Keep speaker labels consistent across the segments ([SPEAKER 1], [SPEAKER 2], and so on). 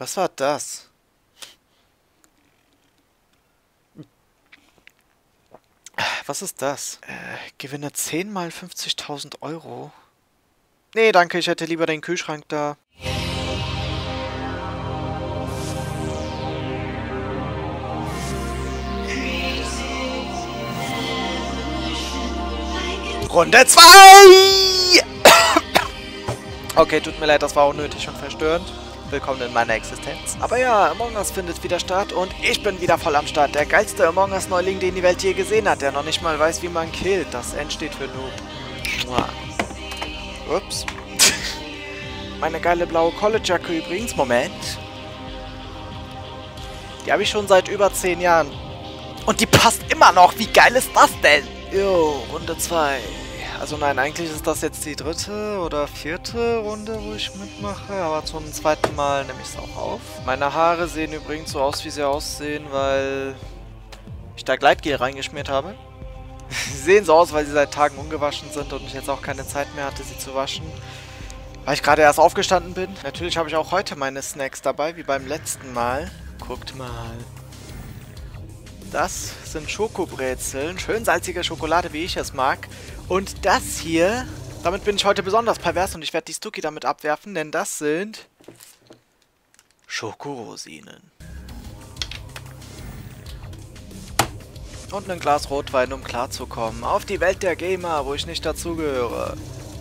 [SPEAKER 1] Was war das? Was ist das? Gewinne 10 mal 50.000 Euro. Nee, danke, ich hätte lieber den Kühlschrank da. Runde 2! Okay, tut mir leid, das war unnötig und verstörend. Willkommen in meiner Existenz. Aber ja, Among Us findet wieder statt und ich bin wieder voll am Start. Der geilste Among Us Neuling, den die Welt je gesehen hat, der noch nicht mal weiß, wie man killt. Das N steht für Noob. Ups. Meine geile blaue College-Jacke übrigens. Moment. Die habe ich schon seit über 10 Jahren. Und die passt immer noch. Wie geil ist das denn? Jo, Runde 2. Also nein, eigentlich ist das jetzt die 3. oder 4. Runde, wo ich mitmache. Aber zum 2. Mal nehme ich es auch auf. Meine Haare sehen übrigens so aus, wie sie aussehen, weil ich da Gleitgel reingeschmiert habe. Sie sehen so aus, weil sie seit Tagen ungewaschen sind und ich jetzt auch keine Zeit mehr hatte, sie zu waschen. Weil ich gerade erst aufgestanden bin. Natürlich habe ich auch heute meine Snacks dabei, wie beim letzten Mal. Guckt mal. Das sind Schokobrezeln. Schön salzige Schokolade, wie ich es mag. Und das hier, damit bin ich heute besonders pervers und ich werde die Stucky damit abwerfen, denn das sind Schokorosinen. Und ein Glas Rotwein, um klarzukommen. Auf die Welt der Gamer, wo ich nicht dazugehöre.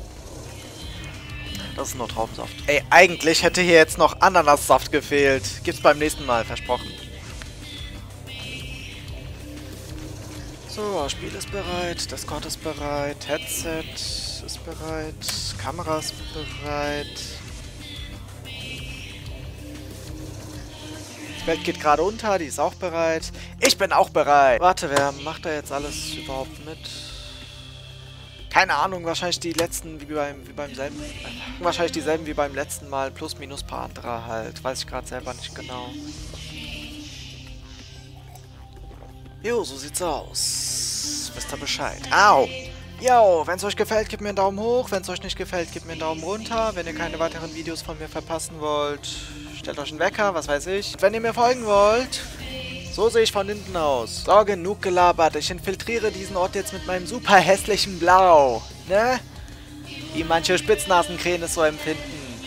[SPEAKER 1] Das ist nur Traubensaft. Ey, eigentlich hätte hier jetzt noch Ananassaft gefehlt. Gibt's beim nächsten Mal, versprochen. So, Spiel ist bereit, Discord ist bereit, Headset ist bereit, Kamera ist bereit. Die Welt geht gerade unter, die ist auch bereit. Ich bin auch bereit. Warte, wer macht da jetzt alles überhaupt mit? Keine Ahnung, wahrscheinlich die letzten wie beim selben. Wahrscheinlich dieselben wie beim letzten Mal, plus minus paar andere halt. Weiß ich gerade selber nicht genau. Jo, so sieht's aus. Wisst ihr Bescheid. Au! Jo, wenn es euch gefällt, gebt mir einen Daumen hoch. Wenn es euch nicht gefällt, gebt mir einen Daumen runter. Wenn ihr keine weiteren Videos von mir verpassen wollt, stellt euch einen Wecker, was weiß ich. Und wenn ihr mir folgen wollt, so sehe ich von hinten aus. So, genug gelabert. Ich infiltriere diesen Ort jetzt mit meinem super hässlichen Blau. Ne? Wie manche Spitznasenkrähen es so empfinden.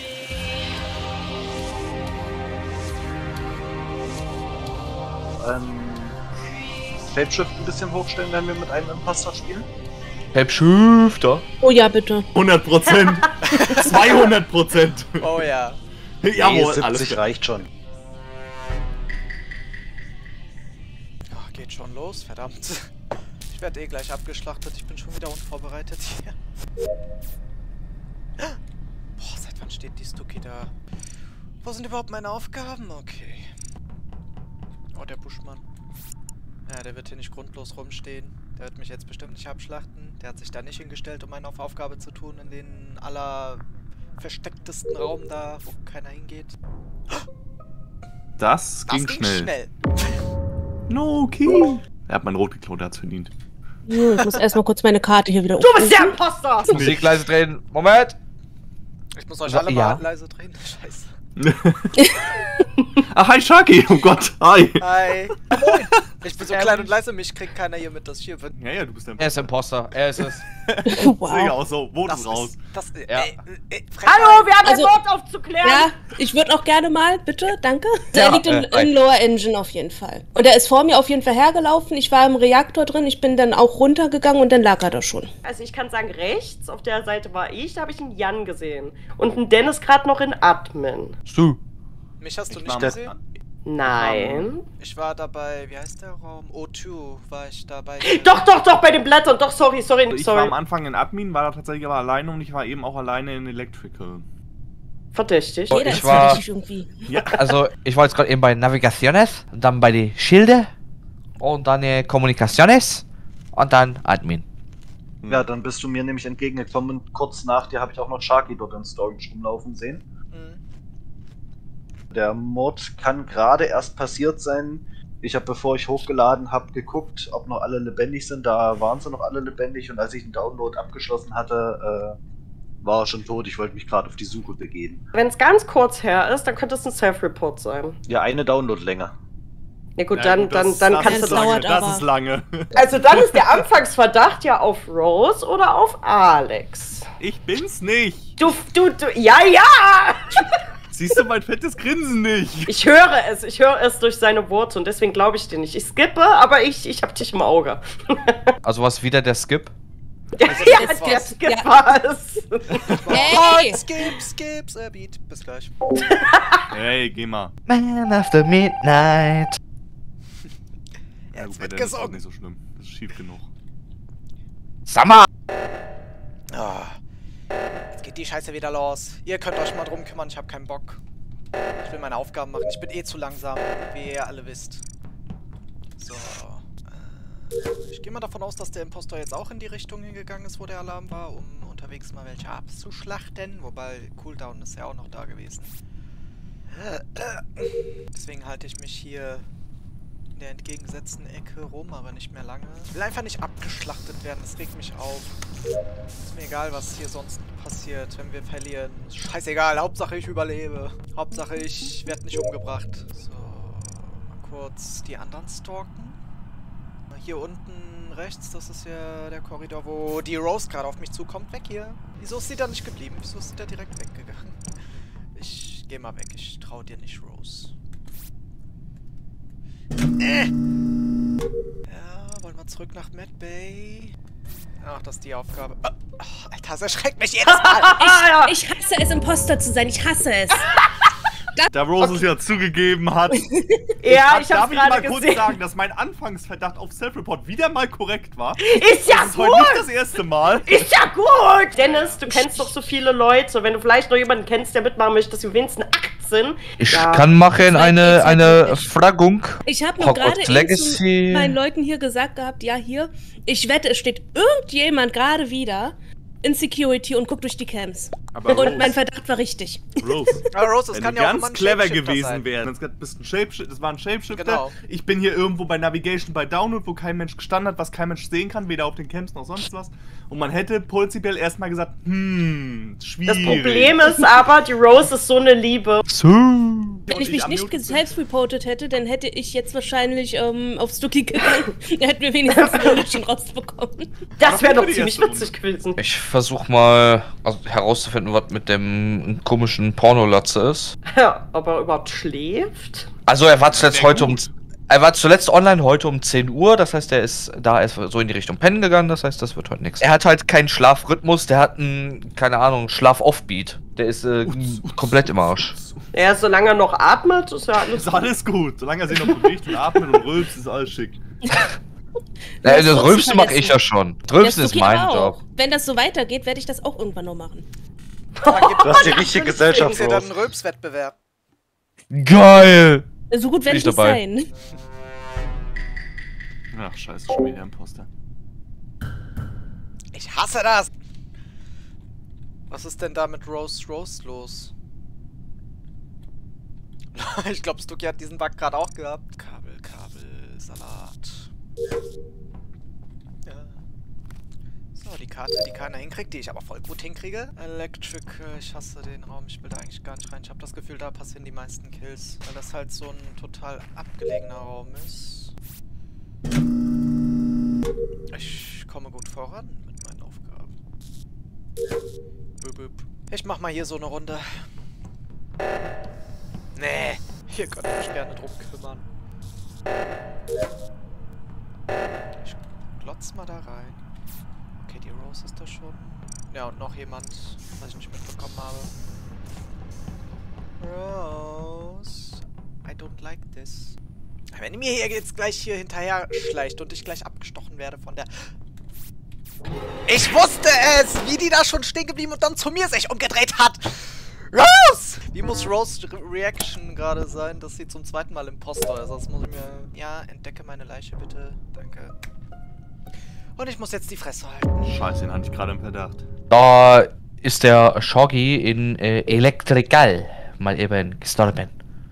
[SPEAKER 2] Shapeshift ein bisschen hochstellen, wenn wir mit einem Imposter spielen?
[SPEAKER 3] Shapeshifter?
[SPEAKER 4] Oh ja, bitte.
[SPEAKER 3] 100%. 200%.
[SPEAKER 1] Oh ja.
[SPEAKER 3] Jawohl,
[SPEAKER 2] 70
[SPEAKER 3] alles klar.
[SPEAKER 2] reicht schon.
[SPEAKER 1] Ach, geht schon los, verdammt. Ich werde eh gleich abgeschlachtet. Ich bin schon wieder unvorbereitet hier. Boah, seit wann steht die Stucky da? Wo sind überhaupt meine Aufgaben? Okay. Oh, der Buschmann. Ja, der wird hier nicht grundlos rumstehen. Der wird mich jetzt bestimmt nicht abschlachten. Der hat sich da nicht hingestellt, um eine Aufgabe zu tun, in den verstecktesten Raum da, wo keiner hingeht.
[SPEAKER 3] Das ging schnell. No, okay. Er hat mein Rot geklaut, er hat's verdient.
[SPEAKER 4] Ich muss erstmal kurz meine Karte hier wieder
[SPEAKER 5] Du bist der Imposter!
[SPEAKER 6] Musik leise drehen. Moment!
[SPEAKER 1] Ich muss euch alle mal leise drehen. Scheiße.
[SPEAKER 3] Ach, hi Sharky, oh Gott, hi.
[SPEAKER 1] Hi. Moin. Ich bin so klein und leise, mich kriegt keiner hier mit, das hier wird.
[SPEAKER 3] Ja, du bist der
[SPEAKER 6] Er ist Imposter. Er ist es.
[SPEAKER 4] Wow.
[SPEAKER 3] Sehe auch so, Vote
[SPEAKER 1] Das
[SPEAKER 3] ist raus.
[SPEAKER 1] ist, das,
[SPEAKER 6] Ja.
[SPEAKER 5] Hallo, wir haben
[SPEAKER 4] Also-
[SPEAKER 5] ein Wort aufzuklären!
[SPEAKER 4] Ja, ich würde auch gerne mal, bitte, danke.
[SPEAKER 6] Ja,
[SPEAKER 4] Der liegt in Lower Engine auf jeden Fall. Und er ist vor mir auf jeden Fall hergelaufen. Ich war im Reaktor drin, ich bin dann auch runtergegangen und dann lag er da schon.
[SPEAKER 5] Also ich kann sagen, rechts auf der Seite war ich, da habe ich einen Jan gesehen. Und einen Dennis gerade noch in Admin.
[SPEAKER 6] Stu.
[SPEAKER 1] Mich hast du
[SPEAKER 3] Ich
[SPEAKER 1] nicht
[SPEAKER 3] war-
[SPEAKER 1] gesehen?
[SPEAKER 5] Nein.
[SPEAKER 1] Ich war dabei, wie heißt der Raum? O2 war ich dabei.
[SPEAKER 5] Doch, bei den Blättern. Doch, sorry.
[SPEAKER 3] Ich war am Anfang in Admin, war da tatsächlich aber alleine und ich war eben auch alleine in Electrical.
[SPEAKER 5] Verdächtig.
[SPEAKER 6] Oh,
[SPEAKER 4] Jeder
[SPEAKER 6] ich
[SPEAKER 4] ist
[SPEAKER 6] war-
[SPEAKER 4] verdächtig irgendwie.
[SPEAKER 3] Ja.
[SPEAKER 6] Also, ich war jetzt gerade eben bei Navigaciones, dann bei die Schilde und dann Kommunikaciones und dann Admin.
[SPEAKER 2] Ja, dann bist du mir nämlich entgegengekommen und kurz nach dir habe ich auch noch Sharky dort in Storage rumlaufen sehen.
[SPEAKER 1] Mhm.
[SPEAKER 2] Der Mord kann gerade erst passiert sein. Ich habe, bevor ich hochgeladen habe, geguckt, ob noch alle lebendig sind. Da waren sie noch alle lebendig und als ich den Download abgeschlossen hatte, war schon tot. Ich wollte mich gerade auf die Suche begeben.
[SPEAKER 5] Wenn es ganz kurz her ist, dann könnte es ein Self-Report sein.
[SPEAKER 2] Ja, eine Download länger.
[SPEAKER 5] Ja gut,
[SPEAKER 3] Ja,
[SPEAKER 5] dann
[SPEAKER 3] gut, das
[SPEAKER 5] kannst du
[SPEAKER 3] ist
[SPEAKER 5] das.
[SPEAKER 3] lange,
[SPEAKER 4] dauert
[SPEAKER 3] das
[SPEAKER 4] aber.
[SPEAKER 3] ist lange.
[SPEAKER 5] Also dann ist der Anfangsverdacht ja auf Rose oder auf Alex.
[SPEAKER 3] Ich bin's nicht.
[SPEAKER 5] Du, ja!
[SPEAKER 3] Siehst du mein fettes Grinsen nicht?
[SPEAKER 5] Ich höre es durch seine Worte und deswegen glaube ich dir nicht. Ich skippe, aber ich hab dich im Auge.
[SPEAKER 6] Also was wieder der Skip?
[SPEAKER 5] Ja,
[SPEAKER 1] das
[SPEAKER 5] der
[SPEAKER 1] war's.
[SPEAKER 5] Skip war es.
[SPEAKER 4] Hey!
[SPEAKER 1] Skips a beat. Bis gleich.
[SPEAKER 3] Hey, geh mal.
[SPEAKER 6] Man after midnight.
[SPEAKER 3] Ja,
[SPEAKER 1] Jetzt
[SPEAKER 3] gut, bei
[SPEAKER 1] wird
[SPEAKER 3] der ist auch
[SPEAKER 1] gesungen.
[SPEAKER 3] nicht so schlimm. Das ist schief genug.
[SPEAKER 6] Summer!
[SPEAKER 1] Ah. Jetzt geht die Scheiße wieder los. Ihr könnt euch mal drum kümmern, ich habe keinen Bock. Ich will meine Aufgaben machen. Ich bin eh zu langsam, wie ihr alle wisst. So. Ich gehe mal davon aus, dass der Impostor jetzt auch in die Richtung hingegangen ist, wo der Alarm war, um unterwegs mal welche abzuschlachten. Wobei, Cooldown ist ja auch noch da gewesen. Deswegen halte ich mich hier in der entgegengesetzten Ecke rum, aber nicht mehr lange. Ich will einfach nicht abgeschlachtet werden, das regt mich auf. Ist mir egal, was hier sonst passiert, wenn wir verlieren. Scheißegal, Hauptsache ich überlebe. Hauptsache ich werde nicht umgebracht. So, mal kurz die anderen stalken. Hier unten rechts, das ist ja der Korridor, wo die Rose gerade auf mich zukommt. Weg hier. Wieso ist sie da nicht geblieben? Wieso ist sie da direkt weggegangen? Ich geh mal weg, ich trau dir nicht, Rose. Ja, wollen wir zurück nach Mad Bay? Ach, das ist die Aufgabe. Oh, Alter, das erschreckt mich jedes Mal.
[SPEAKER 4] Ich hasse es, Imposter zu sein. Ich hasse es.
[SPEAKER 3] Da Rose es ja zugegeben hat.
[SPEAKER 5] Ja, ich
[SPEAKER 3] Darf
[SPEAKER 5] hab's
[SPEAKER 3] ich mal
[SPEAKER 5] gerade
[SPEAKER 3] kurz
[SPEAKER 5] gesehen.
[SPEAKER 3] sagen, dass mein Anfangsverdacht auf Self-Report wieder mal korrekt war?
[SPEAKER 5] Ist ja
[SPEAKER 3] Das ist heute nicht
[SPEAKER 5] gut!
[SPEAKER 3] das erste Mal.
[SPEAKER 5] Ist ja gut! Dennis, du kennst doch so viele Leute. Wenn du vielleicht noch jemanden kennst, der mitmachen möchte, dass wir wenigstens 8 sind.
[SPEAKER 6] Ich
[SPEAKER 5] Ja.
[SPEAKER 6] kann machen eine
[SPEAKER 4] wirklich.
[SPEAKER 6] Fraggung.
[SPEAKER 4] Ich habe nur
[SPEAKER 6] Hogwarts
[SPEAKER 4] gerade eben
[SPEAKER 6] Legacy.
[SPEAKER 4] zu meinen Leuten hier gesagt gehabt, ja hier, ich wette, es steht irgendjemand gerade wieder in Security und guckt durch die Cams.
[SPEAKER 3] Aber
[SPEAKER 4] Und mein Verdacht war richtig.
[SPEAKER 3] Rose,
[SPEAKER 1] Aber Rose, das
[SPEAKER 3] wenn
[SPEAKER 1] kann
[SPEAKER 3] du
[SPEAKER 1] ja auch
[SPEAKER 3] ganz
[SPEAKER 1] immer ein
[SPEAKER 3] clever
[SPEAKER 1] Shapeshifter
[SPEAKER 3] gewesen
[SPEAKER 1] sein.
[SPEAKER 3] wären. Das war ein Shapeshifter.
[SPEAKER 1] Genau.
[SPEAKER 3] Ich bin hier irgendwo bei Navigation bei Download, wo kein Mensch gestanden hat, was kein Mensch sehen kann, weder auf den Camps noch sonst was. Und man hätte prinzipiell erstmal gesagt, schwierig.
[SPEAKER 5] Das Problem ist aber, die Rose ist so eine Liebe.
[SPEAKER 4] Wenn ich mich nicht selbst-reportet hätte, dann hätte ich jetzt wahrscheinlich auf Stucky gegangen. Dann hätten wir wenigstens ein Knöllchen rausbekommen.
[SPEAKER 5] Das wäre
[SPEAKER 3] für
[SPEAKER 5] doch
[SPEAKER 3] die
[SPEAKER 5] ziemlich
[SPEAKER 3] erste
[SPEAKER 5] witzig gewesen.
[SPEAKER 6] Ich versuch mal herauszufinden, was mit dem komischen Pornolatze ist.
[SPEAKER 5] Ja, ob er überhaupt schläft?
[SPEAKER 6] Also er war zuletzt
[SPEAKER 3] wär
[SPEAKER 6] heute er war zuletzt online heute um 10 Uhr, das heißt, er ist so in die Richtung pennen gegangen, das heißt, das wird heute nichts. Er hat halt keinen Schlafrhythmus, der hat einen, keine Ahnung, Schlaf-Off-Beat. Der ist komplett im Arsch.
[SPEAKER 5] Ja, solange er noch atmet, ist ja alles.
[SPEAKER 3] Ist alles gut. Solange er sich noch bewegt und atmet und rülpst, ist alles schick.
[SPEAKER 6] Das Rülpsen mag ich ja schon. Rülpsen ist
[SPEAKER 4] Stucky
[SPEAKER 6] mein
[SPEAKER 4] aber auch.
[SPEAKER 6] Job.
[SPEAKER 4] Wenn das so weitergeht, werde ich das auch irgendwann noch machen.
[SPEAKER 2] Du hast die richtige Gesellschaft,
[SPEAKER 1] Ist ja dann
[SPEAKER 2] Rose.
[SPEAKER 1] ein Rülpswettbewerb.
[SPEAKER 6] Geil!
[SPEAKER 4] So gut werde
[SPEAKER 6] ich
[SPEAKER 4] ich nicht
[SPEAKER 6] dabei.
[SPEAKER 4] sein.
[SPEAKER 3] Ach, scheiße, schon wieder Imposter.
[SPEAKER 1] Ich hasse das! Was ist denn da mit Rose los? Ich glaube, Stucky hat diesen Bug gerade auch gehabt. Kabel, Salat. Ja. So, die Karte, die keiner hinkriegt, die ich aber voll gut hinkriege. Electric, ich hasse den Raum, ich will da eigentlich gar nicht rein. Ich habe das Gefühl, da passieren die meisten Kills, weil das halt so ein total abgelegener Raum ist. Ich komme gut voran mit meinen Aufgaben. Ich mach mal hier so eine Runde. Nee, hier könnte ich mich gerne drum kümmern. Ich glotz mal da rein. Okay, die Rose ist da schon. Ja, und noch jemand, was ich nicht mitbekommen habe. Rose, I don't like this. Wenn die mir hier jetzt gleich hier hinterher schleicht und ich gleich abgestochen werde von der... Ich wusste es! Wie die da schon stehen geblieben und dann zu mir sich umgedreht hat! Rose! Wie muss Rose Reaction gerade sein, dass sie zum zweiten Mal Impostor ist? Das muss ich mir... Ja, entdecke meine Leiche bitte. Danke. Und ich muss jetzt die Fresse halten.
[SPEAKER 3] Scheiße, den hatte ich gerade im Verdacht.
[SPEAKER 6] Da ist der Shoggy in Electrical mal eben gestorben.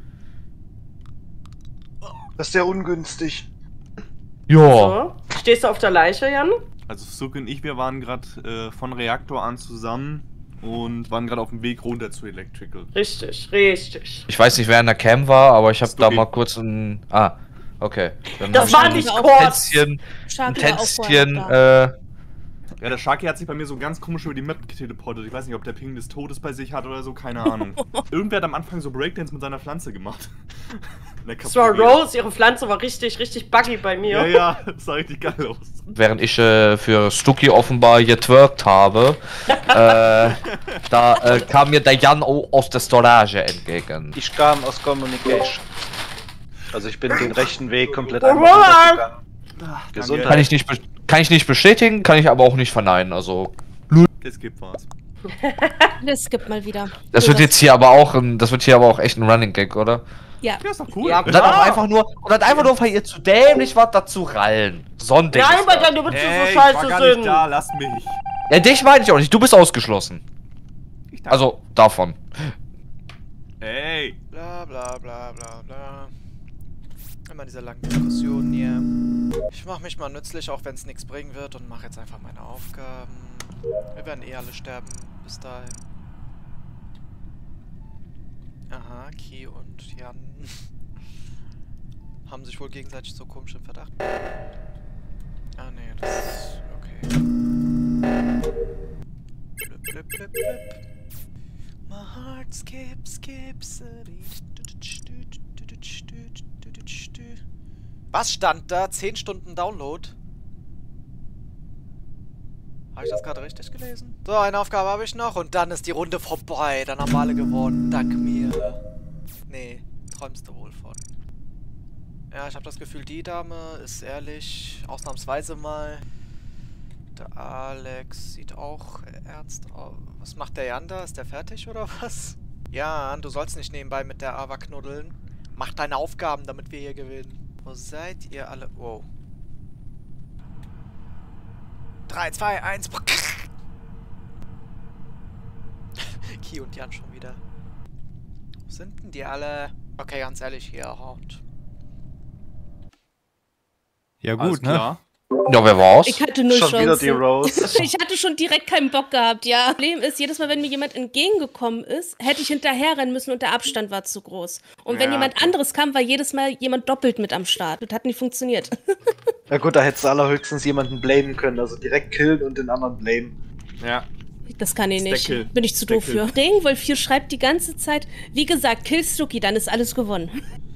[SPEAKER 2] Das ist sehr ungünstig.
[SPEAKER 6] Ja.
[SPEAKER 5] So. Stehst du auf der Leiche, Jan?
[SPEAKER 3] Also Suk und ich, wir waren gerade von Reaktor an zusammen. und waren gerade auf dem Weg runter zu Electrical.
[SPEAKER 5] Richtig, richtig.
[SPEAKER 6] Ich weiß nicht, wer in der Cam war, aber ich habe da
[SPEAKER 3] Stucki.
[SPEAKER 6] mal kurz ein... Ah, okay. Dann
[SPEAKER 5] Das
[SPEAKER 6] hab ich
[SPEAKER 5] war
[SPEAKER 6] ein
[SPEAKER 5] nicht
[SPEAKER 4] auch
[SPEAKER 5] kurz.
[SPEAKER 6] Tänzchen,
[SPEAKER 4] Sharky war auch
[SPEAKER 6] Tänzchen,
[SPEAKER 4] vorher noch da.
[SPEAKER 3] Ja, der Sharky hat sich bei mir so ganz komisch über die Map geteleportet. Ich weiß nicht, ob der Ping des Todes bei sich hat oder so, keine Ahnung. Irgendwer hat am Anfang so Breakdance mit seiner Pflanze gemacht.
[SPEAKER 5] Das war Rose, ihre Pflanze war richtig, richtig buggy bei mir.
[SPEAKER 3] Ja, ja, das sah richtig geil aus.
[SPEAKER 6] Während ich für Stucki offenbar getwerkt habe, da kam mir der Jan aus der Storage entgegen.
[SPEAKER 2] Ich kam aus Communication. Also ich bin den rechten Weg komplett einmal runtergegangen. Gesundheit.
[SPEAKER 6] Kann ich nicht bestätigen, kann ich aber auch nicht verneinen, also...
[SPEAKER 3] Es gibt was.
[SPEAKER 4] Das gibt mal wieder.
[SPEAKER 6] Das wird jetzt hier aber auch echt ein Running Gag, oder?
[SPEAKER 4] Ja.
[SPEAKER 3] Ja, ist doch cool.
[SPEAKER 5] Ja,
[SPEAKER 6] Und dann auch einfach nur, weil ihr zu dämlich wart, dazu rallen. Sonntag.
[SPEAKER 5] Nein, weil deine Witze
[SPEAKER 3] Hey,
[SPEAKER 5] so
[SPEAKER 3] ich war
[SPEAKER 5] scheiße
[SPEAKER 3] gar nicht
[SPEAKER 5] sind.
[SPEAKER 3] da, lass mich.
[SPEAKER 6] Ja, dich meine ich auch nicht, du bist ausgeschlossen.
[SPEAKER 3] Ich dachte,
[SPEAKER 6] Also, davon.
[SPEAKER 3] ey.
[SPEAKER 1] Bla bla bla bla bla. Immer diese langen Diskussionen hier. Ich mache mich mal nützlich, auch wenn es nichts bringen wird, und mache jetzt einfach meine Aufgaben. Wir werden eh alle sterben bis dahin. Aha, Ki und Jan haben sich wohl gegenseitig so komisch im Verdacht. Ah ne, das ist okay. Blip, blip, blip, blip. My heart skips a beat. Was stand da? 10 Stunden Download? Habe ich das gerade richtig gelesen? So, eine Aufgabe habe ich noch und dann ist die Runde vorbei. Dann haben wir alle gewonnen. Dank mir. Nee, träumst du wohl von. Ja, ich habe das Gefühl, die Dame ist ehrlich, ausnahmsweise mal. Der Alex sieht auch ernst aus. Was macht der Jan da? Ist der fertig oder was? Jan, du sollst nicht nebenbei mit der Ava knuddeln. Mach deine Aufgaben, damit wir hier gewinnen. Wo seid ihr alle? Wow. 3, 2, 1. Ki und Jan schon wieder. Wo sind denn die alle? Okay, ganz ehrlich, hier, Haupt.
[SPEAKER 3] Ja,
[SPEAKER 2] gut, ne?
[SPEAKER 3] klar.
[SPEAKER 6] Ja, wer war's?
[SPEAKER 4] Ich hatte null
[SPEAKER 2] Schon wieder die
[SPEAKER 4] Chance.
[SPEAKER 2] Rose.
[SPEAKER 4] Ich hatte schon direkt keinen Bock gehabt, ja. Problem ist, jedes Mal, wenn mir jemand entgegengekommen ist, hätte ich hinterherrennen müssen und der Abstand war zu groß. Und wenn
[SPEAKER 3] Ja,
[SPEAKER 4] jemand
[SPEAKER 3] okay.
[SPEAKER 4] anderes kam, war jedes Mal jemand doppelt mit am Start. Das hat nicht funktioniert.
[SPEAKER 2] Ja gut, da hättest du allerhöchstens jemanden blamen können. Also direkt killen und den anderen blamen.
[SPEAKER 3] Ja.
[SPEAKER 4] Das kann ich nicht.
[SPEAKER 3] Deckel.
[SPEAKER 4] Bin ich zu doof für. Regenwolf 4 schreibt die ganze Zeit, wie gesagt, kill Stucki, dann ist alles gewonnen.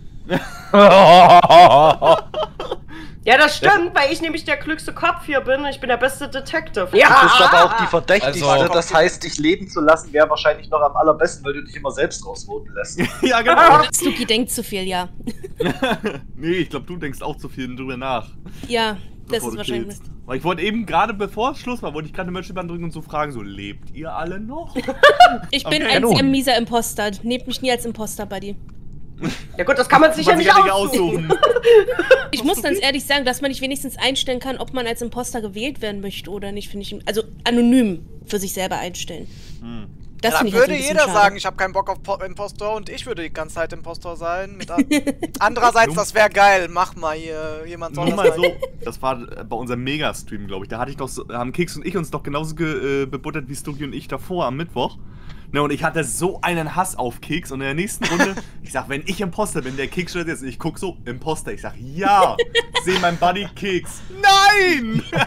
[SPEAKER 5] Ja, das stimmt, weil ich nämlich der klügste Kopf hier bin. Ich bin der beste Detective.
[SPEAKER 2] Du bist aber auch die Verdächtigste.
[SPEAKER 6] Also-
[SPEAKER 2] Das heißt, dich leben zu lassen wäre wahrscheinlich noch am allerbesten, weil du dich immer selbst rausvoten lässt.
[SPEAKER 3] Ja, genau.
[SPEAKER 4] Stucki denkt zu viel, ja.
[SPEAKER 3] Nee, ich glaube, du denkst auch zu viel drüber nach.
[SPEAKER 4] Ja, das
[SPEAKER 3] bevor
[SPEAKER 4] ist
[SPEAKER 3] du
[SPEAKER 4] wahrscheinlich.
[SPEAKER 3] killst. Weil ich wollte eben gerade, bevor Schluss war, wollte ich gerade eine Möcheband drücken und so fragen, so, lebt ihr alle noch?
[SPEAKER 4] Ich bin
[SPEAKER 3] Okay.
[SPEAKER 4] ein
[SPEAKER 6] Nun.
[SPEAKER 4] sehr mieser Imposter. Nehmt mich nie als Imposter, Buddy.
[SPEAKER 5] Ja gut, das kann man sich ja
[SPEAKER 3] Man
[SPEAKER 5] nicht
[SPEAKER 3] sich ja
[SPEAKER 5] aussuchen.
[SPEAKER 4] Ich muss ganz ehrlich sagen, dass man nicht wenigstens einstellen kann, ob man als Imposter gewählt werden möchte oder nicht, finde ich. Also anonym für sich selber einstellen. Das
[SPEAKER 1] Ja,
[SPEAKER 4] finde
[SPEAKER 1] dann
[SPEAKER 4] ich jetzt
[SPEAKER 1] würde
[SPEAKER 4] ein bisschen
[SPEAKER 1] jeder
[SPEAKER 4] schade.
[SPEAKER 1] sagen, ich habe keinen Bock auf Impostor und ich würde die ganze Zeit Impostor sein. Andererseits, das wäre geil. Mach mal hier. Jemand soll
[SPEAKER 3] Nur
[SPEAKER 1] das
[SPEAKER 3] mal so, das war bei unserem Mega-Stream, glaube ich. Da hatte ich doch so, haben Keks und ich uns doch genauso bebuttert wie Stucki und ich davor am Mittwoch. Ne, und ich hatte so einen Hass auf Keks und in der nächsten Runde, ich sag, wenn ich Imposter bin, der Keks steht jetzt, ich guck so, Imposter, ich sag, ja, seh mein Buddy Keks. Nein! Ich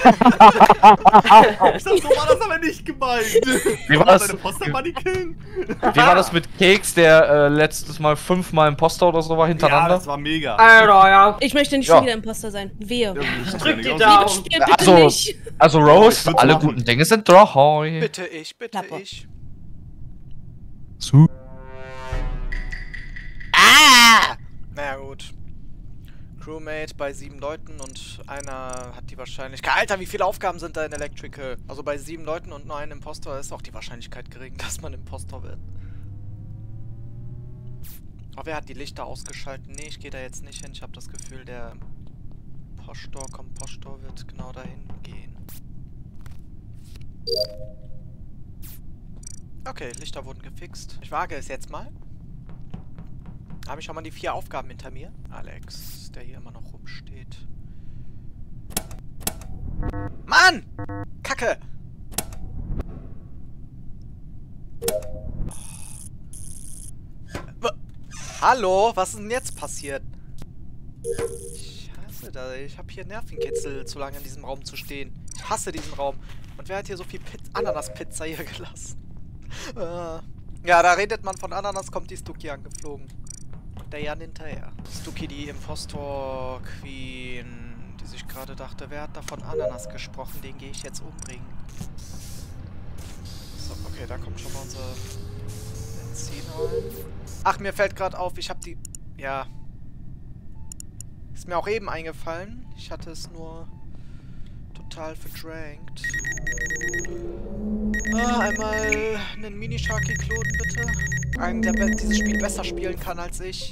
[SPEAKER 3] sag, so war das aber nicht gemeint.
[SPEAKER 6] Wie war das?
[SPEAKER 3] Imposter-Buddy killen?
[SPEAKER 6] Wie war das mit Keks, der letztes Mal 5-mal Imposter oder so war
[SPEAKER 3] Ja,
[SPEAKER 6] hintereinander?
[SPEAKER 3] das war mega.
[SPEAKER 5] Alter, ja.
[SPEAKER 4] Ich möchte nicht
[SPEAKER 6] Ja.
[SPEAKER 4] schon wieder Imposter sein. Wehe.
[SPEAKER 5] Drück die
[SPEAKER 3] Daumen.
[SPEAKER 5] Daumen.
[SPEAKER 4] Spiel bitte
[SPEAKER 6] Also,
[SPEAKER 4] nicht.
[SPEAKER 6] Also
[SPEAKER 3] Ich
[SPEAKER 6] Rose,
[SPEAKER 3] würd's
[SPEAKER 6] alle
[SPEAKER 3] machen.
[SPEAKER 6] guten Dinge sind drei.
[SPEAKER 1] Bitte ich, bitte
[SPEAKER 4] Klappe.
[SPEAKER 1] ich. Ah! Naja, gut. Crewmate bei 7 Leuten und einer hat die Wahrscheinlichkeit. Alter, wie viele Aufgaben sind da in Electrical? Also bei 7 Leuten und nur ein Impostor ist auch die Wahrscheinlichkeit gering, dass man Impostor wird. Aber wer hat die Lichter ausgeschaltet? Nee, ich gehe da jetzt nicht hin. Ich habe das Gefühl, der Kompostor wird genau dahin gehen. Okay, Lichter wurden gefixt. Ich wage es jetzt mal. Habe ich schon mal die 4 Aufgaben hinter mir? Alex, der hier immer noch rumsteht. Mann! Kacke! Hallo, was ist denn jetzt passiert? Ich hasse das. Ich habe hier Nervenkitzel, zu lange in diesem Raum zu stehen. Ich hasse diesen Raum. Und wer hat hier so viel Ananas-Pizza hier gelassen? Ja, da redet man von Ananas, kommt die Stuki angeflogen. Und der Jan hinterher. Stuki, die Impostor-Queen, die sich gerade dachte, wer hat da von Ananas gesprochen? Den gehe ich jetzt umbringen. So, okay, da kommt schon mal unser Benzin rein. Ach, mir fällt gerade auf, ich habe die... Ja. Ist mir auch eben eingefallen. Ich hatte es nur total verdrängt. Einmal einen Mini-Sharky-Klonen, bitte. Einen, der dieses Spiel besser spielen kann als ich.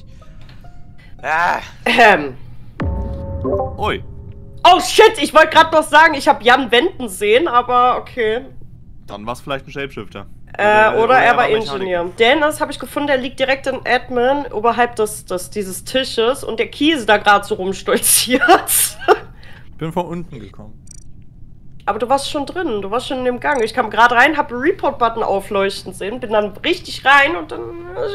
[SPEAKER 3] Ui.
[SPEAKER 5] Oh shit, ich wollte gerade noch sagen, ich habe Jan wenden sehen, aber okay.
[SPEAKER 3] Dann war es vielleicht ein Shapeshifter.
[SPEAKER 5] Oder er war Ingenieur. Dennis habe ich gefunden, der liegt direkt in Admin, oberhalb dieses Tisches und der Key ist da gerade so rumstolziert.
[SPEAKER 7] Ich bin von unten gekommen.
[SPEAKER 5] Aber du warst schon drin, du warst schon in dem Gang. Ich kam gerade rein, habe den Report-Button aufleuchten sehen, bin dann richtig rein und dann...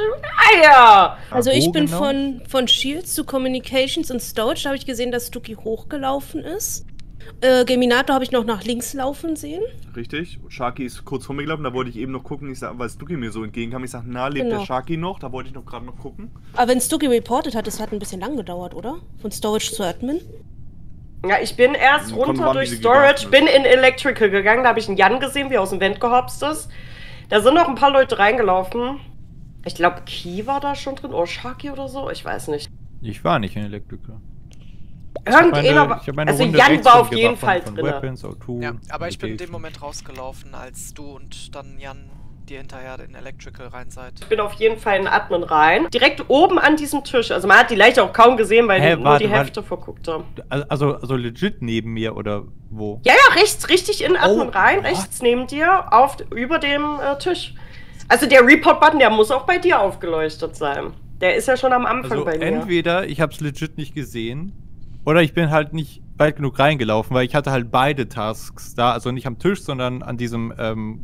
[SPEAKER 5] ja!
[SPEAKER 4] Also ich bin von Shields zu Communications und Storage, da habe ich gesehen, dass Stuki hochgelaufen ist. Geminator habe ich noch nach links laufen sehen.
[SPEAKER 3] Richtig. Sharky ist kurz vor mir gelaufen, da wollte ich eben noch gucken, ich sag, weil Stuki mir so entgegenkam, ich sag, na, lebt der Sharky noch? Da wollte ich noch gerade noch gucken.
[SPEAKER 4] Aber wenn Stuki reportet hat, das hat ein bisschen lang gedauert, oder? Von Storage zu Admin?
[SPEAKER 5] Ja, ich bin erst runter durch Storage, bin in Electrical gegangen, da habe ich einen Jan gesehen, wie er aus dem Vent gehopst ist. Da sind noch ein paar Leute reingelaufen. Ich glaube, Key war da schon drin, oder Sharky oder so, ich weiß nicht.
[SPEAKER 7] Ich war nicht in Electrical.
[SPEAKER 5] Irgendeiner war... Also Jan war auf jeden Fall drin.
[SPEAKER 1] Ja, aber ich bin in dem Moment rausgelaufen, als du und dann Jan dir hinterher in Electrical rein seid.
[SPEAKER 5] Ich bin auf jeden Fall in Admin rein. Direkt oben an diesem Tisch. Also man hat die Leiche auch kaum gesehen, weil nur die Hälfte verguckt haben.
[SPEAKER 7] Also legit neben mir oder wo?
[SPEAKER 5] Ja, rechts, richtig in Admin rein. Rechts neben dir, über dem Tisch. Also der Report-Button, der muss auch bei dir aufgeleuchtet sein. Der ist ja schon am Anfang bei mir.
[SPEAKER 7] Entweder ich hab's legit nicht gesehen, oder ich bin halt nicht weit genug reingelaufen, weil ich hatte halt beide Tasks da, also nicht am Tisch, sondern an diesem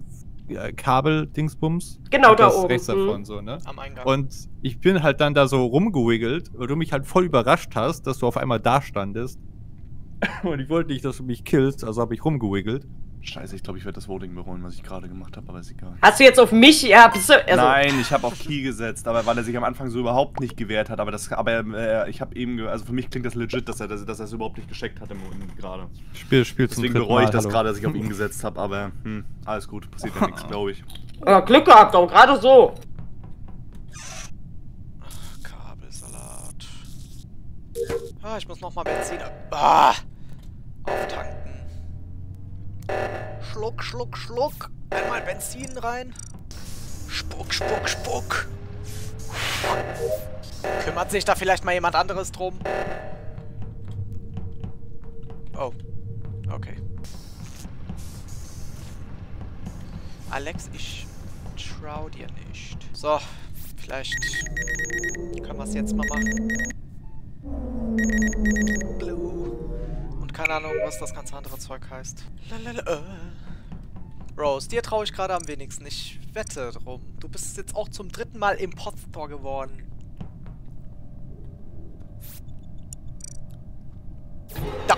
[SPEAKER 7] Kabel-Dingsbums.
[SPEAKER 5] Genau, da oben.
[SPEAKER 7] Rechts davon, so, ne?
[SPEAKER 1] Am Eingang.
[SPEAKER 7] Und ich bin halt dann da so rumgewiggelt, weil du mich halt voll überrascht hast, dass du auf einmal da standest. Und ich wollte nicht, dass du mich killst, also habe ich rumgewiggelt.
[SPEAKER 3] Scheiße, ich glaube, ich werde das Voting bereuen, was ich gerade gemacht habe, aber ist egal.
[SPEAKER 5] Hast du jetzt auf mich? Ja, bist du, also
[SPEAKER 3] Nein, ich habe auf Key gesetzt, aber weil er sich am Anfang so überhaupt nicht gewehrt hat. Aber ich habe eben, also für mich klingt das legit, dass er es überhaupt nicht gescheckt hat gerade. Deswegen bereue ich das gerade, dass ich auf ihn gesetzt habe, aber alles gut, passiert ja nichts, glaube ich.
[SPEAKER 5] Ja, Glück gehabt, auch gerade so.
[SPEAKER 1] Kabelsalat. Ich muss nochmal Benzin auftanken. Schluck, Schluck, Schluck. Einmal Benzin rein. Spuck, Spuck, Spuck. Kümmert sich da vielleicht mal jemand anderes drum? Oh. Okay. Alex, ich trau dir nicht. So, vielleicht können wir es jetzt mal machen. Blue. Und keine Ahnung, was das ganze andere Zeug heißt. Rose, dir traue ich gerade am wenigsten. Ich wette drum. Du bist jetzt auch zum 3. Mal Impostor geworden. Da.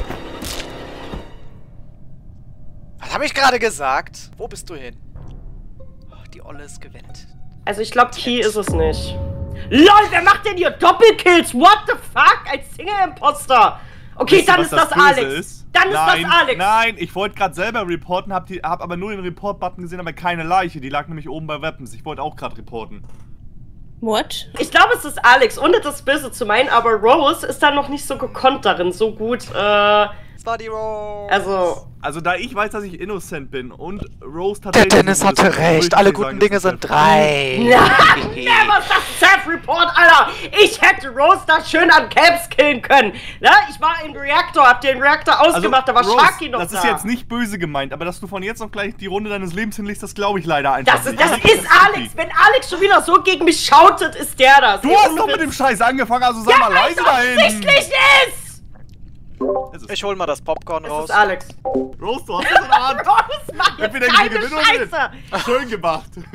[SPEAKER 1] Was habe ich gerade gesagt? Wo bist du hin? Oh, die Olle ist gewendet.
[SPEAKER 5] Also ich glaube, Key ist es nicht. LOL, wer macht denn hier Doppelkills? What the fuck? Als Single-Imposter. Okay, dann ist das Alex. Dann ist das Alex.
[SPEAKER 3] Nein, ich wollte gerade selber reporten, hab aber nur den Report-Button gesehen, aber keine Leiche. Die lag nämlich oben bei Weapons. Ich wollte auch gerade reporten.
[SPEAKER 4] What?
[SPEAKER 5] Ich glaube, es ist Alex, ohne das Böse zu meinen, aber Rose ist da noch nicht so gekonnt darin, so gut,
[SPEAKER 1] Es war die Rose.
[SPEAKER 3] Also da ich weiß, dass ich innocent bin und Rose
[SPEAKER 1] Der
[SPEAKER 3] tatsächlich...
[SPEAKER 1] Dennis hatte recht, alle guten Dinge sind 3.
[SPEAKER 5] Nein, never Self-Report, Alter! Ich hätte Rose da schön an Camps killen können. Na, ich war im Reaktor, hab den Reaktor ausgemacht, da war
[SPEAKER 3] Rose,
[SPEAKER 5] Sharky noch da.
[SPEAKER 3] Das ist jetzt nicht böse gemeint, aber dass du von jetzt auf gleich die Runde deines Lebens hinlegst, das glaube ich leider einfach nicht.
[SPEAKER 5] Das ist Alex! Wenn Alex schon wieder so gegen mich schautet, ist der das.
[SPEAKER 3] Du hast doch mit dem Scheiß angefangen, also sag mal leise dahin!
[SPEAKER 5] Offensichtlich ist!
[SPEAKER 1] Ich hol mal das Popcorn raus.
[SPEAKER 5] Das ist Alex.
[SPEAKER 3] Rose, du hast das in der Hand!
[SPEAKER 5] Rose, mach jetzt
[SPEAKER 3] Entweder
[SPEAKER 5] keine
[SPEAKER 3] Gewinn oder
[SPEAKER 5] Scheiße!
[SPEAKER 3] Schön gemacht!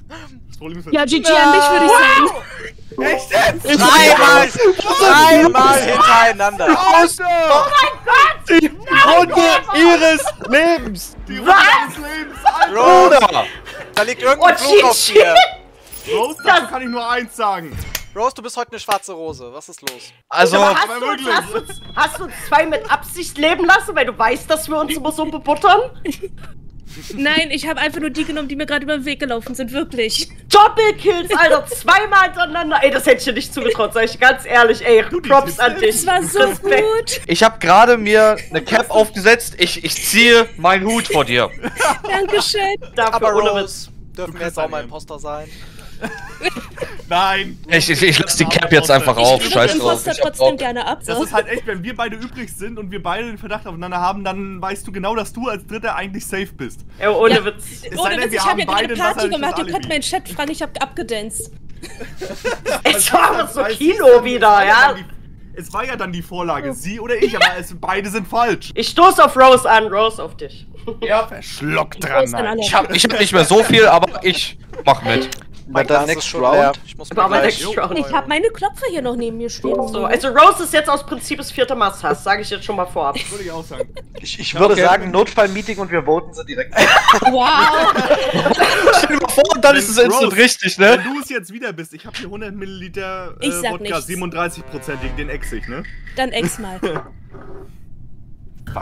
[SPEAKER 4] Ja, GG an mich würde ich sagen.
[SPEAKER 3] Echt jetzt?
[SPEAKER 1] Dreimal hintereinander.
[SPEAKER 6] Oh mein Gott! Die Runde ihres Lebens!
[SPEAKER 3] Die Runde des Lebens, Alter!
[SPEAKER 1] Rose, da liegt irgendein Fluch auf dir.
[SPEAKER 3] Rose, dazu kann ich nur eins sagen.
[SPEAKER 1] Rose, du bist heute eine schwarze Rose. Was ist los?
[SPEAKER 6] Also,
[SPEAKER 5] hast du uns zwei mit Absicht leben lassen, weil du weißt, dass wir uns immer so bebuttern?
[SPEAKER 4] Nein, ich habe einfach nur die genommen, die mir gerade über den Weg gelaufen sind, wirklich.
[SPEAKER 5] Doppelkills, Alter, zweimal hintereinander. Ey, das hätte ich dir nicht zugetraut, sag ich ganz ehrlich. Ey, Props an dich.
[SPEAKER 4] Das war so gut.
[SPEAKER 6] ich habe gerade mir eine Cap aufgesetzt. Ich ziehe meinen Hut vor dir.
[SPEAKER 4] Dankeschön.
[SPEAKER 5] Dafür
[SPEAKER 1] Aber
[SPEAKER 5] ohne
[SPEAKER 1] Rose, dürfen wir jetzt auch mal Imposter sein?
[SPEAKER 3] Nein.
[SPEAKER 6] Ich lass die Cap jetzt einfach auf.
[SPEAKER 4] Ich
[SPEAKER 6] Scheiß
[SPEAKER 4] gebe
[SPEAKER 6] drauf.
[SPEAKER 4] Imposter trotzdem gerne ab.
[SPEAKER 3] Das
[SPEAKER 4] So.
[SPEAKER 3] ist halt echt, wenn wir beide übrig sind und wir beide den Verdacht aufeinander haben, dann weißt du genau, dass du als Dritter eigentlich safe bist.
[SPEAKER 5] Ja, ohne
[SPEAKER 4] Ja.
[SPEAKER 5] Witz.
[SPEAKER 4] Ohne Witz, ich habe ja gerade Party
[SPEAKER 3] Wasser
[SPEAKER 4] gemacht. Ihr
[SPEAKER 3] Alibi.
[SPEAKER 4] könnt meinen Chat fragen, ich habe abgedanced.
[SPEAKER 5] Es war aber so
[SPEAKER 3] Das heißt,
[SPEAKER 5] Kino wieder, ja.
[SPEAKER 3] Es war ja dann die Vorlage, sie oder ich, aber beide sind falsch.
[SPEAKER 5] Ich stoß auf Rose an, Rose auf dich.
[SPEAKER 6] Ja,
[SPEAKER 3] Verschluckt
[SPEAKER 4] Prost an alle.
[SPEAKER 6] ich hab nicht mehr so viel, aber ich mach mit.
[SPEAKER 2] Bei der
[SPEAKER 1] Glas ist
[SPEAKER 2] Next
[SPEAKER 1] schon leer.
[SPEAKER 2] Round.
[SPEAKER 1] Ich muss
[SPEAKER 5] Aber
[SPEAKER 1] mir gleich...
[SPEAKER 5] Next Round.
[SPEAKER 4] Ich habe meine Klopfer hier noch neben mir stehen.
[SPEAKER 5] So, also Rose ist jetzt aus Prinzip das 4. Must-Hass, sage ich jetzt schon mal vorab.
[SPEAKER 3] Würde ich auch sagen.
[SPEAKER 2] Ich würde sagen, Notfallmeeting und wir voten sie direkt.
[SPEAKER 4] Wow.
[SPEAKER 6] Stell dir mal vor, und dann ist es instant
[SPEAKER 3] Rose,
[SPEAKER 6] richtig,
[SPEAKER 3] Wenn
[SPEAKER 6] ne?
[SPEAKER 3] du es jetzt wieder bist, ich habe hier 100 Milliliter
[SPEAKER 4] Ich sag
[SPEAKER 3] Wodka,
[SPEAKER 4] nichts.
[SPEAKER 3] 37%, den Exig, ne?
[SPEAKER 4] Dann ex mal.
[SPEAKER 3] Fuck.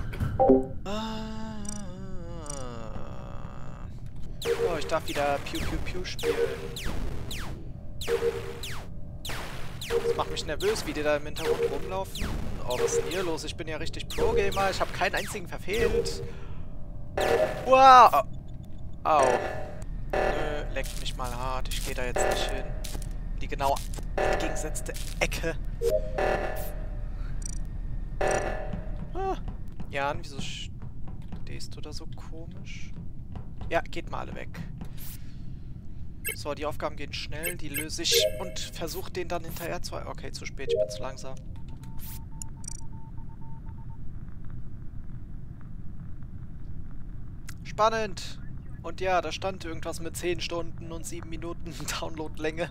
[SPEAKER 1] Oh, ich darf wieder Pew Pew Pew spielen. Das macht mich nervös, wie die da im Hintergrund rumlaufen. Oh, was ist denn hier los? Ich bin ja richtig Pro-Gamer. Ich habe keinen einzigen verfehlt. Wow! Au. Nö, leckt mich mal hart. Ich gehe da jetzt nicht hin. Die genau entgegengesetzte Ecke. Ah. Jan, wieso stehst du da so komisch? Ja, geht mal alle weg. So, die Aufgaben gehen schnell, die löse ich und versuche den dann hinterher zu... Okay, zu spät, ich bin zu langsam. Spannend! Und ja, da stand irgendwas mit 10 Stunden und 7 Minuten Downloadlänge.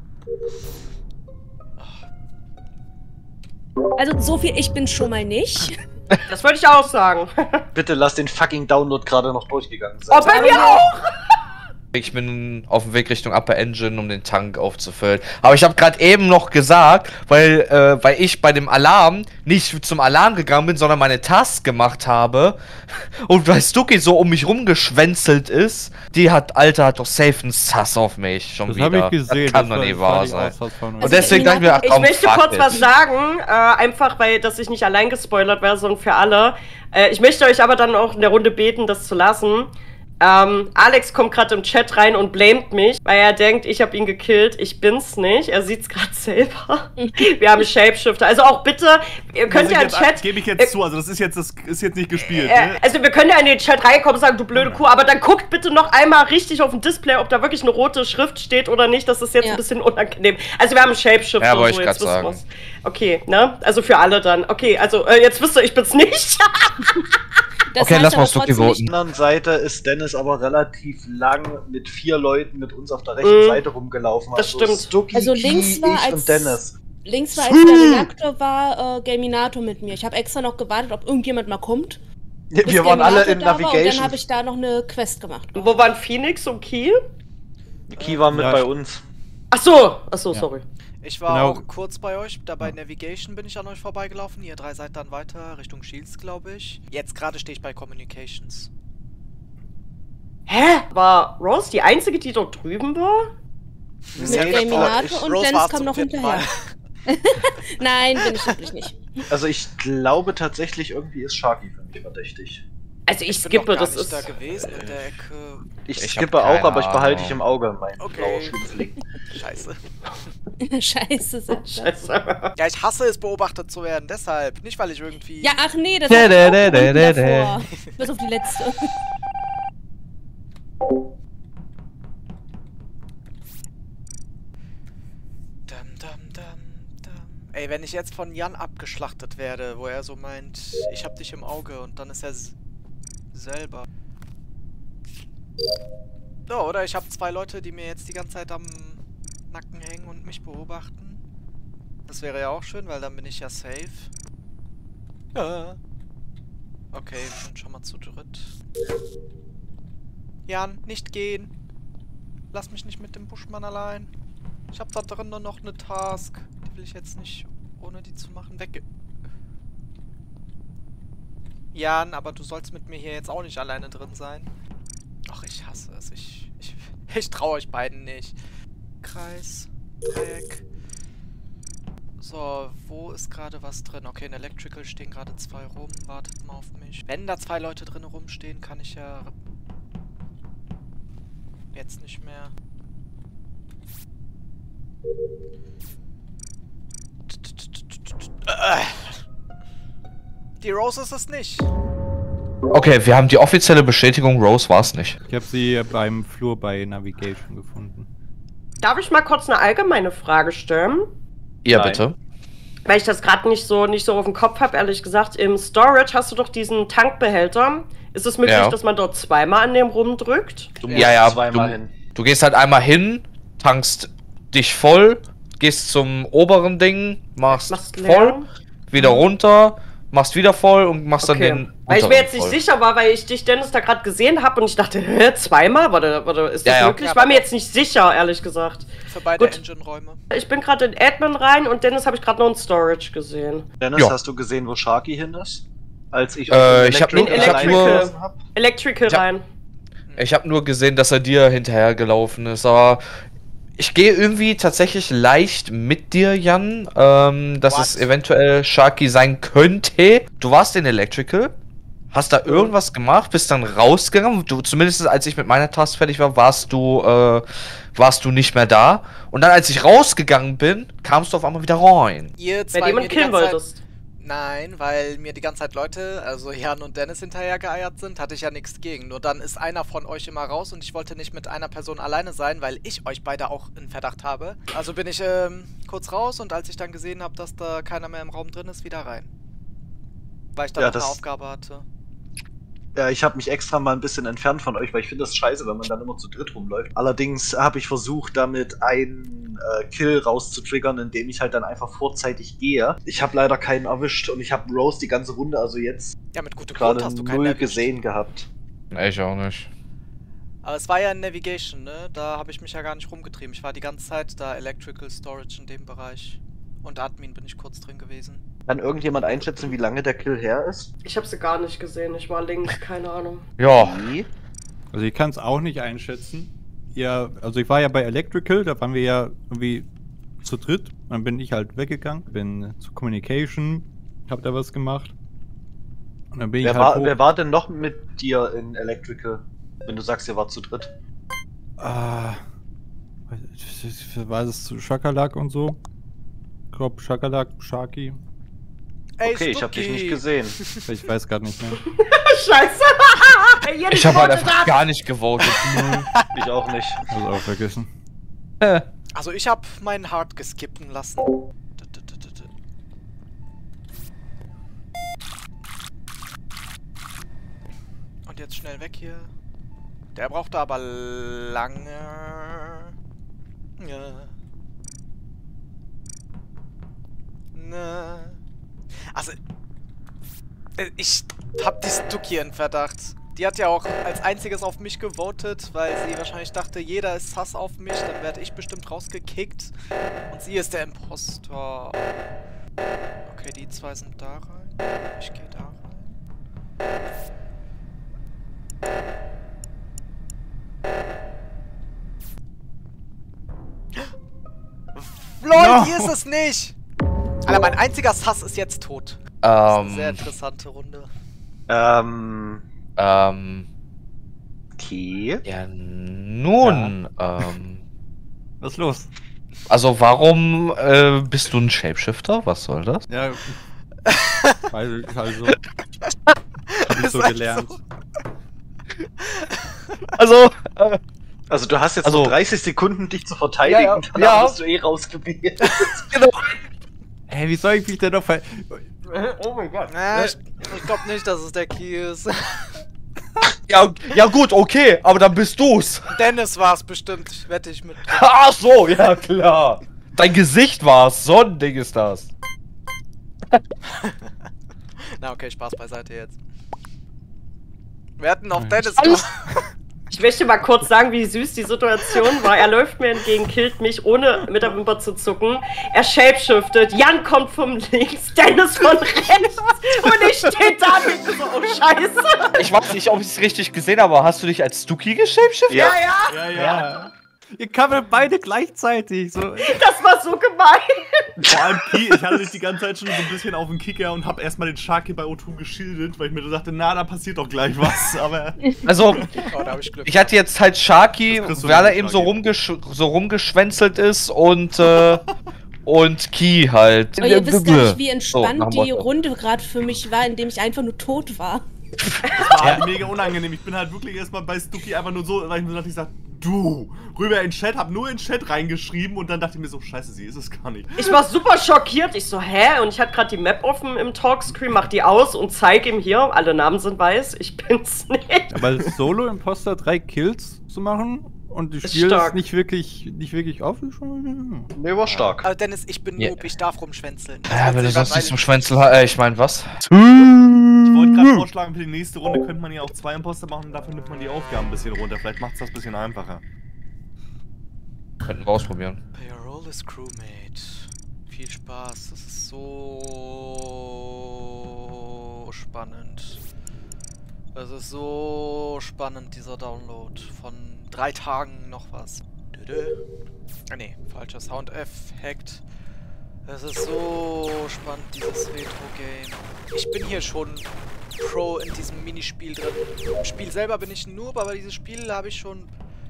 [SPEAKER 4] Also so viel ich bin schon mal nicht.
[SPEAKER 5] Das wollte ich auch sagen.
[SPEAKER 2] Bitte lass den fucking Download gerade noch durchgegangen sein.
[SPEAKER 5] Oh, bei mir auch!
[SPEAKER 6] Ich bin auf dem Weg Richtung Upper Engine, um den Tank aufzufüllen. Aber ich habe gerade eben noch gesagt, weil ich bei dem Alarm nicht zum Alarm gegangen bin, sondern meine Tasks gemacht habe. Und weil Stucky so um mich rumgeschwänzelt ist, Alter, hat doch safe einen Sass auf mich. Schon
[SPEAKER 7] Das
[SPEAKER 6] wieder.
[SPEAKER 7] habe ich gesehen.
[SPEAKER 6] Das kann doch
[SPEAKER 7] war-
[SPEAKER 6] nicht
[SPEAKER 7] das war
[SPEAKER 6] wahr
[SPEAKER 7] die
[SPEAKER 6] sein.
[SPEAKER 7] Aussage von-
[SPEAKER 6] Und deswegen dachte ich mir, ach
[SPEAKER 5] Ich
[SPEAKER 6] komm,
[SPEAKER 5] möchte
[SPEAKER 6] fuck
[SPEAKER 5] kurz
[SPEAKER 6] it.
[SPEAKER 5] was sagen, einfach weil, dass ich nicht allein gespoilert werde, sondern für alle. Ich möchte euch aber dann auch in der Runde beten, das zu lassen. Alex kommt gerade im Chat rein und blamet mich, weil er denkt, ich habe ihn gekillt. Ich bin's nicht. Er sieht's gerade selber. Wir haben Shapeshifter. Also auch bitte, ihr könnt ja im Chat...
[SPEAKER 3] Gebe ich jetzt zu, also das ist jetzt nicht gespielt, ne?
[SPEAKER 5] Also wir können ja in den Chat reinkommen und sagen, du blöde Kuh, aber dann guckt bitte noch einmal richtig auf dem Display, ob da wirklich eine rote Schrift steht oder nicht. Das ist jetzt ein bisschen unangenehm. Also wir haben Shapeshifter
[SPEAKER 6] Ja,
[SPEAKER 5] und
[SPEAKER 6] wollte
[SPEAKER 5] so,
[SPEAKER 6] ich
[SPEAKER 5] jetzt
[SPEAKER 6] grad
[SPEAKER 5] wissen wir's. Okay, ne? Also für alle dann. Okay, also jetzt wisst ihr, ich bin's nicht.
[SPEAKER 4] Das
[SPEAKER 6] Okay,
[SPEAKER 4] heißt
[SPEAKER 6] lass mal
[SPEAKER 4] aber
[SPEAKER 6] Stucky
[SPEAKER 4] trotzdem
[SPEAKER 6] voten.
[SPEAKER 2] Auf der anderen Seite ist Dennis aber relativ lang mit 4 Leuten mit uns auf der rechten Seite rumgelaufen.
[SPEAKER 5] Das stimmt.
[SPEAKER 2] Stucky,
[SPEAKER 4] Also
[SPEAKER 2] Key,
[SPEAKER 4] links war
[SPEAKER 2] ich
[SPEAKER 4] als-
[SPEAKER 2] und Dennis.
[SPEAKER 4] Links war, als der Reaktor war, Gaminator mit mir. Ich habe extra noch gewartet, ob irgendjemand mal kommt. bis
[SPEAKER 2] Wir waren alle
[SPEAKER 4] Gaminator
[SPEAKER 2] in
[SPEAKER 4] da war, und dann
[SPEAKER 2] Navigation.
[SPEAKER 4] habe ich da noch eine Quest gemacht.
[SPEAKER 5] Wo waren Phoenix und Kiel?
[SPEAKER 2] Key war mit
[SPEAKER 7] Ja,
[SPEAKER 2] bei
[SPEAKER 7] ich-
[SPEAKER 2] uns.
[SPEAKER 5] Ach so, sorry.
[SPEAKER 1] Ich war
[SPEAKER 7] Genau.
[SPEAKER 1] auch kurz bei euch, da bei Navigation bin ich an euch vorbeigelaufen. Ihr 3 seid dann weiter Richtung Shields, glaube ich. Jetzt gerade stehe ich bei Communications.
[SPEAKER 5] Hä? War Rose die einzige, die dort drüben war?
[SPEAKER 4] Mit
[SPEAKER 1] Ja,
[SPEAKER 4] Gaminator und
[SPEAKER 1] Rose
[SPEAKER 4] Dennis
[SPEAKER 1] war's
[SPEAKER 4] kam
[SPEAKER 1] zum
[SPEAKER 4] noch
[SPEAKER 1] 4.
[SPEAKER 4] hinterher.
[SPEAKER 1] Mal.
[SPEAKER 4] Nein, bin ich wirklich nicht.
[SPEAKER 2] Also ich glaube tatsächlich, irgendwie ist Sharky für mich verdächtig.
[SPEAKER 5] Also ich
[SPEAKER 1] Ich bin
[SPEAKER 5] skippe,
[SPEAKER 1] doch gar
[SPEAKER 5] das
[SPEAKER 1] nicht
[SPEAKER 5] ist...
[SPEAKER 1] da gewesen in der Ecke.
[SPEAKER 2] Ich
[SPEAKER 6] Ich
[SPEAKER 2] skippe
[SPEAKER 6] hab
[SPEAKER 2] auch,
[SPEAKER 6] keine
[SPEAKER 2] aber ich behalte
[SPEAKER 6] Ahnung.
[SPEAKER 2] dich im Auge, mein
[SPEAKER 1] Okay.
[SPEAKER 2] blauer Schlüpfling.
[SPEAKER 1] Scheiße.
[SPEAKER 4] Scheiße, sagt das.
[SPEAKER 5] Scheiße.
[SPEAKER 1] Ja, ich hasse es, beobachtet zu werden, deshalb. Nicht, weil ich irgendwie...
[SPEAKER 4] Ja, ach nee, das
[SPEAKER 6] Da,
[SPEAKER 4] war
[SPEAKER 6] da,
[SPEAKER 4] auch
[SPEAKER 6] da,
[SPEAKER 4] unten
[SPEAKER 6] da, da.
[SPEAKER 4] davor. Bis auf die letzte.
[SPEAKER 1] Ey, wenn ich jetzt von Jan abgeschlachtet werde, wo er so meint, ich hab dich im Auge und dann ist er selber. Ja, oder ich habe 2 Leute, die mir jetzt die ganze Zeit am Nacken hängen und mich beobachten. Das wäre ja auch schön, weil dann bin ich ja safe. Ja. Okay, wir sind schon mal zu dritt. Jan, nicht gehen. Lass mich nicht mit dem Buschmann allein. Ich habe da drin nur noch eine Task. Die will ich jetzt nicht, ohne die zu machen, weg. Jan, aber du sollst mit mir hier jetzt auch nicht alleine drin sein. Ach, ich hasse es. Ich traue euch beiden nicht. Kreis, Dreieck. So, wo ist gerade was drin? Okay, in Electrical stehen gerade 2 rum. Wartet mal auf mich. Wenn da 2 Leute drin rumstehen, kann ich ja... Jetzt nicht mehr. Die Rose ist es nicht.
[SPEAKER 6] Okay, wir haben die offizielle Bestätigung, Rose war es nicht.
[SPEAKER 7] Ich habe sie beim Flur bei Navigation gefunden.
[SPEAKER 5] Darf ich mal kurz eine allgemeine Frage stellen?
[SPEAKER 6] Ja,
[SPEAKER 2] Nein.
[SPEAKER 6] bitte.
[SPEAKER 5] Weil ich das gerade nicht so auf dem Kopf habe, ehrlich gesagt. Im Storage hast du doch diesen Tankbehälter. Ist es möglich, dass man dort zweimal an dem rumdrückt?
[SPEAKER 2] Du musst
[SPEAKER 6] Ja,
[SPEAKER 2] zweimal hin.
[SPEAKER 6] Du gehst halt einmal hin, tankst dich voll, gehst zum oberen Ding, machst voll, wieder runter, machst wieder voll und machst dann den
[SPEAKER 5] Weil ich mir jetzt nicht
[SPEAKER 6] voll.
[SPEAKER 5] sicher war, weil ich dich, Dennis, da gerade gesehen habe und ich dachte, hä, zweimal? Warte, ist das möglich?
[SPEAKER 1] Ja,
[SPEAKER 5] Ich war mir jetzt nicht sicher, ehrlich gesagt.
[SPEAKER 1] Für beide
[SPEAKER 5] Gut.
[SPEAKER 1] Engine-Räume.
[SPEAKER 5] Ich bin gerade in Admin rein und Dennis habe ich gerade noch in Storage gesehen.
[SPEAKER 2] Dennis,
[SPEAKER 6] Ja.
[SPEAKER 2] hast du gesehen, wo Sharky hin ist? Als ich
[SPEAKER 6] ich hab nur-
[SPEAKER 5] Electrical
[SPEAKER 6] Ja.
[SPEAKER 5] rein.
[SPEAKER 6] Ich habe nur gesehen, dass er dir hinterhergelaufen ist, aber ich gehe irgendwie tatsächlich leicht mit dir, Jan, dass
[SPEAKER 1] What?
[SPEAKER 6] es eventuell Sharky sein könnte. Du warst in Electrical, hast da irgendwas gemacht, bist dann rausgegangen. Du, zumindest als ich mit meiner Task fertig war, warst du nicht mehr da. Und dann, als ich rausgegangen bin, kamst du auf einmal wieder rein.
[SPEAKER 1] Ihr
[SPEAKER 5] Wenn
[SPEAKER 1] zwei
[SPEAKER 5] jemand
[SPEAKER 1] mir die
[SPEAKER 5] killen
[SPEAKER 1] ganze Zeit...
[SPEAKER 5] wolltest.
[SPEAKER 1] Nein, weil mir die ganze Zeit Leute, also Jan und Dennis hinterher geeiert sind, hatte ich ja nichts gegen. Nur dann ist einer von euch immer raus und ich wollte nicht mit einer Person alleine sein, weil ich euch beide auch in Verdacht habe. Also bin ich kurz raus und als ich dann gesehen habe, dass da keiner mehr im Raum drin ist, wieder rein. Weil ich dann
[SPEAKER 2] Ja,
[SPEAKER 1] noch eine
[SPEAKER 2] das-
[SPEAKER 1] Aufgabe hatte.
[SPEAKER 2] Ja, ich habe mich extra mal ein bisschen entfernt von euch, weil ich finde das scheiße, wenn man dann immer zu dritt rumläuft. Allerdings habe ich versucht, damit einen Kill rauszutriggern, indem ich halt dann einfach vorzeitig gehe. Ich habe leider keinen erwischt und ich habe Rose die ganze Runde, also jetzt
[SPEAKER 1] Ja, mit gutem Grund
[SPEAKER 2] gerade
[SPEAKER 1] hast du keinen
[SPEAKER 2] 0
[SPEAKER 1] erwischt.
[SPEAKER 2] gesehen gehabt.
[SPEAKER 6] Ich auch nicht.
[SPEAKER 1] Aber es war ja in Navigation, ne? Da habe ich mich ja gar nicht rumgetrieben. Ich war die ganze Zeit da Electrical Storage in dem Bereich. Und Admin bin ich kurz drin gewesen.
[SPEAKER 2] Kann irgendjemand einschätzen, wie lange der Kill her ist?
[SPEAKER 5] Ich habe sie gar nicht gesehen. Ich war links, keine Ahnung.
[SPEAKER 6] Ja,
[SPEAKER 2] Wie?
[SPEAKER 7] Also ich kann es auch nicht einschätzen. Ja, also ich war ja bei Electrical, da waren wir ja irgendwie zu dritt. Dann bin ich halt weggegangen, bin zu Communication, hab da was gemacht. Und dann bin ich halt hoch.
[SPEAKER 2] Wer war denn noch mit dir in Electrical? Wenn du sagst, ihr wart zu dritt.
[SPEAKER 7] Ah, war das zu Schakalak und so? Ich glaube Schakalak, Sharky.
[SPEAKER 1] Ey,
[SPEAKER 2] Okay, ich habe dich nicht gesehen.
[SPEAKER 7] Ich weiß gerade nicht mehr.
[SPEAKER 5] Scheiße! Ey,
[SPEAKER 6] ich habe halt
[SPEAKER 5] votet
[SPEAKER 6] einfach
[SPEAKER 5] ab.
[SPEAKER 6] gar nicht gewotet.
[SPEAKER 2] Ich auch nicht.
[SPEAKER 7] Also auch vergessen.
[SPEAKER 1] Also ich habe meinen Hard geskippen lassen. Und jetzt schnell weg hier. Der brauchte aber lange. Ja. Na. Also, ich hab die Stucky in Verdacht. Die hat ja auch als einziges auf mich gewotet, weil sie wahrscheinlich dachte, jeder ist Hass auf mich, dann werde ich bestimmt rausgekickt. Und sie ist der Impostor. Okay, die zwei sind da rein. Ich gehe da rein. LOL, hier ist es nicht! Alter, mein einziger Sass ist jetzt tot. Das ist eine sehr interessante Runde.
[SPEAKER 2] Okay.
[SPEAKER 6] Ja, nun,
[SPEAKER 7] Was ist los?
[SPEAKER 6] also warum bist du ein Shapeshifter? Was soll das?
[SPEAKER 7] Ja, weil also hab ich so
[SPEAKER 1] Ist
[SPEAKER 7] gelernt.
[SPEAKER 1] so.
[SPEAKER 6] Also,
[SPEAKER 2] Also du hast jetzt
[SPEAKER 6] Also-
[SPEAKER 2] noch 30 Sekunden, dich zu verteidigen,
[SPEAKER 6] Ja, ja.
[SPEAKER 2] danach
[SPEAKER 6] Ja.
[SPEAKER 2] bist du eh rausgebiert.
[SPEAKER 6] genau.
[SPEAKER 7] Hey, wie soll ich mich denn noch
[SPEAKER 5] Oh mein Gott.
[SPEAKER 1] Na, ich glaube nicht, dass es der Key ist.
[SPEAKER 6] Ja gut, okay, aber dann bist du's.
[SPEAKER 1] Dennis war's bestimmt, wette ich mit.
[SPEAKER 6] Ach so, ja klar. Dein Gesicht war's, so ein Ding ist das.
[SPEAKER 1] Na okay, Spaß beiseite jetzt. Wir hatten auf Dennis...
[SPEAKER 5] Ich möchte mal kurz sagen, wie süß die Situation war. Er läuft mir entgegen, killt mich, ohne mit der Wimper zu zucken. Er shapeshiftet, Jan kommt von links, Dennis von rechts und ich stehe da und so, oh Scheiße.
[SPEAKER 6] Ich weiß nicht, ob ich es richtig gesehen habe, aber hast du dich als Stuki geshapeshiftet?
[SPEAKER 5] Ja.
[SPEAKER 7] Ja. Ihr kamen beide gleichzeitig. So.
[SPEAKER 5] Das war so gemein.
[SPEAKER 3] Vor allem Ki, ich hatte dich die ganze Zeit schon so ein bisschen auf den Kicker und hab erstmal den Sharky bei O2 geschildert, weil ich mir so dachte, na, da passiert doch gleich was, aber...
[SPEAKER 6] Also,
[SPEAKER 1] Oh, da hab ich Glück.
[SPEAKER 6] ich hatte jetzt halt Sharky,
[SPEAKER 3] Das kriegst du
[SPEAKER 6] weil er
[SPEAKER 3] nicht,
[SPEAKER 6] eben so rumgeschwänzelt ist und Ki halt.
[SPEAKER 4] Aber ihr wisst gar nicht, wie
[SPEAKER 6] So, nach
[SPEAKER 4] entspannt
[SPEAKER 6] dem
[SPEAKER 4] die
[SPEAKER 6] Motto.
[SPEAKER 4] Runde gerade für mich war, indem ich einfach nur tot war.
[SPEAKER 3] Das war halt mega unangenehm. Ich bin halt wirklich erstmal bei Stuki einfach nur so, weil ich mir dachte, ich sag, du, rüber in den Chat, hab nur in den Chat reingeschrieben und dann dachte ich mir so, scheiße, sie ist es gar nicht.
[SPEAKER 5] Ich war super schockiert. Ich so, hä? Und ich hatte gerade die Map offen im Talkscreen, mach die aus und zeig ihm hier, alle Namen sind weiß, ich bin's nicht.
[SPEAKER 7] Aber als Solo-Imposter 3 Kills zu machen und die
[SPEAKER 5] Ist
[SPEAKER 7] Spiel
[SPEAKER 5] stark.
[SPEAKER 7] ist nicht wirklich offen, ist schon...
[SPEAKER 2] Nee, war stark.
[SPEAKER 1] Also Dennis, ich bin
[SPEAKER 6] Ja.
[SPEAKER 1] Noob, ich darf rumschwänzeln.
[SPEAKER 6] Ja, wenn du sonst nicht zum Schwänzel ich mein, was?
[SPEAKER 3] Ich wollte gerade vorschlagen, für die nächste Runde könnte man ja auch 2 Imposter machen und dafür nimmt man die Aufgaben ein bisschen runter. Vielleicht macht es das ein bisschen einfacher.
[SPEAKER 6] Könnten wir ausprobieren.
[SPEAKER 1] Your role is Crewmate. Viel Spaß, das ist so spannend. Es ist so spannend, dieser Download. Von 3 Tagen noch was. Ah ne, falscher Sound-Effekt. Es ist so spannend, dieses Retro-Game. Ich bin hier schon Pro in diesem Minispiel drin. Im Spiel selber bin ich ein Noob, aber dieses Spiel habe ich schon...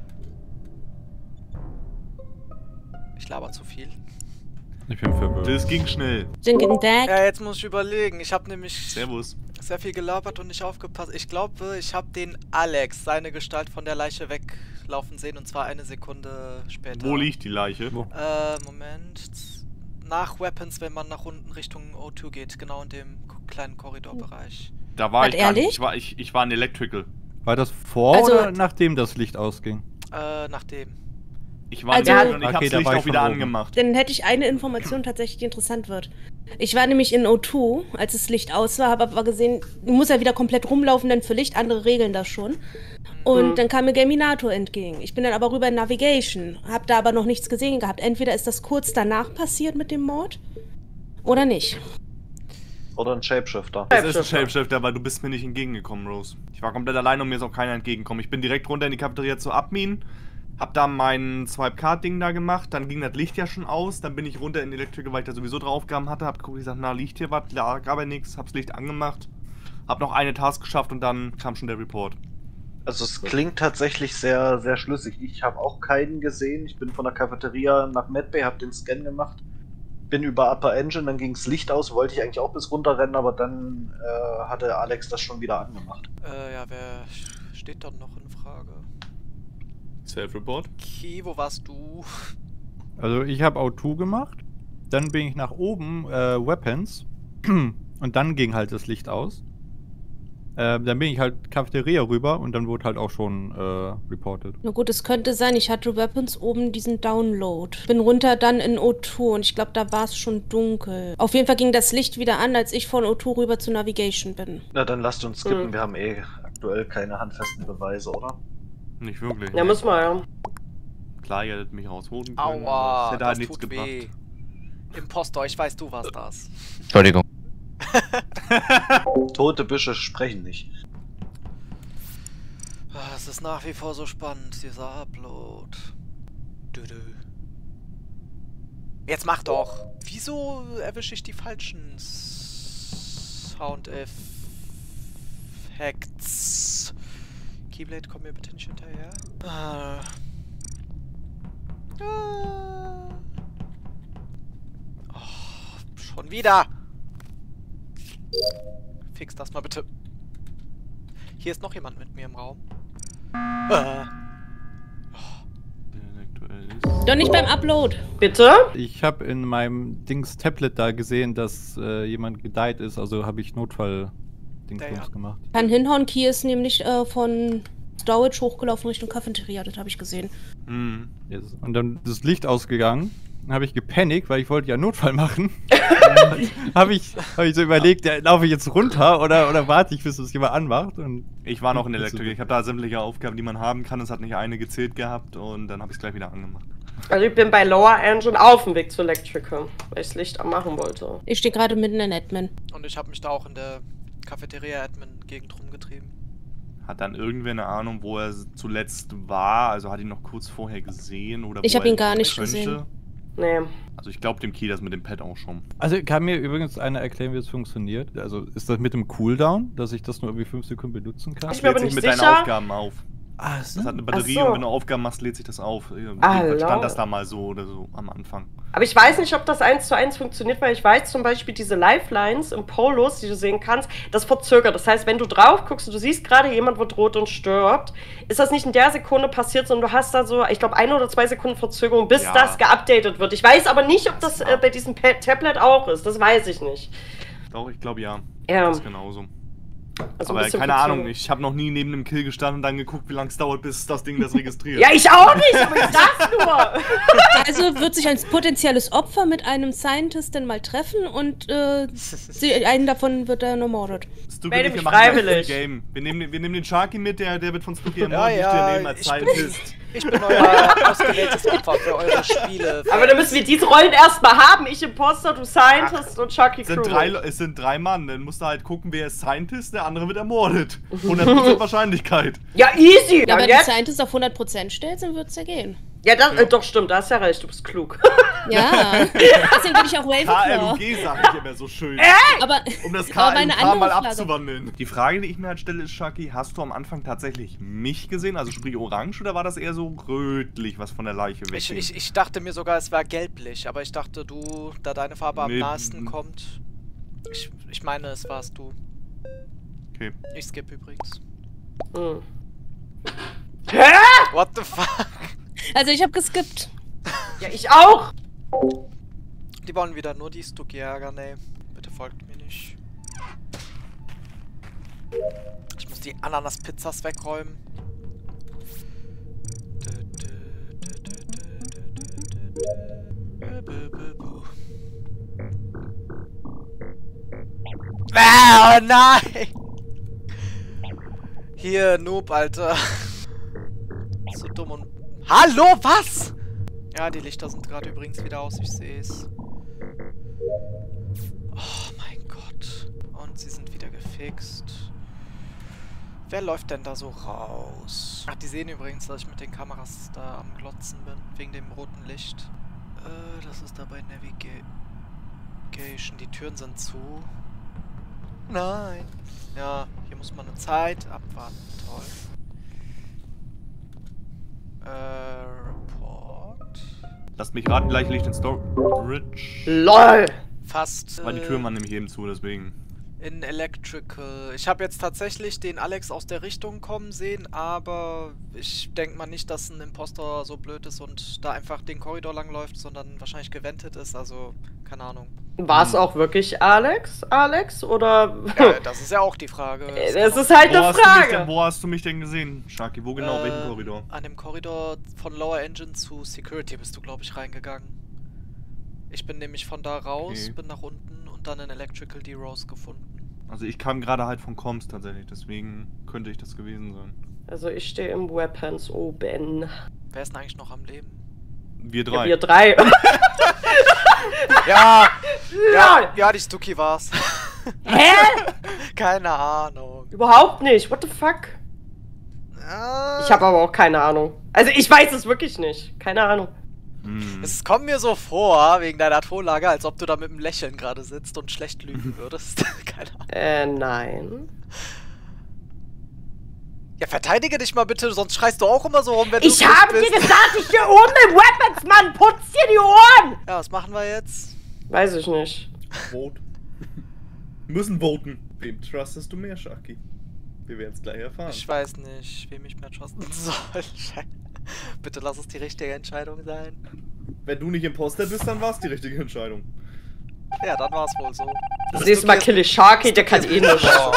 [SPEAKER 1] Ich laber zu viel.
[SPEAKER 7] Ich bin verwirrt.
[SPEAKER 3] Das ging schnell.
[SPEAKER 4] Jingle Deck.
[SPEAKER 1] Ja, jetzt muss ich überlegen. Ich habe nämlich
[SPEAKER 3] Servus.
[SPEAKER 1] sehr viel gelabert und nicht aufgepasst. Ich glaube, ich habe den Alex, seine Gestalt von der Leiche weglaufen sehen und zwar eine Sekunde später.
[SPEAKER 3] Wo liegt die Leiche?
[SPEAKER 1] Moment. Nach Weapons, wenn man nach unten Richtung O2 geht. Genau in dem kleinen Korridorbereich.
[SPEAKER 3] Da war
[SPEAKER 4] Hat
[SPEAKER 3] ich gar
[SPEAKER 4] ehrlich?
[SPEAKER 3] nicht. Ich war in Electrical.
[SPEAKER 7] War das vor
[SPEAKER 4] Also-
[SPEAKER 7] oder nachdem das Licht ausging?
[SPEAKER 1] Nachdem.
[SPEAKER 3] Ich war
[SPEAKER 4] Also-
[SPEAKER 3] in Electrical und ich
[SPEAKER 7] Okay,
[SPEAKER 3] hab's
[SPEAKER 7] da
[SPEAKER 3] Licht
[SPEAKER 7] war ich
[SPEAKER 3] auch wieder
[SPEAKER 7] von oben.
[SPEAKER 3] angemacht.
[SPEAKER 4] Dann hätte ich eine Information tatsächlich, die interessant wird. Ich war nämlich in O2, als das Licht aus war, habe aber gesehen, du musst ja wieder komplett rumlaufen, denn für Licht andere regeln das schon. Und dann kam mir Gaminator entgegen. Ich bin dann aber rüber in Navigation, habe da aber noch nichts gesehen gehabt. Entweder ist das kurz danach passiert mit dem Mord oder nicht.
[SPEAKER 2] Oder ein Shapeshifter.
[SPEAKER 3] Es ist ein Shapeshifter, aber du bist mir nicht entgegengekommen, Rose. Ich war komplett allein und mir ist auch keiner entgegengekommen. Ich bin direkt runter in die Cafeteria zu Admin, hab da mein Swipe-Card-Ding da gemacht, dann ging das Licht ja schon aus, dann bin ich runter in Electrical, weil ich da sowieso drauf Aufgaben hatte, hab geguckt, gesagt, na, liegt hier was, lag aber nichts, hab's Licht angemacht, hab noch eine Task geschafft und dann kam schon der Report.
[SPEAKER 2] Also es klingt tatsächlich sehr, sehr schlüssig. Ich habe auch keinen gesehen. Ich bin von der Cafeteria nach Medbay, habe den Scan gemacht. Bin über Upper Engine, dann ging's Licht aus, wollte ich eigentlich auch bis runterrennen, aber dann hatte Alex das schon wieder angemacht.
[SPEAKER 1] Ja, wer steht dann noch in Frage?
[SPEAKER 3] Self-Report?
[SPEAKER 1] Ki, wo warst du?
[SPEAKER 7] Also ich habe O2 gemacht, dann bin ich nach oben, Weapons, und dann ging halt das Licht aus. Dann bin ich halt Cafeteria rüber und dann wurde halt auch schon reported.
[SPEAKER 4] Na gut, es könnte sein, ich hatte Weapons oben diesen Download. Bin runter dann in O2 und ich glaube, da war es schon dunkel. Auf jeden Fall ging das Licht wieder an, als ich von O2 rüber zu Navigation bin.
[SPEAKER 2] Na, dann lasst uns skippen. Wir haben aktuell keine handfesten Beweise, oder?
[SPEAKER 3] Nicht wirklich.
[SPEAKER 5] Ja, müssen wir ja.
[SPEAKER 3] Klar, ihr hättet mich rausholen können. aber
[SPEAKER 1] Aua,
[SPEAKER 3] das hätte
[SPEAKER 1] das
[SPEAKER 3] halt nichts
[SPEAKER 1] tut
[SPEAKER 3] gebracht.
[SPEAKER 1] weh. Impostor, ich weiß, du warst das.
[SPEAKER 6] Entschuldigung.
[SPEAKER 2] Tote Büsche sprechen nicht.
[SPEAKER 1] Es ist nach wie vor so spannend, dieser Upload. Jetzt mach doch! Wieso erwische ich die falschen Sound-Effekts? Keyblade, komm mir bitte nicht hinterher. Oh, schon wieder! Fix das mal bitte. Hier ist noch jemand mit mir im Raum.
[SPEAKER 4] Doch nicht beim Upload.
[SPEAKER 5] Bitte?
[SPEAKER 7] Ich habe in meinem Dings Tablet da gesehen, dass jemand gedeiht ist, also habe ich Notfall Dingsbums gemacht.
[SPEAKER 4] Kann hinhauen, Key ist nämlich von Storage hochgelaufen Richtung Cafeteria, das habe ich gesehen.
[SPEAKER 7] Yes. Und dann ist das Licht ausgegangen. Dann habe ich gepanikt, weil ich wollte ja Notfall machen. habe ich so überlegt, ja, laufe ich jetzt runter oder warte ich, bis es jemand anmacht? Und
[SPEAKER 3] ich war noch in Elektrik. Ich habe da sämtliche Aufgaben, die man haben kann. Es hat nicht eine gezählt gehabt und dann habe ich es gleich wieder angemacht.
[SPEAKER 5] Also ich bin bei Lower Engine auf dem Weg zu Electrical, weil ich das Licht anmachen wollte.
[SPEAKER 4] Ich stehe gerade mitten in Admin.
[SPEAKER 1] Und ich habe mich da auch in der Cafeteria-Admin-Gegend rumgetrieben.
[SPEAKER 3] Hat dann irgendwer eine Ahnung, wo er zuletzt war? Also hat ihn noch kurz vorher gesehen? Oder
[SPEAKER 4] ich
[SPEAKER 3] wo
[SPEAKER 4] habe
[SPEAKER 3] er
[SPEAKER 4] ihn gar nicht
[SPEAKER 3] könnte?
[SPEAKER 4] gesehen.
[SPEAKER 5] Nee.
[SPEAKER 3] Also ich glaube dem Key das mit dem Pad auch schon.
[SPEAKER 7] Also kann mir übrigens einer erklären, wie es funktioniert? Also ist das mit dem Cooldown, dass ich das nur irgendwie 5 Sekunden benutzen kann?
[SPEAKER 5] Ich bin aber
[SPEAKER 3] lädt sich
[SPEAKER 5] nicht
[SPEAKER 3] mit
[SPEAKER 5] sicher.
[SPEAKER 3] deinen Aufgaben auf.
[SPEAKER 7] Ah,
[SPEAKER 3] Das hat eine Batterie
[SPEAKER 5] Ach so.
[SPEAKER 3] und wenn du Aufgaben machst, lädt sich das auf.
[SPEAKER 5] lol.
[SPEAKER 3] Stand das da mal so oder so am Anfang.
[SPEAKER 5] Aber ich weiß nicht, ob das 1:1 funktioniert, weil ich weiß zum Beispiel diese Lifelines im Polos, die du sehen kannst, das verzögert. Das heißt, wenn du drauf guckst und du siehst gerade, jemand wird rot und stirbt, ist das nicht in der Sekunde passiert, sondern du hast da so, ich glaube, 1 oder 2 Sekunden Verzögerung, bis
[SPEAKER 3] Ja.
[SPEAKER 5] das geupdatet wird. Ich weiß aber nicht, ob das bei diesem Tablet auch ist. Das weiß ich nicht.
[SPEAKER 3] Doch, ich glaube ja.
[SPEAKER 5] Ja.
[SPEAKER 3] Das ist genauso.
[SPEAKER 5] Also ein
[SPEAKER 3] Aber
[SPEAKER 5] bisschen
[SPEAKER 3] keine Ahnung,
[SPEAKER 5] Verzögerung.
[SPEAKER 3] ich habe noch nie neben einem Kill gestanden und dann geguckt, wie lange es dauert, bis das Ding das registriert.
[SPEAKER 5] Ja, ich auch nicht, aber ich sag's nur.
[SPEAKER 4] Also wird sich ein potenzielles Opfer mit einem Scientist dann mal treffen und einen davon wird dann ermordet.
[SPEAKER 3] Stu
[SPEAKER 5] Melde
[SPEAKER 3] und
[SPEAKER 5] mich
[SPEAKER 3] ich, wir machen gleich
[SPEAKER 5] freiwillig.
[SPEAKER 3] ein Game. Wir nehmen den Sharky mit, der wird von Spooky
[SPEAKER 1] Ja,
[SPEAKER 3] ermordet,
[SPEAKER 1] ja,
[SPEAKER 3] wir nehmen als
[SPEAKER 1] ich bin-
[SPEAKER 3] Scientist.
[SPEAKER 1] Ich bin euer ausgewähltes Opfer für eure Spiele.
[SPEAKER 5] Aber dann müssen wir diese Rollen erstmal haben. Ich Imposter, du Scientist und Chucky
[SPEAKER 3] Es sind
[SPEAKER 5] Crew.
[SPEAKER 3] es sind 3 Mann, dann musst du halt gucken, wer ist Scientist, der andere wird ermordet. 100% Wahrscheinlichkeit.
[SPEAKER 5] Ja, easy.
[SPEAKER 4] Ja,
[SPEAKER 5] Und
[SPEAKER 4] wenn du
[SPEAKER 5] jetzt?
[SPEAKER 4] Scientist auf 100% stellst, dann wird's ja gehen.
[SPEAKER 5] Ja, das, doch, stimmt, da hast ja recht, du bist klug.
[SPEAKER 4] Ja, deswegen bin ich auch Ravenclaw.
[SPEAKER 3] KLUG sag ich immer so schön.
[SPEAKER 4] Aber,
[SPEAKER 3] Um das
[SPEAKER 4] aber meine
[SPEAKER 3] KLUG mal
[SPEAKER 4] andere Frage.
[SPEAKER 3] abzuwandeln. Die Frage, die ich mir halt stelle, ist, Sharky, hast du am Anfang tatsächlich mich gesehen? Also sprich orange oder war das eher so rötlich, was von der Leiche wegging?
[SPEAKER 1] Ich dachte mir sogar, es wäre gelblich, aber ich dachte, da deine Farbe am
[SPEAKER 3] Nee.
[SPEAKER 1] nahesten kommt. Ich meine, es warst du.
[SPEAKER 3] Okay.
[SPEAKER 1] Ich skippe übrigens.
[SPEAKER 5] Hm.
[SPEAKER 1] What the fuck?
[SPEAKER 4] also ich habe geskippt.
[SPEAKER 5] Ja, ich auch.
[SPEAKER 1] Die wollen wieder nur die Stuki ärgern, ey. Bitte folgt mir nicht. Ich muss die Ananas-Pizzas wegräumen. Oh nein! Hier, Noob, Alter. So dumm und... Hallo, was? Ja, die Lichter sind gerade übrigens wieder aus, ich sehe es. Oh mein Gott. Und sie sind wieder gefixt. Wer läuft denn da so raus? Ach, die sehen übrigens, dass ich mit den Kameras da am Glotzen bin, wegen dem roten Licht. Das ist dabei Navigation. Die Türen sind zu. Nein. Ja, hier muss man eine Zeit abwarten. Toll. Report.
[SPEAKER 3] Lasst mich raten, gleich Licht in Storage.
[SPEAKER 5] LOL.
[SPEAKER 1] Fast.
[SPEAKER 3] Weil die Türen waren nämlich eben zu, deswegen.
[SPEAKER 1] In Electrical. Ich habe jetzt tatsächlich den Alex aus der Richtung kommen sehen, aber ich denke mal nicht, dass ein Imposter so blöd ist und da einfach den Korridor lang läuft, sondern wahrscheinlich gewendet ist, also keine Ahnung.
[SPEAKER 5] War es auch wirklich Alex? Oder?
[SPEAKER 1] Ja, das ist ja auch die Frage.
[SPEAKER 5] Das ist halt eine Frage.
[SPEAKER 3] Wo hast du mich denn gesehen, Sharky? Wo genau? Welchen Korridor?
[SPEAKER 1] An dem Korridor von Lower Engine zu Security bist du, glaube ich, reingegangen. Ich bin nämlich von da raus,
[SPEAKER 3] Okay.
[SPEAKER 1] bin nach unten und dann in Electrical die Rose gefunden.
[SPEAKER 3] Also ich kam gerade halt von Comms tatsächlich, deswegen könnte ich das gewesen sein.
[SPEAKER 5] Also ich stehe im Weapons oben.
[SPEAKER 1] Wer ist denn eigentlich noch am Leben?
[SPEAKER 3] Wir
[SPEAKER 5] Ja,
[SPEAKER 3] 3.
[SPEAKER 5] wir 3.
[SPEAKER 1] Ja! Ja, die Stuki war's.
[SPEAKER 5] Hä?
[SPEAKER 1] Keine Ahnung.
[SPEAKER 5] Überhaupt nicht. What the fuck? Ich habe aber auch keine Ahnung. Also ich weiß es wirklich nicht. Keine Ahnung.
[SPEAKER 1] Es kommt mir so vor, wegen deiner Tonlage, als ob du da mit einem Lächeln gerade sitzt und schlecht lügen würdest. Keine Ahnung.
[SPEAKER 5] Nein.
[SPEAKER 1] Ja, verteidige dich mal bitte, sonst schreist du auch immer so rum, wenn
[SPEAKER 5] Ich
[SPEAKER 1] du
[SPEAKER 5] habe
[SPEAKER 1] bist.
[SPEAKER 5] dir gesagt, ich stehe oben im Weapons, Mann. Putz dir die Ohren.
[SPEAKER 1] Ja, was machen wir jetzt?
[SPEAKER 5] Weiß ich nicht.
[SPEAKER 3] Vote. Müssen voten. Wem trustest du mehr, Sharky? Wir werden es gleich erfahren.
[SPEAKER 1] Ich weiß nicht, wem ich mehr trusten soll. Bitte lass es die richtige Entscheidung sein.
[SPEAKER 3] Wenn du nicht Imposter bist, dann war es die richtige Entscheidung.
[SPEAKER 1] Ja, dann war es wohl so.
[SPEAKER 5] Das nächste Mal kill ich Sharky, der kann eh nicht.
[SPEAKER 1] Von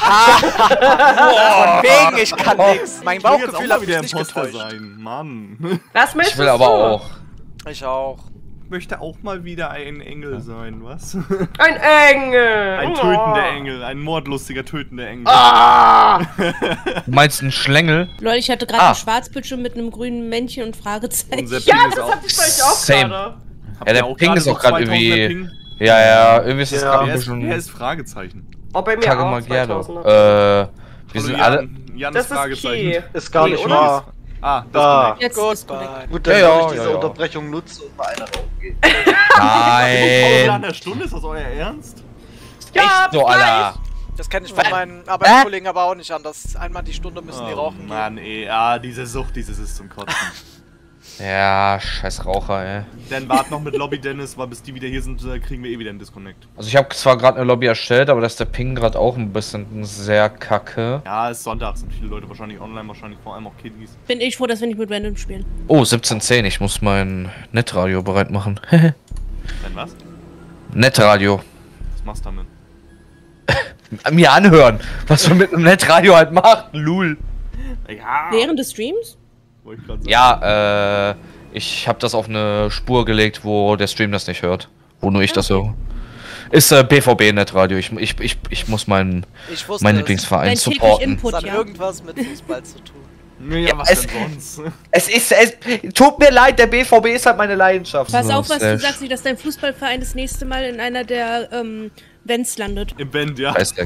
[SPEAKER 1] wegen, ich kann nix. Mein Bauchgefühl hat mich nicht getäuscht.
[SPEAKER 3] sein, Mann.
[SPEAKER 5] Was möchtest
[SPEAKER 6] Ich will aber
[SPEAKER 5] du?
[SPEAKER 6] auch.
[SPEAKER 1] Ich auch.
[SPEAKER 3] Ich möchte auch mal wieder ein Engel sein, was?
[SPEAKER 5] Ein Engel!
[SPEAKER 3] Ein tötender Engel, ein mordlustiger tötender Engel.
[SPEAKER 5] Ah!
[SPEAKER 6] Du meinst einen Schlängel?
[SPEAKER 4] Lol, ich hatte gerade ein Schwarzbildschirm mit einem grünen Männchen und Fragezeichen.
[SPEAKER 3] Unser
[SPEAKER 5] Ja,
[SPEAKER 3] Ping ist
[SPEAKER 5] das
[SPEAKER 3] auch.
[SPEAKER 5] hatte ich vielleicht auch
[SPEAKER 6] Same.
[SPEAKER 5] gerade.
[SPEAKER 6] Ja, der Ping ist auch gerade irgendwie. Ja, irgendwie ist das
[SPEAKER 2] Ja.
[SPEAKER 6] gerade ein
[SPEAKER 3] Wer
[SPEAKER 6] bisschen.
[SPEAKER 3] ist Fragezeichen?
[SPEAKER 5] Oh, bei mir
[SPEAKER 6] Kacke
[SPEAKER 5] auch,
[SPEAKER 6] Magiado.
[SPEAKER 5] 2000er.
[SPEAKER 6] Wir
[SPEAKER 3] Hallo,
[SPEAKER 6] sind
[SPEAKER 3] Jan.
[SPEAKER 6] alle.
[SPEAKER 3] Jan
[SPEAKER 5] Das
[SPEAKER 3] ist
[SPEAKER 5] ist
[SPEAKER 3] Fragezeichen.
[SPEAKER 5] Key.
[SPEAKER 2] Ist gar nicht
[SPEAKER 5] oder?
[SPEAKER 2] wahr.
[SPEAKER 3] Ah, das
[SPEAKER 2] Ah.
[SPEAKER 3] ist
[SPEAKER 4] Jetzt ist
[SPEAKER 1] Goodbye.
[SPEAKER 4] korrekt.
[SPEAKER 2] Gut, dann
[SPEAKER 6] Ja,
[SPEAKER 2] soll
[SPEAKER 6] ja,
[SPEAKER 2] ich diese
[SPEAKER 6] ja, ja.
[SPEAKER 2] Unterbrechung nutzen und mal einer raufgehen.
[SPEAKER 3] an
[SPEAKER 6] Nein!
[SPEAKER 3] der Stunde, ist das euer Ernst?
[SPEAKER 5] Ja,
[SPEAKER 6] Echt so, Alter.
[SPEAKER 1] Das kenne ich von meinen Arbeitskollegen aber auch nicht anders. Einmal die Stunde müssen die rauchen gehen.
[SPEAKER 3] Mann, ey, diese Sucht, dieses ist zum Kotzen.
[SPEAKER 6] Ja, scheiß Raucher, ey.
[SPEAKER 3] Dann wart noch mit Lobby Dennis, weil bis die wieder hier sind, kriegen wir eh wieder einen Disconnect.
[SPEAKER 6] Also ich habe zwar gerade eine Lobby erstellt, aber da ist der Ping gerade auch ein bisschen sehr kacke.
[SPEAKER 3] Ja, es ist Sonntag, sind viele Leute wahrscheinlich online, wahrscheinlich vor allem auch Kiddies.
[SPEAKER 4] Bin ich froh, dass wir nicht mit Random spielen.
[SPEAKER 6] Oh, 17:10, ich muss mein Netradio bereit machen.
[SPEAKER 3] Dann was?
[SPEAKER 6] Netradio.
[SPEAKER 3] Was machst du damit?
[SPEAKER 6] Mir anhören, was man mit einem Netradio halt macht. Lul.
[SPEAKER 3] Ja,
[SPEAKER 4] Während des Streams?
[SPEAKER 3] wollte ich gerade sagen.
[SPEAKER 6] Ja, ich habe das auf eine Spur gelegt, wo der Stream das nicht hört. Wo nur ich das höre. Ist BVB Netradio. Ich muss meinen
[SPEAKER 1] Ich wusste
[SPEAKER 6] mein
[SPEAKER 1] es.
[SPEAKER 6] Lieblingsverein
[SPEAKER 4] Dein täglich
[SPEAKER 6] supporten.
[SPEAKER 4] Input,
[SPEAKER 1] Das hat
[SPEAKER 4] ja.
[SPEAKER 1] irgendwas mit Fußball zu tun.
[SPEAKER 3] Ja, was
[SPEAKER 6] es-
[SPEAKER 3] denn sonst?
[SPEAKER 6] Es tut mir leid, der BVB ist halt meine Leidenschaft.
[SPEAKER 4] Pass auf,
[SPEAKER 6] So,
[SPEAKER 4] was du sagst, nicht, dass dein Fußballverein das nächste Mal in einer der Vents landet.
[SPEAKER 3] Im Band, ja.
[SPEAKER 6] Weiß der.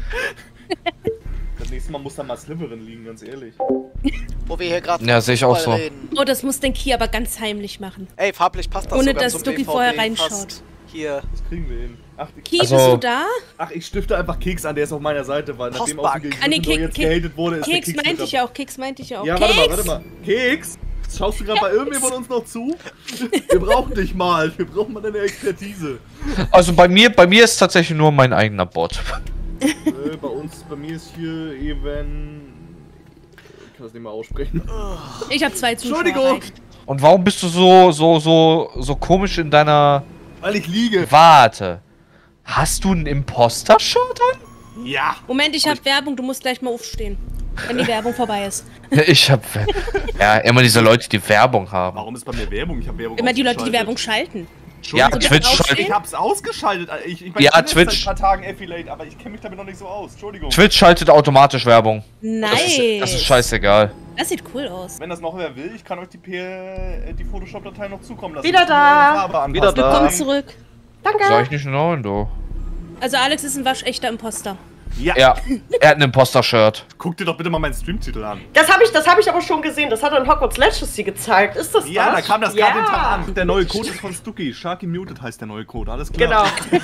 [SPEAKER 3] Das nächste Mal muss da mal Slytherin liegen, ganz ehrlich.
[SPEAKER 1] Wo wir hier gerade
[SPEAKER 6] Ja, sehe ich auch so.
[SPEAKER 1] reden.
[SPEAKER 4] Oh, das muss den Key aber ganz heimlich machen.
[SPEAKER 1] Ey, farblich passt das
[SPEAKER 4] Ohne,
[SPEAKER 1] sogar
[SPEAKER 4] dass
[SPEAKER 1] zum
[SPEAKER 4] Ducky
[SPEAKER 1] BVB
[SPEAKER 4] vorher
[SPEAKER 1] fast.
[SPEAKER 4] reinschaut.
[SPEAKER 1] Hier.
[SPEAKER 3] Das kriegen wir hin.
[SPEAKER 4] Key,
[SPEAKER 6] Also-
[SPEAKER 4] bist du da?
[SPEAKER 3] Ach, ich stifte einfach Keks an, der ist auf meiner Seite, weil nachdem
[SPEAKER 1] Postbank.
[SPEAKER 3] aus dem
[SPEAKER 4] Ah, nee,
[SPEAKER 3] Gryffindor jetzt gehatet wurde, ist
[SPEAKER 4] Keks
[SPEAKER 3] der
[SPEAKER 4] meinte
[SPEAKER 3] mit
[SPEAKER 4] ich ja auch, Keks meinte ich ja auch.
[SPEAKER 3] Ja,
[SPEAKER 4] Keks!
[SPEAKER 3] warte mal. Keks? Schaust du gerade bei irgendwem von uns noch zu? Wir brauchen dich mal. Wir brauchen mal deine Expertise.
[SPEAKER 6] Also bei mir ist tatsächlich nur mein eigener Bot.
[SPEAKER 3] Bei mir ist hier Even... Ich kann das nicht mal aussprechen.
[SPEAKER 4] Ich habe 2 Zuschauer.
[SPEAKER 3] Entschuldigung!
[SPEAKER 6] Und warum bist du so komisch in deiner...
[SPEAKER 3] Weil ich liege.
[SPEAKER 6] Warte. Hast du ein Imposter-Shirt an?
[SPEAKER 3] Ja.
[SPEAKER 4] Moment, ich habe Werbung, du musst gleich mal aufstehen. Wenn die Werbung vorbei ist.
[SPEAKER 6] Ich hab... Ja, immer diese Leute, die Werbung haben.
[SPEAKER 3] Warum ist bei mir Werbung? Ich habe Werbung
[SPEAKER 4] Immer die Leute, die
[SPEAKER 3] ausgeschaltet.
[SPEAKER 4] Werbung schalten.
[SPEAKER 6] Ja,
[SPEAKER 3] Entschuldigung,
[SPEAKER 6] Twitch
[SPEAKER 4] aufstehen?
[SPEAKER 6] schaltet,
[SPEAKER 3] Ich hab's ausgeschaltet. Ich
[SPEAKER 6] Ja,
[SPEAKER 3] bin jetzt
[SPEAKER 6] Twitch-
[SPEAKER 3] seit ein paar Tagen Affiliate, aber ich kenne mich damit noch nicht so aus. Entschuldigung.
[SPEAKER 6] Twitch schaltet automatisch Werbung.
[SPEAKER 4] Nice.
[SPEAKER 6] Das ist scheißeigegal.
[SPEAKER 4] Das sieht cool aus.
[SPEAKER 3] Wenn das noch wer will, ich kann euch die Photoshop-Datei noch zukommen lassen.
[SPEAKER 5] Wieder
[SPEAKER 3] Ich muss nur
[SPEAKER 5] da.
[SPEAKER 3] die Farbe anpassen.
[SPEAKER 2] Wieder da.
[SPEAKER 4] Willkommen zurück.
[SPEAKER 5] Danke.
[SPEAKER 6] Sag ich nicht nein, du.
[SPEAKER 4] Also Alex ist ein waschechter Imposter.
[SPEAKER 3] Ja.
[SPEAKER 6] Ja, er hat ein Imposter-Shirt.
[SPEAKER 3] Guck dir doch bitte mal meinen Streamtitel an.
[SPEAKER 5] Das hab ich aber schon gesehen. Das hat er in Hogwarts Legacy gezeigt. Ist das
[SPEAKER 3] Ja, da
[SPEAKER 5] das?
[SPEAKER 3] kam das
[SPEAKER 5] Ja.
[SPEAKER 3] gerade den Tag an. Der neue Code ist von Stucky. Sharky Muted heißt der neue Code. Alles klar.
[SPEAKER 5] Genau.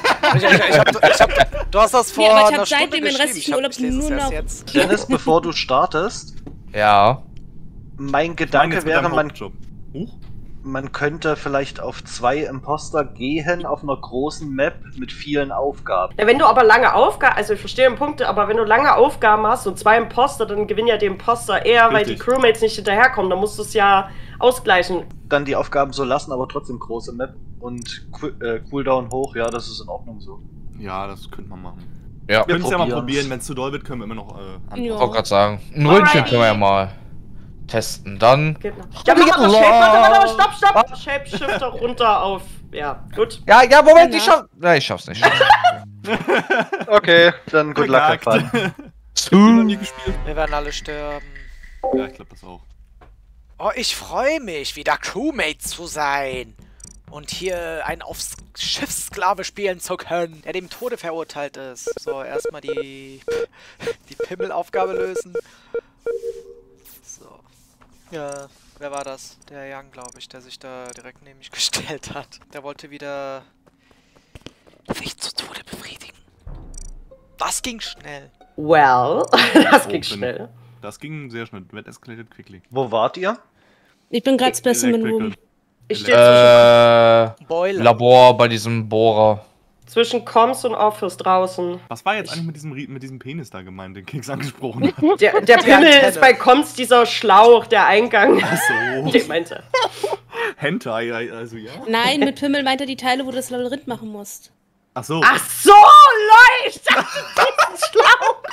[SPEAKER 1] Du hast das vor
[SPEAKER 4] Nee, aber ich
[SPEAKER 1] einer
[SPEAKER 4] hab
[SPEAKER 1] Stunde
[SPEAKER 4] seitdem den
[SPEAKER 1] geschrieben.
[SPEAKER 4] restlichen Urlaub
[SPEAKER 1] Ich lese es
[SPEAKER 4] nur
[SPEAKER 1] erst
[SPEAKER 4] noch-
[SPEAKER 1] jetzt.
[SPEAKER 2] Dennis, bevor du startest,
[SPEAKER 6] Ja.
[SPEAKER 2] mein
[SPEAKER 3] Nein,
[SPEAKER 2] Gedanke
[SPEAKER 3] jetzt mit
[SPEAKER 2] wäre,
[SPEAKER 3] deinem Hauptjob. Huch.
[SPEAKER 2] man könnte vielleicht auf 2 Imposter gehen, auf einer großen Map mit vielen Aufgaben.
[SPEAKER 5] Ja, wenn du aber lange Aufgaben, also ich verstehe den Punkt, aber wenn du lange Aufgaben hast und 2 Imposter, dann gewinnen ja die Imposter eher, weil die
[SPEAKER 3] Richtig.
[SPEAKER 5] Crewmates nicht hinterherkommen. Dann musst du es ja ausgleichen.
[SPEAKER 2] Dann die Aufgaben so lassen, aber trotzdem große Map und Cooldown hoch, ja, das ist in Ordnung so.
[SPEAKER 3] Ja, das könnte man machen.
[SPEAKER 6] Ja.
[SPEAKER 3] Wir können es ja mal
[SPEAKER 2] probieren's.
[SPEAKER 3] probieren. Wenn es zu doll wird, können wir immer noch anpassen.
[SPEAKER 4] Ja.
[SPEAKER 6] Ich wollte gerade sagen. Ein Röntgen können wir ja mal testen. Dann.
[SPEAKER 5] Geht noch. Ja, mach mal warte, stopp. Shapeshifter runter auf. Ja, gut.
[SPEAKER 6] Ja, Moment,
[SPEAKER 4] Danach.
[SPEAKER 6] ich schaff's nicht.
[SPEAKER 2] Okay, dann good luck,
[SPEAKER 3] Verkackt.
[SPEAKER 2] Fun.
[SPEAKER 7] noch nie gespielt.
[SPEAKER 1] Wir werden alle sterben.
[SPEAKER 3] Ja, ich glaube das auch.
[SPEAKER 1] Oh, ich freue mich, wieder Crewmate zu sein. Und hier einen auf Schiffssklave spielen zu können, der dem Tode verurteilt ist. So, erstmal die Pimmelaufgabe lösen. So. Ja, wer war das? Der Young, glaube ich, der sich da direkt neben mich gestellt hat. Der wollte wieder sich zu Tode befriedigen. Das ging schnell.
[SPEAKER 5] Well, das ging
[SPEAKER 3] Open.
[SPEAKER 5] schnell.
[SPEAKER 3] Das ging sehr schnell. That escalated quickly.
[SPEAKER 2] Wo wart ihr?
[SPEAKER 4] Ich bin gerade Specimen Room.
[SPEAKER 5] Ich stehe
[SPEAKER 1] Boiler.
[SPEAKER 6] Labor bei diesem Bohrer.
[SPEAKER 5] zwischen Comms und Office draußen.
[SPEAKER 3] Was war jetzt eigentlich mit diesem Penis da gemeint, den Keks angesprochen hat?
[SPEAKER 5] Der Pimmel ist bei Comms dieser Schlauch, der Eingang.
[SPEAKER 3] Ach so.
[SPEAKER 5] Den meinte er.
[SPEAKER 3] Hentai, also ja.
[SPEAKER 4] Nein, mit Pimmel meint er die Teile, wo du das Labyrinth machen musst.
[SPEAKER 3] Ach so.
[SPEAKER 5] Ach so, Leute! Ich dachte, die ist schlau!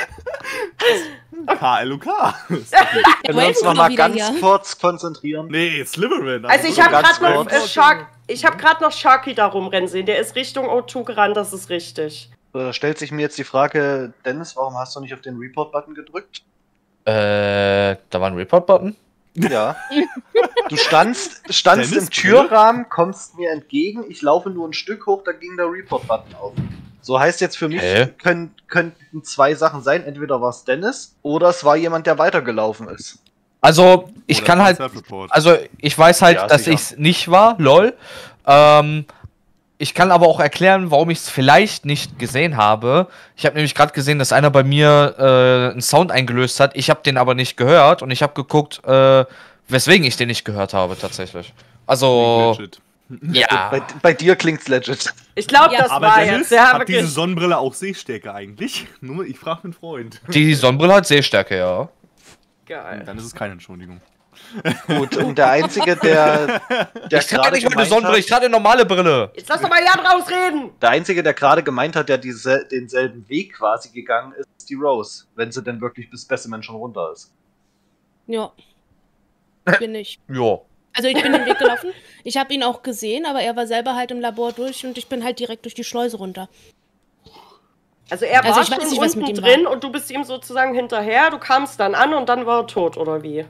[SPEAKER 3] KLUK.
[SPEAKER 2] Können wir uns
[SPEAKER 4] Raven
[SPEAKER 2] nochmal
[SPEAKER 4] wieder
[SPEAKER 2] ganz
[SPEAKER 4] hier.
[SPEAKER 2] kurz konzentrieren?
[SPEAKER 3] Nee, Slytherin.
[SPEAKER 5] Also ich habe
[SPEAKER 2] ganz
[SPEAKER 5] gerade noch
[SPEAKER 2] kurz.
[SPEAKER 5] noch Sharky da rumrennen sehen. Der ist Richtung O2 gerannt, das ist richtig.
[SPEAKER 2] So, da stellt sich mir jetzt die Frage, Dennis, warum hast du nicht auf den Report-Button gedrückt?
[SPEAKER 6] Da war ein Report-Button?
[SPEAKER 2] Ja. Du standst
[SPEAKER 3] Dennis,
[SPEAKER 2] im Türrahmen, kommst mir entgegen, ich laufe nur ein Stück hoch, da ging der Report-Button auf. So heißt jetzt für mich, könnten zwei Sachen sein. Entweder war es Dennis oder es war jemand, der weitergelaufen ist.
[SPEAKER 6] Also, ich
[SPEAKER 3] Oder
[SPEAKER 6] kann halt.
[SPEAKER 3] Self-Report.
[SPEAKER 6] Also, ich weiß halt,
[SPEAKER 2] Ja,
[SPEAKER 6] dass
[SPEAKER 2] sicher.
[SPEAKER 6] ich es nicht war, lol. Ich kann aber auch erklären, warum ich es vielleicht nicht gesehen habe. Ich habe nämlich gerade gesehen, dass einer bei mir einen Sound eingelöst hat. Ich habe den aber nicht gehört und ich habe geguckt, weswegen ich den nicht gehört habe tatsächlich. Also,
[SPEAKER 3] Legit.
[SPEAKER 6] ja.
[SPEAKER 2] Bei dir klingt's legit.
[SPEAKER 5] Ich glaube,
[SPEAKER 4] Ja.
[SPEAKER 5] das
[SPEAKER 3] Aber
[SPEAKER 5] war
[SPEAKER 3] Dennis,
[SPEAKER 5] jetzt. Der
[SPEAKER 3] hat diese Sonnenbrille auch Sehstärke eigentlich? Nur, ich frage einen Freund.
[SPEAKER 6] Die Sonnenbrille hat Sehstärke, ja.
[SPEAKER 5] Geil.
[SPEAKER 3] Dann ist es keine Entschuldigung.
[SPEAKER 2] Gut, und der Einzige, der
[SPEAKER 6] Ich trage
[SPEAKER 2] gerade
[SPEAKER 6] nicht meine
[SPEAKER 2] gemeint
[SPEAKER 6] Sonnenbrille, ich
[SPEAKER 2] hat,
[SPEAKER 6] trage eine normale Brille.
[SPEAKER 5] Jetzt lass doch mal Jan rausreden!
[SPEAKER 2] der Einzige, der gerade gemeint hat, der denselben Weg quasi gegangen ist, ist die Rose. Wenn sie denn wirklich bis Specimen schon runter ist.
[SPEAKER 4] Ja. Bin ich.
[SPEAKER 6] Ja.
[SPEAKER 4] Also ich bin den Weg gelaufen. Ich habe ihn auch gesehen, aber er war selber halt im Labor durch und ich bin halt direkt durch die Schleuse runter.
[SPEAKER 5] Also er
[SPEAKER 4] Also
[SPEAKER 5] war
[SPEAKER 4] ich weiß
[SPEAKER 5] schon
[SPEAKER 4] nicht, was
[SPEAKER 5] unten
[SPEAKER 4] mit ihm
[SPEAKER 5] drin und du bist ihm sozusagen hinterher, du kamst dann an und dann war er tot, oder wie?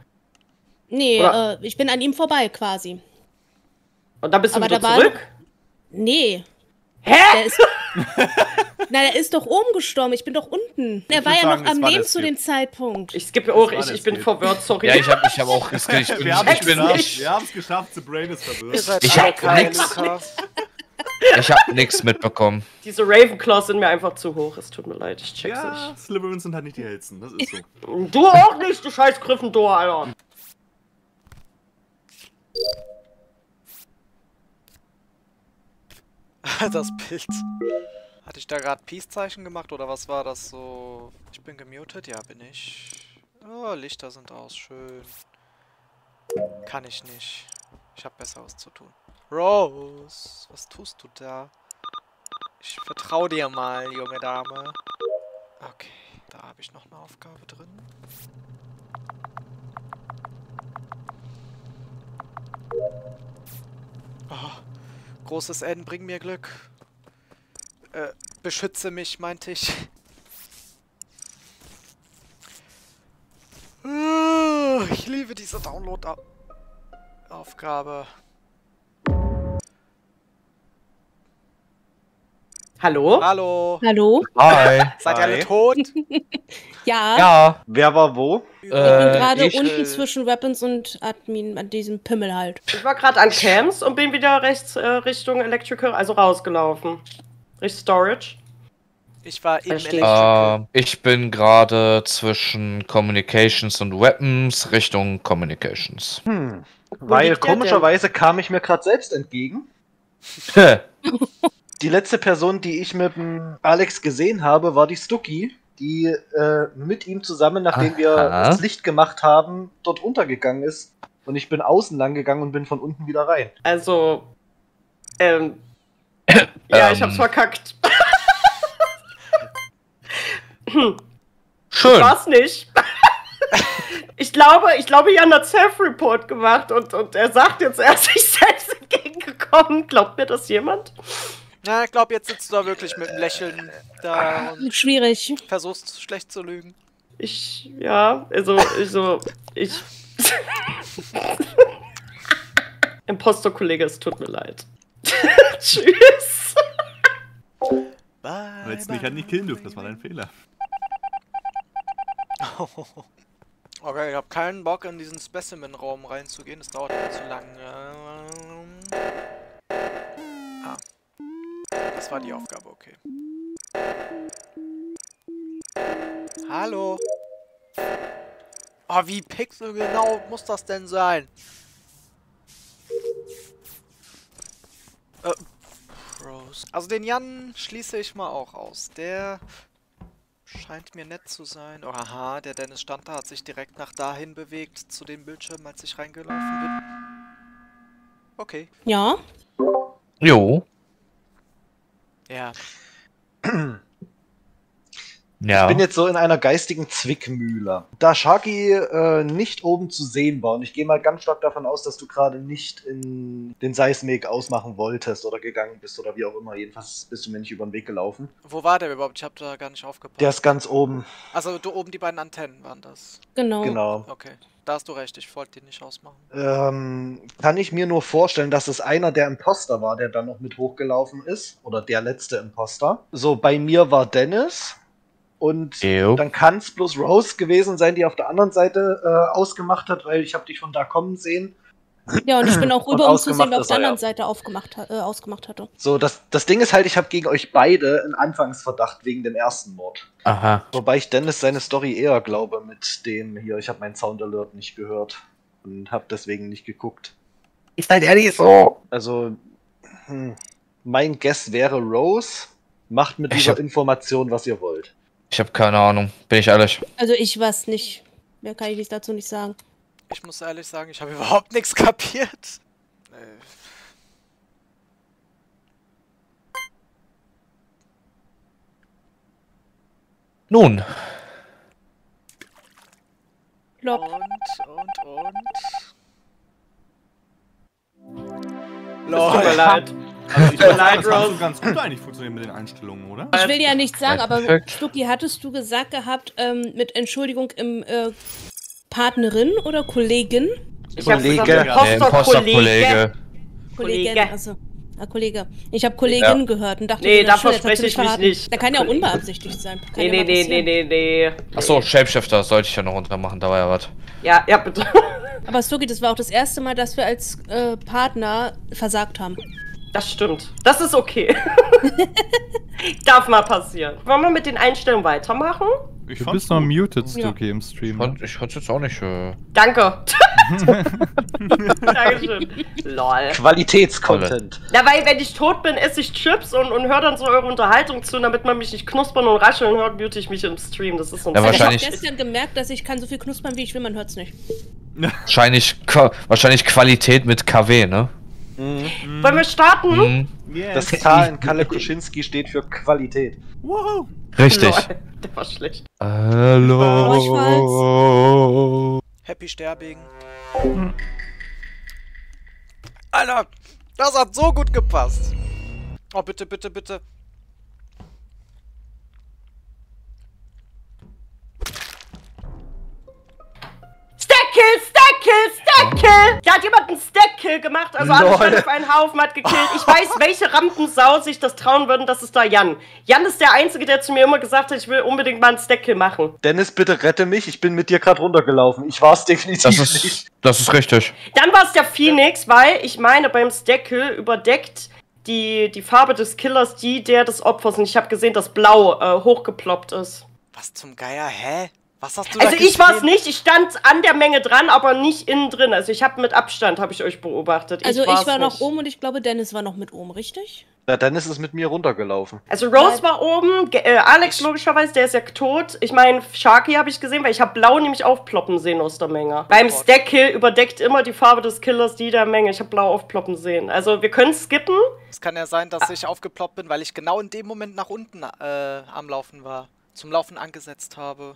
[SPEAKER 4] Nee,
[SPEAKER 5] Oder-
[SPEAKER 4] ich bin an ihm vorbei quasi.
[SPEAKER 5] Und dann bist du
[SPEAKER 4] Aber
[SPEAKER 5] wieder
[SPEAKER 4] da war
[SPEAKER 5] zurück?
[SPEAKER 4] Nee.
[SPEAKER 5] Hä?
[SPEAKER 4] Der ist. Na, der ist doch oben gestorben. Ich bin doch unten. Er war
[SPEAKER 3] würd
[SPEAKER 4] ja
[SPEAKER 3] sagen,
[SPEAKER 4] noch
[SPEAKER 3] es
[SPEAKER 4] am
[SPEAKER 3] war
[SPEAKER 4] Leben
[SPEAKER 3] der
[SPEAKER 4] zu dem Zeitpunkt.
[SPEAKER 5] Ich skippe auch,
[SPEAKER 3] war
[SPEAKER 5] ich
[SPEAKER 3] das
[SPEAKER 5] bin
[SPEAKER 3] Bild.
[SPEAKER 5] verwirrt, sorry.
[SPEAKER 6] Ja, ich hab auch ich bin,
[SPEAKER 3] Wir haben
[SPEAKER 6] ich
[SPEAKER 3] es geschafft, The Brain ist
[SPEAKER 1] Ihr
[SPEAKER 3] verwirrt.
[SPEAKER 1] seid
[SPEAKER 6] Ich
[SPEAKER 1] alle
[SPEAKER 6] hab
[SPEAKER 1] keine
[SPEAKER 6] nix.
[SPEAKER 1] Lukas.
[SPEAKER 6] hab nichts mitbekommen.
[SPEAKER 5] Diese Ravenclaws sind mir einfach zu hoch, es tut mir leid, ich check's
[SPEAKER 3] Ja, Slytherins sind halt nicht die hellsten, das ist so.
[SPEAKER 5] nicht. Du auch nicht, du scheiß Gryffindor, Alter.
[SPEAKER 1] Das Bild. Hatte ich da gerade Peace-Zeichen gemacht oder was war das so? Ich bin gemutet? Ja, bin ich. Oh, Lichter sind aus. Schön. Kann ich nicht. Ich habe Besseres zu tun. Rose, was tust du da? Ich vertraue dir mal, junge Dame. Okay, da habe ich noch eine Aufgabe drin. Oh, großes N, bring mir Glück. Beschütze mich, meinte ich. Ich liebe diese Download-Aufgabe.
[SPEAKER 5] Hallo?
[SPEAKER 1] Hallo.
[SPEAKER 4] Hallo?
[SPEAKER 6] Hi.
[SPEAKER 1] Seid ihr alle
[SPEAKER 2] Hi.
[SPEAKER 1] tot?
[SPEAKER 4] Ja.
[SPEAKER 6] Ja.
[SPEAKER 2] Wer war wo?
[SPEAKER 4] Ich bin gerade
[SPEAKER 6] ich-
[SPEAKER 4] unten zwischen Weapons und Admin, an diesem Pimmel halt.
[SPEAKER 5] Ich war gerade an Camps und bin wieder rechts Richtung Electrical, also rausgelaufen. Richtung Storage.
[SPEAKER 1] Ich war im
[SPEAKER 5] Verstehe.
[SPEAKER 1] Electrical.
[SPEAKER 6] Ich bin gerade zwischen Communications und Weapons Richtung Communications.
[SPEAKER 2] Weil
[SPEAKER 5] liegt der
[SPEAKER 2] komischerweise kam ich mir gerade selbst entgegen. Die letzte Person, die ich mit dem Alex gesehen habe, war die Stucky, die mit ihm zusammen, nachdem wir
[SPEAKER 6] Aha.
[SPEAKER 2] das Licht gemacht haben, dort untergegangen ist. Und ich bin außen lang gegangen und bin von unten wieder rein.
[SPEAKER 5] Also, ja, ich hab's verkackt.
[SPEAKER 6] Schön.
[SPEAKER 5] War's nicht. Ich glaube, Jan hat Self-Report gemacht und er sagt jetzt, er ist sich selbst entgegengekommen. Glaubt mir das jemand?
[SPEAKER 1] Ja, ich glaube, jetzt sitzt du da wirklich mit einem Lächeln da und
[SPEAKER 4] Schwierig.
[SPEAKER 1] versuchst schlecht zu lügen.
[SPEAKER 5] Ich. Imposter-Kollege, es tut mir leid. Tschüss.
[SPEAKER 1] Bye.
[SPEAKER 3] Du hättest mich halt nicht killen dürfen, das war dein Fehler.
[SPEAKER 1] Okay, ich habe keinen Bock, in diesen Specimen-Raum reinzugehen. Das dauert mir zu lang. Das war die Aufgabe, okay. Hallo? Oh, wie pixelgenau muss das denn sein? Rose. Also den Jan schließe ich mal auch aus. Der scheint mir nett zu sein. Oh, aha, der Dennis stand da, hat sich direkt nach dahin bewegt, zu dem Bildschirm, als ich reingelaufen bin. Okay.
[SPEAKER 4] Ja.
[SPEAKER 6] Jo.
[SPEAKER 1] Ja.
[SPEAKER 6] Ja.
[SPEAKER 2] Ich bin jetzt so in einer geistigen Zwickmühle. Da Sharky nicht oben zu sehen war, und ich gehe mal ganz stark davon aus, dass du gerade nicht in den Seismik ausmachen wolltest oder gegangen bist oder wie auch immer. Jedenfalls bist du mir nicht über den Weg gelaufen.
[SPEAKER 1] Wo war der überhaupt? Ich habe da gar nicht aufgepasst.
[SPEAKER 2] Der ist ganz oben.
[SPEAKER 1] Also da oben die beiden Antennen waren das.
[SPEAKER 4] Genau.
[SPEAKER 2] Genau.
[SPEAKER 1] Okay, da hast du recht, ich wollte die nicht ausmachen.
[SPEAKER 2] Kann ich mir nur vorstellen, dass es einer der Imposter war, der dann noch mit hochgelaufen ist. Oder der letzte Imposter. So, bei mir war Dennis. Und dann kann es bloß Rose gewesen sein, die auf der anderen Seite ausgemacht hat, weil ich habe dich von da kommen sehen.
[SPEAKER 4] Ja, und ich bin auch
[SPEAKER 2] Und
[SPEAKER 4] rüber, um zu sehen,
[SPEAKER 2] ausgemacht
[SPEAKER 4] wer auf
[SPEAKER 2] ist
[SPEAKER 4] der
[SPEAKER 2] er,
[SPEAKER 4] anderen
[SPEAKER 2] ja.
[SPEAKER 4] Seite ausgemacht hatte.
[SPEAKER 2] So, das Ding ist halt, ich habe gegen euch beide einen Anfangsverdacht wegen dem ersten Mord.
[SPEAKER 6] Aha.
[SPEAKER 2] Wobei ich Dennis seine Story eher glaube mit dem hier, ich habe meinen Sound Alert nicht gehört und habe deswegen nicht geguckt.
[SPEAKER 6] Ist halt ehrlich so.
[SPEAKER 2] Also, mein Guess wäre Rose. Macht mit dieser Information, was ihr wollt.
[SPEAKER 6] Ich habe keine Ahnung, bin ich ehrlich.
[SPEAKER 4] Also ich weiß nicht. Mehr kann ich dazu nicht sagen.
[SPEAKER 1] Ich muss ehrlich sagen, ich habe überhaupt nichts kapiert.
[SPEAKER 6] Nun,
[SPEAKER 4] Lob.
[SPEAKER 1] Und.
[SPEAKER 5] Tut mir leid.
[SPEAKER 3] Also ich
[SPEAKER 5] Leid,
[SPEAKER 3] das hat
[SPEAKER 5] Rose.
[SPEAKER 3] so ganz gut eigentlich funktioniert mit den Einstellungen, oder?
[SPEAKER 4] Ich will ja nichts sagen, aber
[SPEAKER 6] Perfekt.
[SPEAKER 4] Stucki, hattest du gesagt gehabt, mit Entschuldigung im Partnerin oder Kollegin?
[SPEAKER 5] Ich habe gesagt,
[SPEAKER 2] Kollege.
[SPEAKER 5] Imposter-Kollege.
[SPEAKER 4] Kollegin,
[SPEAKER 5] Kollege.
[SPEAKER 4] also. Kollege. Ich habe Kollegin gehört und dachte,
[SPEAKER 5] Nee,
[SPEAKER 4] das
[SPEAKER 5] davon
[SPEAKER 4] jetzt hast du
[SPEAKER 5] spreche ich mich
[SPEAKER 4] verraten.
[SPEAKER 5] nicht.
[SPEAKER 4] Da kann ja auch unbeabsichtigt sein. Kann ja mal passieren.
[SPEAKER 5] Nee.
[SPEAKER 6] achso, Shapeshifter sollte ich ja noch runtermachen, da war ja was.
[SPEAKER 5] Ja, bitte.
[SPEAKER 4] Aber Stucki, das war auch das erste Mal, dass wir als Partner versagt haben.
[SPEAKER 5] Das stimmt. Das ist okay. Darf mal passieren. Wollen wir mit den Einstellungen weitermachen?
[SPEAKER 3] Ich
[SPEAKER 7] Du
[SPEAKER 3] fand's
[SPEAKER 7] bist noch
[SPEAKER 3] gut.
[SPEAKER 7] muted, Stucki, im Stream.
[SPEAKER 6] Ich konnte jetzt auch nicht.
[SPEAKER 5] Danke. Dankeschön. Lol.
[SPEAKER 2] Qualitätscontent.
[SPEAKER 5] Ja, weil wenn ich tot bin, esse ich Chips und höre dann so eure Unterhaltung zu, damit man mich nicht knuspern und rascheln hört, mute ich mich im Stream. Das ist so ein
[SPEAKER 6] Ja,
[SPEAKER 4] Also ich habe
[SPEAKER 6] wahrscheinlich-
[SPEAKER 4] gestern gemerkt, dass ich kann so viel knuspern, wie ich will, man hört's nicht.
[SPEAKER 6] Wahrscheinlich Qualität mit KW, ne?
[SPEAKER 5] Wollen wir starten?
[SPEAKER 6] Mhm.
[SPEAKER 2] Das K in Kalle Kuschinski steht für Qualität.
[SPEAKER 3] Wow.
[SPEAKER 6] Richtig.
[SPEAKER 5] Lol, der war schlecht.
[SPEAKER 6] Hallo.
[SPEAKER 1] Happy Sterbing. Alter, das hat so gut gepasst. Oh, bitte.
[SPEAKER 5] Stackkill! Da hat jemand einen Stackkill gemacht, also alle standen auf einen Haufen, hat gekillt. Ich weiß, welche Rampensau sich das trauen würden, das ist da Jan. Jan ist der Einzige, der zu mir immer gesagt hat, ich will unbedingt mal einen Stackkill machen.
[SPEAKER 2] Dennis, bitte rette mich, ich bin mit dir gerade runtergelaufen. Ich war es definitiv nicht.
[SPEAKER 6] Das ist richtig.
[SPEAKER 5] Dann war es der Phoenix, weil ich meine, beim Stackkill überdeckt die Farbe des Killers die der des Opfers. Und ich habe gesehen, dass Blau hochgeploppt ist.
[SPEAKER 1] Was zum Geier, hä? Was hast du da
[SPEAKER 5] Also ich war es
[SPEAKER 1] gesehen?
[SPEAKER 5] nicht, ich stand an der Menge dran, aber nicht innen drin. Also ich habe mit Abstand, habe ich euch beobachtet.
[SPEAKER 4] Also ich
[SPEAKER 5] war's
[SPEAKER 4] war noch
[SPEAKER 5] nicht.
[SPEAKER 4] oben und ich glaube, Dennis war noch mit oben, richtig?
[SPEAKER 2] Ja, Dennis ist mit mir runtergelaufen.
[SPEAKER 5] Also Rose war oben, Alex logischerweise, der ist ja tot. Ich meine, Sharky habe ich gesehen, weil ich habe Blau nämlich aufploppen sehen aus der Menge. Beim Stackkill überdeckt immer die Farbe des Killers die der Menge. Ich habe Blau aufploppen sehen. Also wir können skippen.
[SPEAKER 1] Es kann ja sein, dass ich aufgeploppt bin, weil ich genau in dem Moment nach unten am Laufen war. Zum Laufen angesetzt habe.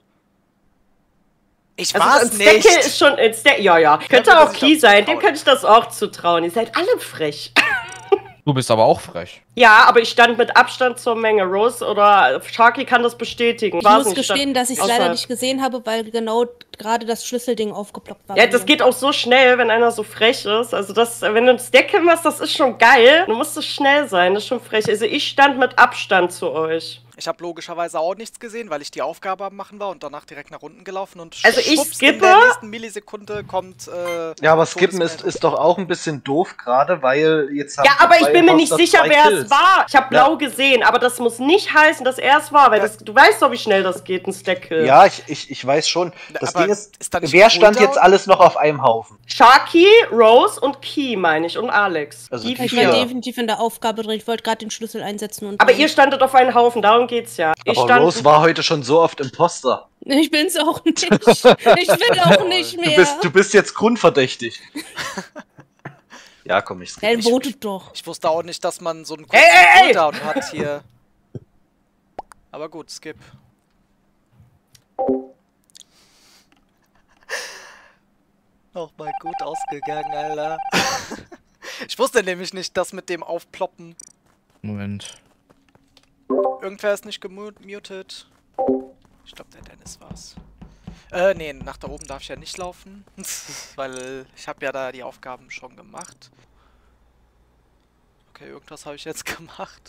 [SPEAKER 1] Ich
[SPEAKER 5] Also
[SPEAKER 1] war's
[SPEAKER 5] ein Stackkill
[SPEAKER 1] nicht!
[SPEAKER 5] ist schon ja. Könnte
[SPEAKER 1] mir
[SPEAKER 5] auch
[SPEAKER 1] das
[SPEAKER 5] Key
[SPEAKER 1] nicht
[SPEAKER 5] sein, dem
[SPEAKER 1] zutrauen.
[SPEAKER 5] könnte ich das auch zutrauen. Ihr seid alle frech.
[SPEAKER 6] Du bist aber auch frech.
[SPEAKER 5] Ja, aber ich stand mit Abstand zur Menge. Rose oder Sharky kann das bestätigen.
[SPEAKER 4] Ich muss gestehen, dass ich es leider
[SPEAKER 5] außerhalb.
[SPEAKER 4] nicht gesehen habe, weil genau gerade das Schlüsselding aufgeploppt war.
[SPEAKER 5] Ja,
[SPEAKER 4] bei
[SPEAKER 5] das
[SPEAKER 4] mir.
[SPEAKER 5] geht auch so schnell, wenn einer so frech ist. Also das, wenn du ein Stackkill machst, das ist schon geil. Du musst schnell sein, das ist schon frech. Also ich stand mit Abstand zu euch.
[SPEAKER 1] Ich habe logischerweise auch nichts gesehen, weil ich die Aufgabe am Machen war und danach direkt nach unten gelaufen und
[SPEAKER 5] Also ich
[SPEAKER 1] schwupps,
[SPEAKER 5] skippe.
[SPEAKER 1] in der nächsten Millisekunde kommt
[SPEAKER 2] Ja, aber Skippen
[SPEAKER 1] Todesmeldung.
[SPEAKER 2] ist doch auch ein bisschen doof gerade, weil jetzt haben
[SPEAKER 5] Ja, aber ich
[SPEAKER 2] zwei
[SPEAKER 5] bin mir nicht
[SPEAKER 2] Imposter
[SPEAKER 5] sicher,
[SPEAKER 2] zwei
[SPEAKER 5] wer
[SPEAKER 2] Kills.
[SPEAKER 5] es war. Ich habe Blau gesehen, aber das muss nicht heißen, dass er es war, weil das, du weißt doch, wie schnell das geht, ein Stackkill.
[SPEAKER 2] Ja, ich weiß schon. Das
[SPEAKER 1] Aber
[SPEAKER 2] Ding ist,
[SPEAKER 1] ist da nicht
[SPEAKER 2] wer
[SPEAKER 1] ein
[SPEAKER 2] stand
[SPEAKER 1] Cooldown?
[SPEAKER 2] jetzt alles noch auf einem Haufen?
[SPEAKER 5] Sharky, Rose und Key, meine ich, und Alex.
[SPEAKER 2] Also
[SPEAKER 5] die
[SPEAKER 2] die
[SPEAKER 4] Ich war
[SPEAKER 2] vier.
[SPEAKER 4] definitiv in der Aufgabe drin. Ich wollte gerade den Schlüssel einsetzen und.
[SPEAKER 5] Aber ihr standet auf einen Haufen, darum geht's ja. Ich
[SPEAKER 2] Aber Rose war heute schon so oft Imposter.
[SPEAKER 4] Ich bin's auch nicht. Ich will auch nicht mehr.
[SPEAKER 2] Du bist jetzt grundverdächtig. Ja, komm, ich
[SPEAKER 4] Dann votet doch.
[SPEAKER 1] Ich wusste auch nicht, dass man so einen
[SPEAKER 5] Ey!
[SPEAKER 1] Cooldown hat hier. Aber gut, skip. Nochmal gut ausgegangen, Alter. Ich wusste nämlich nicht, dass mit dem Aufploppen...
[SPEAKER 6] Moment.
[SPEAKER 1] Irgendwer ist nicht gemutet. Ich glaube, der Dennis war's. Nee, nach da oben darf ich ja nicht laufen. Weil ich habe ja da die Aufgaben schon gemacht. Okay, irgendwas habe ich jetzt gemacht.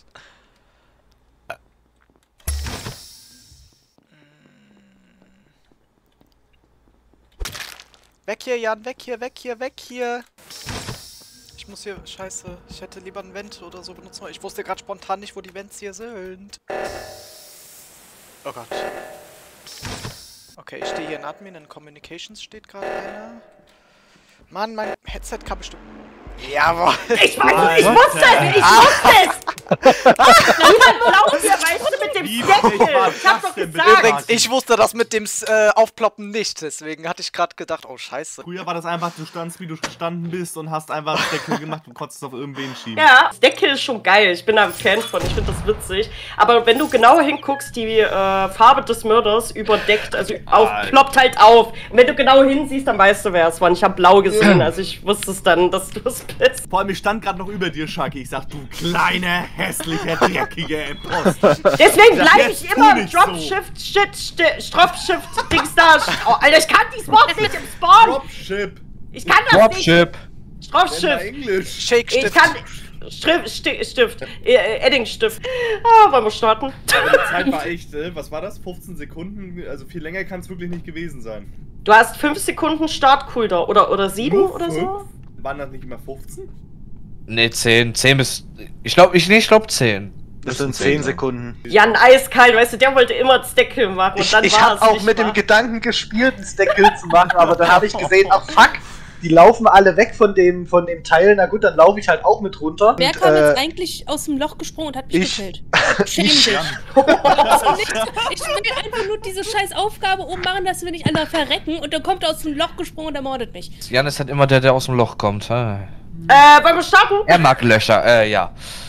[SPEAKER 1] Weg hier, Jan, weg hier, weg hier, weg hier! Ich muss hier... Scheiße, ich hätte lieber ein Vent oder so benutzen. Ich wusste gerade spontan nicht, wo die Vents hier sind. Oh Gott. Okay, ich stehe hier in Admin, in Communications steht gerade einer. Mann, mein Headset kann bestimmt... Jawohl!
[SPEAKER 5] Ich weiß, ich wusste es! Ich wusste es! Niemand glaubt mir, weißt du, mit dem Deckel! Ich hab doch gesagt!
[SPEAKER 1] Übrigens, ich wusste das mit dem Aufploppen nicht, deswegen hatte ich gerade gedacht, oh scheiße.
[SPEAKER 3] Früher war das einfach, du standst, wie du gestanden bist und hast einfach das Deckel gemacht und konntest es auf irgendwen schieben.
[SPEAKER 5] Ja, das Deckel ist schon geil. Ich bin da ein Fan von. Ich finde das witzig. Aber wenn du genau hinguckst, die Farbe des Mörders überdeckt, also ploppt halt auf. Und wenn du genau hinsiehst, dann weißt du, wer es war. Und ich habe blau gesehen, also ich wusste es dann, dass du es bist.
[SPEAKER 3] Vor allem, ich stand gerade noch über dir, Shaki. Ich sag, du kleine, hässliche, dreckige Imposter.
[SPEAKER 5] Deswegen bleibe ich immer im
[SPEAKER 3] so.
[SPEAKER 5] Dropshift, Dings da. Oh, Alter, ich kann dieses Wort nicht im Spawn.
[SPEAKER 3] Dropship.
[SPEAKER 5] Ich kann das
[SPEAKER 6] Dropship.
[SPEAKER 5] nicht. Dropshift.
[SPEAKER 3] Englisch.
[SPEAKER 1] Shake
[SPEAKER 5] Ich kann... Stift. Eddingstift. Ah, wollen wir starten?
[SPEAKER 3] Aber die Zeit war echt, was war das? 15 Sekunden? Also viel länger kann es wirklich nicht gewesen sein.
[SPEAKER 5] Du hast 5 Sekunden Start-Cooldown. Oder 7 oder so?
[SPEAKER 3] Waren das nicht immer 15?
[SPEAKER 6] Ne, 10. 10 bis. Ich glaube 10.
[SPEAKER 2] Das sind 10 Sekunden.
[SPEAKER 5] Jan, eiskalt, weißt du, der wollte immer das Deckel machen und dann
[SPEAKER 2] Ich
[SPEAKER 5] war
[SPEAKER 2] habe
[SPEAKER 5] es
[SPEAKER 2] auch
[SPEAKER 5] nicht
[SPEAKER 2] mit
[SPEAKER 5] wahr.
[SPEAKER 2] dem Gedanken gespielt, ein Stackkill zu machen, aber dann habe ich gesehen, ach fuck, die laufen alle weg von dem Teil. Na gut, dann laufe ich halt auch mit runter.
[SPEAKER 4] Wer
[SPEAKER 2] Und,
[SPEAKER 4] kam jetzt eigentlich aus dem Loch gesprungen und hat mich
[SPEAKER 2] ich-
[SPEAKER 4] gekillt? Schäm dich. Ich will einfach nur diese scheiß Aufgabe oben machen, dass wir nicht alle verrecken und dann kommt er aus dem Loch gesprungen und ermordet mich.
[SPEAKER 6] Jan ist halt immer der aus dem Loch kommt.
[SPEAKER 5] Wollen wir starten?
[SPEAKER 6] Er mag Löcher, ja.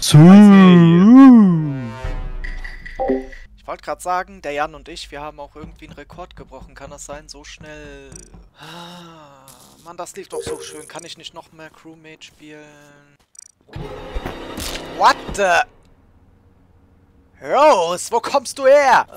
[SPEAKER 1] Ich wollte gerade sagen, der Jan und ich, wir haben auch irgendwie einen Rekord gebrochen. Kann das sein? So schnell... Mann, das lief doch so schön. Kann ich nicht noch mehr Crewmate spielen? What the... Rose, wo kommst du her?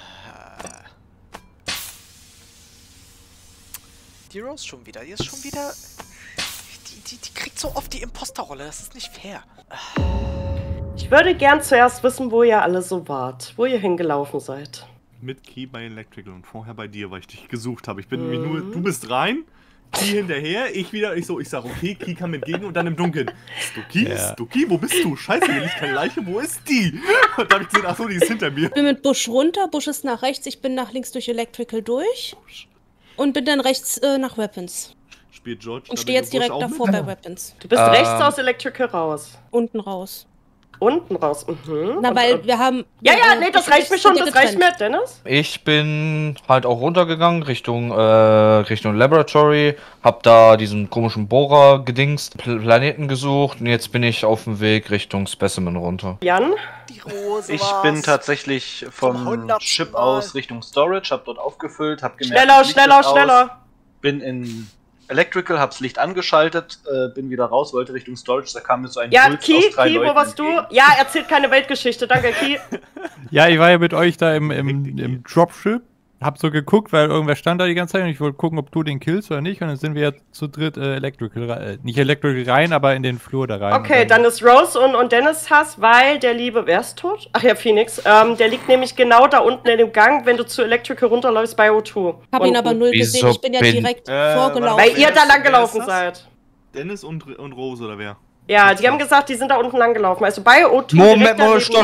[SPEAKER 1] Die Rose schon wieder. Die ist schon wieder... Die kriegt so oft die Imposterrolle. Das ist nicht fair.
[SPEAKER 5] Ich würde gern zuerst wissen, wo ihr alle so wart. Wo ihr hingelaufen seid.
[SPEAKER 3] Mit Key bei Electrical und vorher bei dir, weil ich dich gesucht habe. Ich bin nämlich nur... Du bist rein, Key hinterher, ich wieder. Ich sag, okay, Key kam entgegen und dann im Dunkeln. Stuki, wo bist du? Scheiße, hier liegt keine Leiche, wo ist die? Und dann hab ich gesehen, achso, die ist hinter mir.
[SPEAKER 4] Ich bin mit Busch runter, Busch ist nach rechts, ich bin nach links durch Electrical durch und bin dann rechts nach Weapons.
[SPEAKER 3] Spielt George
[SPEAKER 4] Und stehe jetzt direkt davor bei Weapons.
[SPEAKER 5] Du bist rechts aus Electrical raus.
[SPEAKER 4] Unten raus.
[SPEAKER 5] Unten raus.
[SPEAKER 4] Na, weil wir haben...
[SPEAKER 5] Ja, nee, das reicht mir schon, das reicht mir, Dennis.
[SPEAKER 6] Ich bin halt auch runtergegangen Richtung Laboratory, hab da diesen komischen Bohrer gedingst, Planeten gesucht und jetzt bin ich auf dem Weg Richtung Specimen runter.
[SPEAKER 5] Jan?
[SPEAKER 1] Die Rose
[SPEAKER 2] Ich
[SPEAKER 1] war's.
[SPEAKER 2] bin tatsächlich vom
[SPEAKER 1] 100.
[SPEAKER 2] Chip
[SPEAKER 1] Mal.
[SPEAKER 2] aus Richtung Storage, hab dort aufgefüllt, hab gemerkt, Licht ist
[SPEAKER 5] Schneller,
[SPEAKER 2] aus,
[SPEAKER 5] schneller.
[SPEAKER 2] bin in Electrical, hab's Licht angeschaltet, bin wieder raus, wollte Richtung Storage, da kam mir so ein
[SPEAKER 5] Ja,
[SPEAKER 2] Puls
[SPEAKER 5] Key,
[SPEAKER 2] aus 3
[SPEAKER 5] wo
[SPEAKER 2] Leuten
[SPEAKER 5] warst du?
[SPEAKER 2] entgegen.
[SPEAKER 5] Ja, erzählt keine Weltgeschichte, danke, Key.
[SPEAKER 7] Ja, ich war ja mit euch da im Dropship. Hab so geguckt, weil irgendwer stand da die ganze Zeit und ich wollte gucken, ob du den killst oder nicht. Und dann sind wir ja zu dritt nicht Electrical rein, aber in den Flur da rein.
[SPEAKER 5] Okay, dann ist Rose und Dennis Hass, weil der Liebe, wer ist tot? Ach ja, Phoenix. Der liegt nämlich genau da unten in dem Gang, wenn du zu Electrical runterläufst bei O2.
[SPEAKER 4] Hab ihn aber null
[SPEAKER 6] Wieso
[SPEAKER 4] gesehen, ich bin ja
[SPEAKER 6] bin-
[SPEAKER 4] direkt vorgelaufen.
[SPEAKER 5] Weil ihr da
[SPEAKER 3] Wer
[SPEAKER 5] lang
[SPEAKER 3] ist
[SPEAKER 5] gelaufen
[SPEAKER 3] das?
[SPEAKER 5] seid.
[SPEAKER 3] Dennis und Rose oder wer?
[SPEAKER 5] Ja, die haben gesagt, die sind da unten lang gelaufen. Also bei O2
[SPEAKER 6] Moment,
[SPEAKER 5] direkt daneben.
[SPEAKER 6] stopp.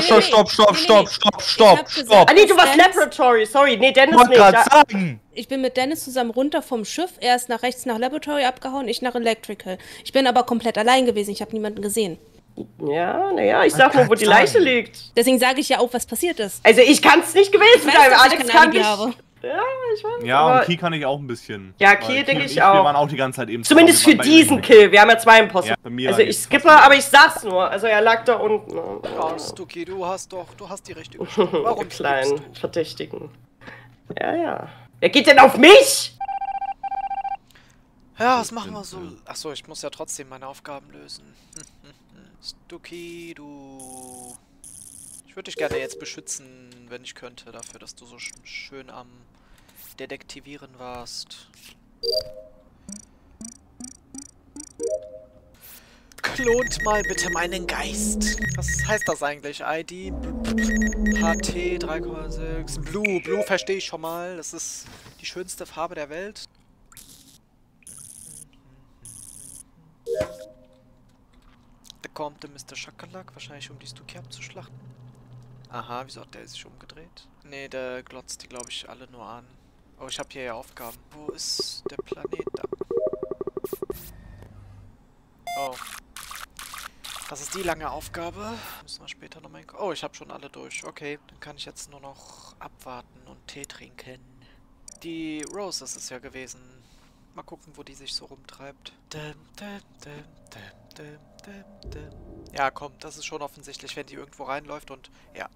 [SPEAKER 5] Ah nee, du warst Laboratory, sorry. Nee, Dennis nicht. Ja.
[SPEAKER 6] sagen.
[SPEAKER 4] Ich bin mit Dennis zusammen runter vom Schiff. Er ist nach rechts nach Laboratory abgehauen, ich nach Electrical. Ich bin aber komplett allein gewesen, ich habe niemanden gesehen.
[SPEAKER 5] Ja, naja, ich sag nur, wo die Leiche liegt.
[SPEAKER 4] Deswegen sage ich ja auch, was passiert ist.
[SPEAKER 5] Also ich kann's nicht gewesen
[SPEAKER 4] Ich weiß,
[SPEAKER 5] sein.
[SPEAKER 4] dass ich
[SPEAKER 5] Alex
[SPEAKER 4] kein
[SPEAKER 5] kann
[SPEAKER 4] Alibi
[SPEAKER 5] mich...
[SPEAKER 4] habe.
[SPEAKER 5] Ja, ich weiß.
[SPEAKER 3] Ja,
[SPEAKER 5] aber
[SPEAKER 3] und Key kann ich auch ein bisschen.
[SPEAKER 5] Ja, Key denke
[SPEAKER 3] und
[SPEAKER 5] ich
[SPEAKER 3] Wir
[SPEAKER 5] auch.
[SPEAKER 3] waren auch die ganze Zeit eben
[SPEAKER 5] Zumindest für
[SPEAKER 3] zusammen. Wir waren
[SPEAKER 5] diesen
[SPEAKER 3] bei
[SPEAKER 5] Kill. Wir haben ja 2 Imposter.
[SPEAKER 3] Ja, bei mir
[SPEAKER 5] also
[SPEAKER 3] war
[SPEAKER 5] ich
[SPEAKER 3] die
[SPEAKER 5] skippe,
[SPEAKER 3] fast
[SPEAKER 5] aber ich sag's nur. Also er lag da unten.
[SPEAKER 1] Ja, Stuki, du hast die richtige Stimme. Warum
[SPEAKER 5] kleinen
[SPEAKER 1] skippst du?
[SPEAKER 5] Verdächtigen. Ja, ja. Wer geht denn auf mich?
[SPEAKER 1] Ja, was machen wir so? Achso, ich muss ja trotzdem meine Aufgaben lösen. Stuki, du... Ich würde dich gerne jetzt beschützen, wenn ich könnte, dafür, dass du so schön am Detektivieren warst. Klont mal bitte meinen Geist. Was heißt das eigentlich? ID HT 3,6 Blue. Blue verstehe ich schon mal. Das ist die schönste Farbe der Welt. Da kommt der Mr. Schakalak, wahrscheinlich um die Stuki abzuschlachten. Aha, wieso hat der sich umgedreht? Nee, der glotzt die, glaube ich, alle nur an. Oh, ich habe hier ja Aufgaben. Wo ist der Planet da? Oh. Das ist die lange Aufgabe. Müssen wir später nochmal hinkommen. Oh, ich habe schon alle durch. Okay, dann kann ich jetzt nur noch abwarten und Tee trinken. Die Rose ist es ja gewesen. Mal gucken, wo die sich so rumtreibt. Ja, komm, das ist schon offensichtlich, wenn die irgendwo reinläuft und... Ja.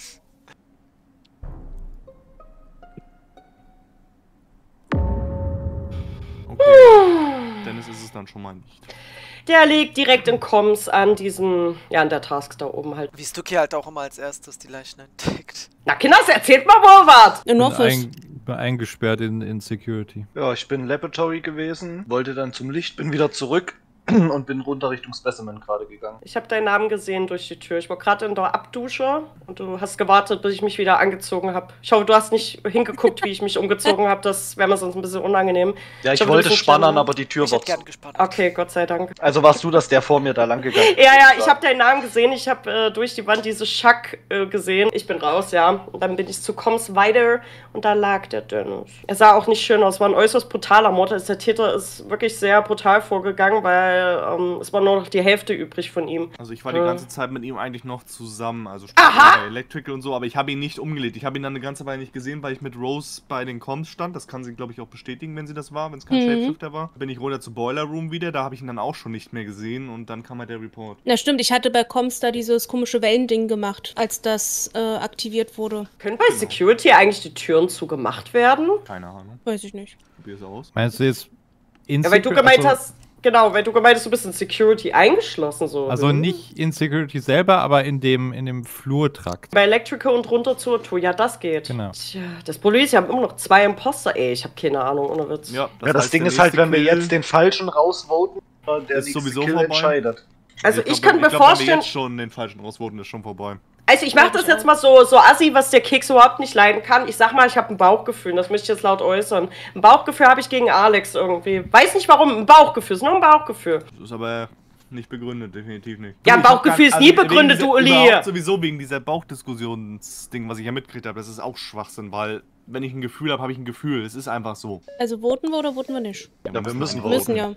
[SPEAKER 3] Okay. Dennis ist es dann schon mal nicht.
[SPEAKER 5] Der liegt direkt in Comms an diesen, ja, an der Task da oben halt.
[SPEAKER 1] Wie Stuki halt auch immer als erstes die Leichen entdeckt.
[SPEAKER 5] Na, Kinders, erzählt mal, wo ihr wart!
[SPEAKER 4] In Office.
[SPEAKER 7] Bin eingesperrt in Security.
[SPEAKER 2] Ja, ich bin in Laboratory gewesen, wollte dann zum Licht, bin wieder zurück und bin runter Richtung Specimen gerade gegangen.
[SPEAKER 5] Ich habe deinen Namen gesehen durch die Tür. Ich war gerade in der Abdusche und du hast gewartet, bis ich mich wieder angezogen habe. Ich hoffe, du hast nicht hingeguckt, wie ich mich umgezogen habe. Das wäre mir sonst ein bisschen unangenehm.
[SPEAKER 2] Ja, ich
[SPEAKER 5] hoffe,
[SPEAKER 2] wollte
[SPEAKER 5] du bist
[SPEAKER 2] spannern,
[SPEAKER 5] nicht-
[SPEAKER 2] aber die Tür
[SPEAKER 1] Ich
[SPEAKER 2] war
[SPEAKER 1] hätte
[SPEAKER 2] zu.
[SPEAKER 1] gern gespannt.
[SPEAKER 5] Okay, Gott sei Dank.
[SPEAKER 2] Also warst du das, der vor mir da lang gegangen ist?
[SPEAKER 5] Ja, ich habe deinen Namen gesehen. Ich habe durch die Wand diese Schack gesehen. Ich bin raus, ja. Und dann bin ich zu Comms weiter und da lag der Dennis. Er sah auch nicht schön aus. War ein äußerst brutaler Mord. Also der Täter ist wirklich sehr brutal vorgegangen, weil es war nur noch die Hälfte übrig von ihm.
[SPEAKER 3] Also ich war die ganze Zeit mit ihm eigentlich noch zusammen, also
[SPEAKER 5] Aha!
[SPEAKER 3] bei Electrical und so, aber ich habe ihn nicht umgelegt. Ich habe ihn dann eine ganze Weile nicht gesehen, weil ich mit Rose bei den Comms stand. Das kann sie, glaube ich, auch bestätigen, wenn sie das war, wenn es kein Shapeshifter war. Bin ich runter zu Boiler Room wieder, da habe ich ihn dann auch schon nicht mehr gesehen und dann kam halt der Report.
[SPEAKER 4] Na stimmt, ich hatte bei Comms da dieses komische Wellending gemacht, als das aktiviert wurde.
[SPEAKER 5] Können bei Security eigentlich die Türen zugemacht werden?
[SPEAKER 3] Keine Ahnung.
[SPEAKER 4] Weiß ich nicht.
[SPEAKER 3] Probier es aus.
[SPEAKER 7] Meinst du jetzt in
[SPEAKER 5] Ja, weil du
[SPEAKER 7] Security-
[SPEAKER 5] gemeint
[SPEAKER 7] also,
[SPEAKER 5] hast, genau, weil du gemeint hast, du bist in Security eingeschlossen so.
[SPEAKER 7] Also nicht in Security selber, aber in dem Flurtrakt.
[SPEAKER 5] Bei Electrical und runter zur Tour, ja, das geht.
[SPEAKER 7] Genau.
[SPEAKER 5] Tja, das Problem ist, wir haben immer noch 2 Imposter. Ey, ich habe keine Ahnung, ohne Witz.
[SPEAKER 2] Ja, das
[SPEAKER 3] heißt,
[SPEAKER 2] Ding
[SPEAKER 3] der
[SPEAKER 2] ist halt,
[SPEAKER 3] nächste
[SPEAKER 2] wenn wir
[SPEAKER 3] Kill
[SPEAKER 2] jetzt den Falschen rausvoten, der
[SPEAKER 3] ist
[SPEAKER 2] nächste
[SPEAKER 3] sowieso
[SPEAKER 2] Kill
[SPEAKER 3] vorbei.
[SPEAKER 2] entscheidet.
[SPEAKER 5] Also ich
[SPEAKER 3] glaub,
[SPEAKER 5] kann mir
[SPEAKER 3] glaub, wenn wir
[SPEAKER 5] vorstellen,
[SPEAKER 3] jetzt schon den falschen rausvoten, ist schon vorbei.
[SPEAKER 5] also ich mache das jetzt mal so assi, was der Keks überhaupt nicht leiden kann. Ich sag mal, ich habe ein Bauchgefühl, das möchte ich jetzt laut äußern. Ein Bauchgefühl habe ich gegen Alex irgendwie. Weiß nicht warum, ein Bauchgefühl, ist nur ein Bauchgefühl.
[SPEAKER 3] Das ist aber nicht begründet, definitiv nicht.
[SPEAKER 5] Ja, ein
[SPEAKER 3] Ich hab
[SPEAKER 5] Bauchgefühl ist nie
[SPEAKER 3] wegen
[SPEAKER 5] begründet,
[SPEAKER 3] dieser-
[SPEAKER 5] du Uli.
[SPEAKER 3] überhaupt sowieso wegen dieser Bauchdiskussionsding, was ich ja mitgekriegt habe, das ist auch Schwachsinn, weil wenn ich ein Gefühl habe, habe ich ein Gefühl. Es ist einfach so.
[SPEAKER 4] Also voten wir oder voten wir nicht?
[SPEAKER 2] Ja, wir müssen
[SPEAKER 3] einfach-
[SPEAKER 4] Wir müssen ja.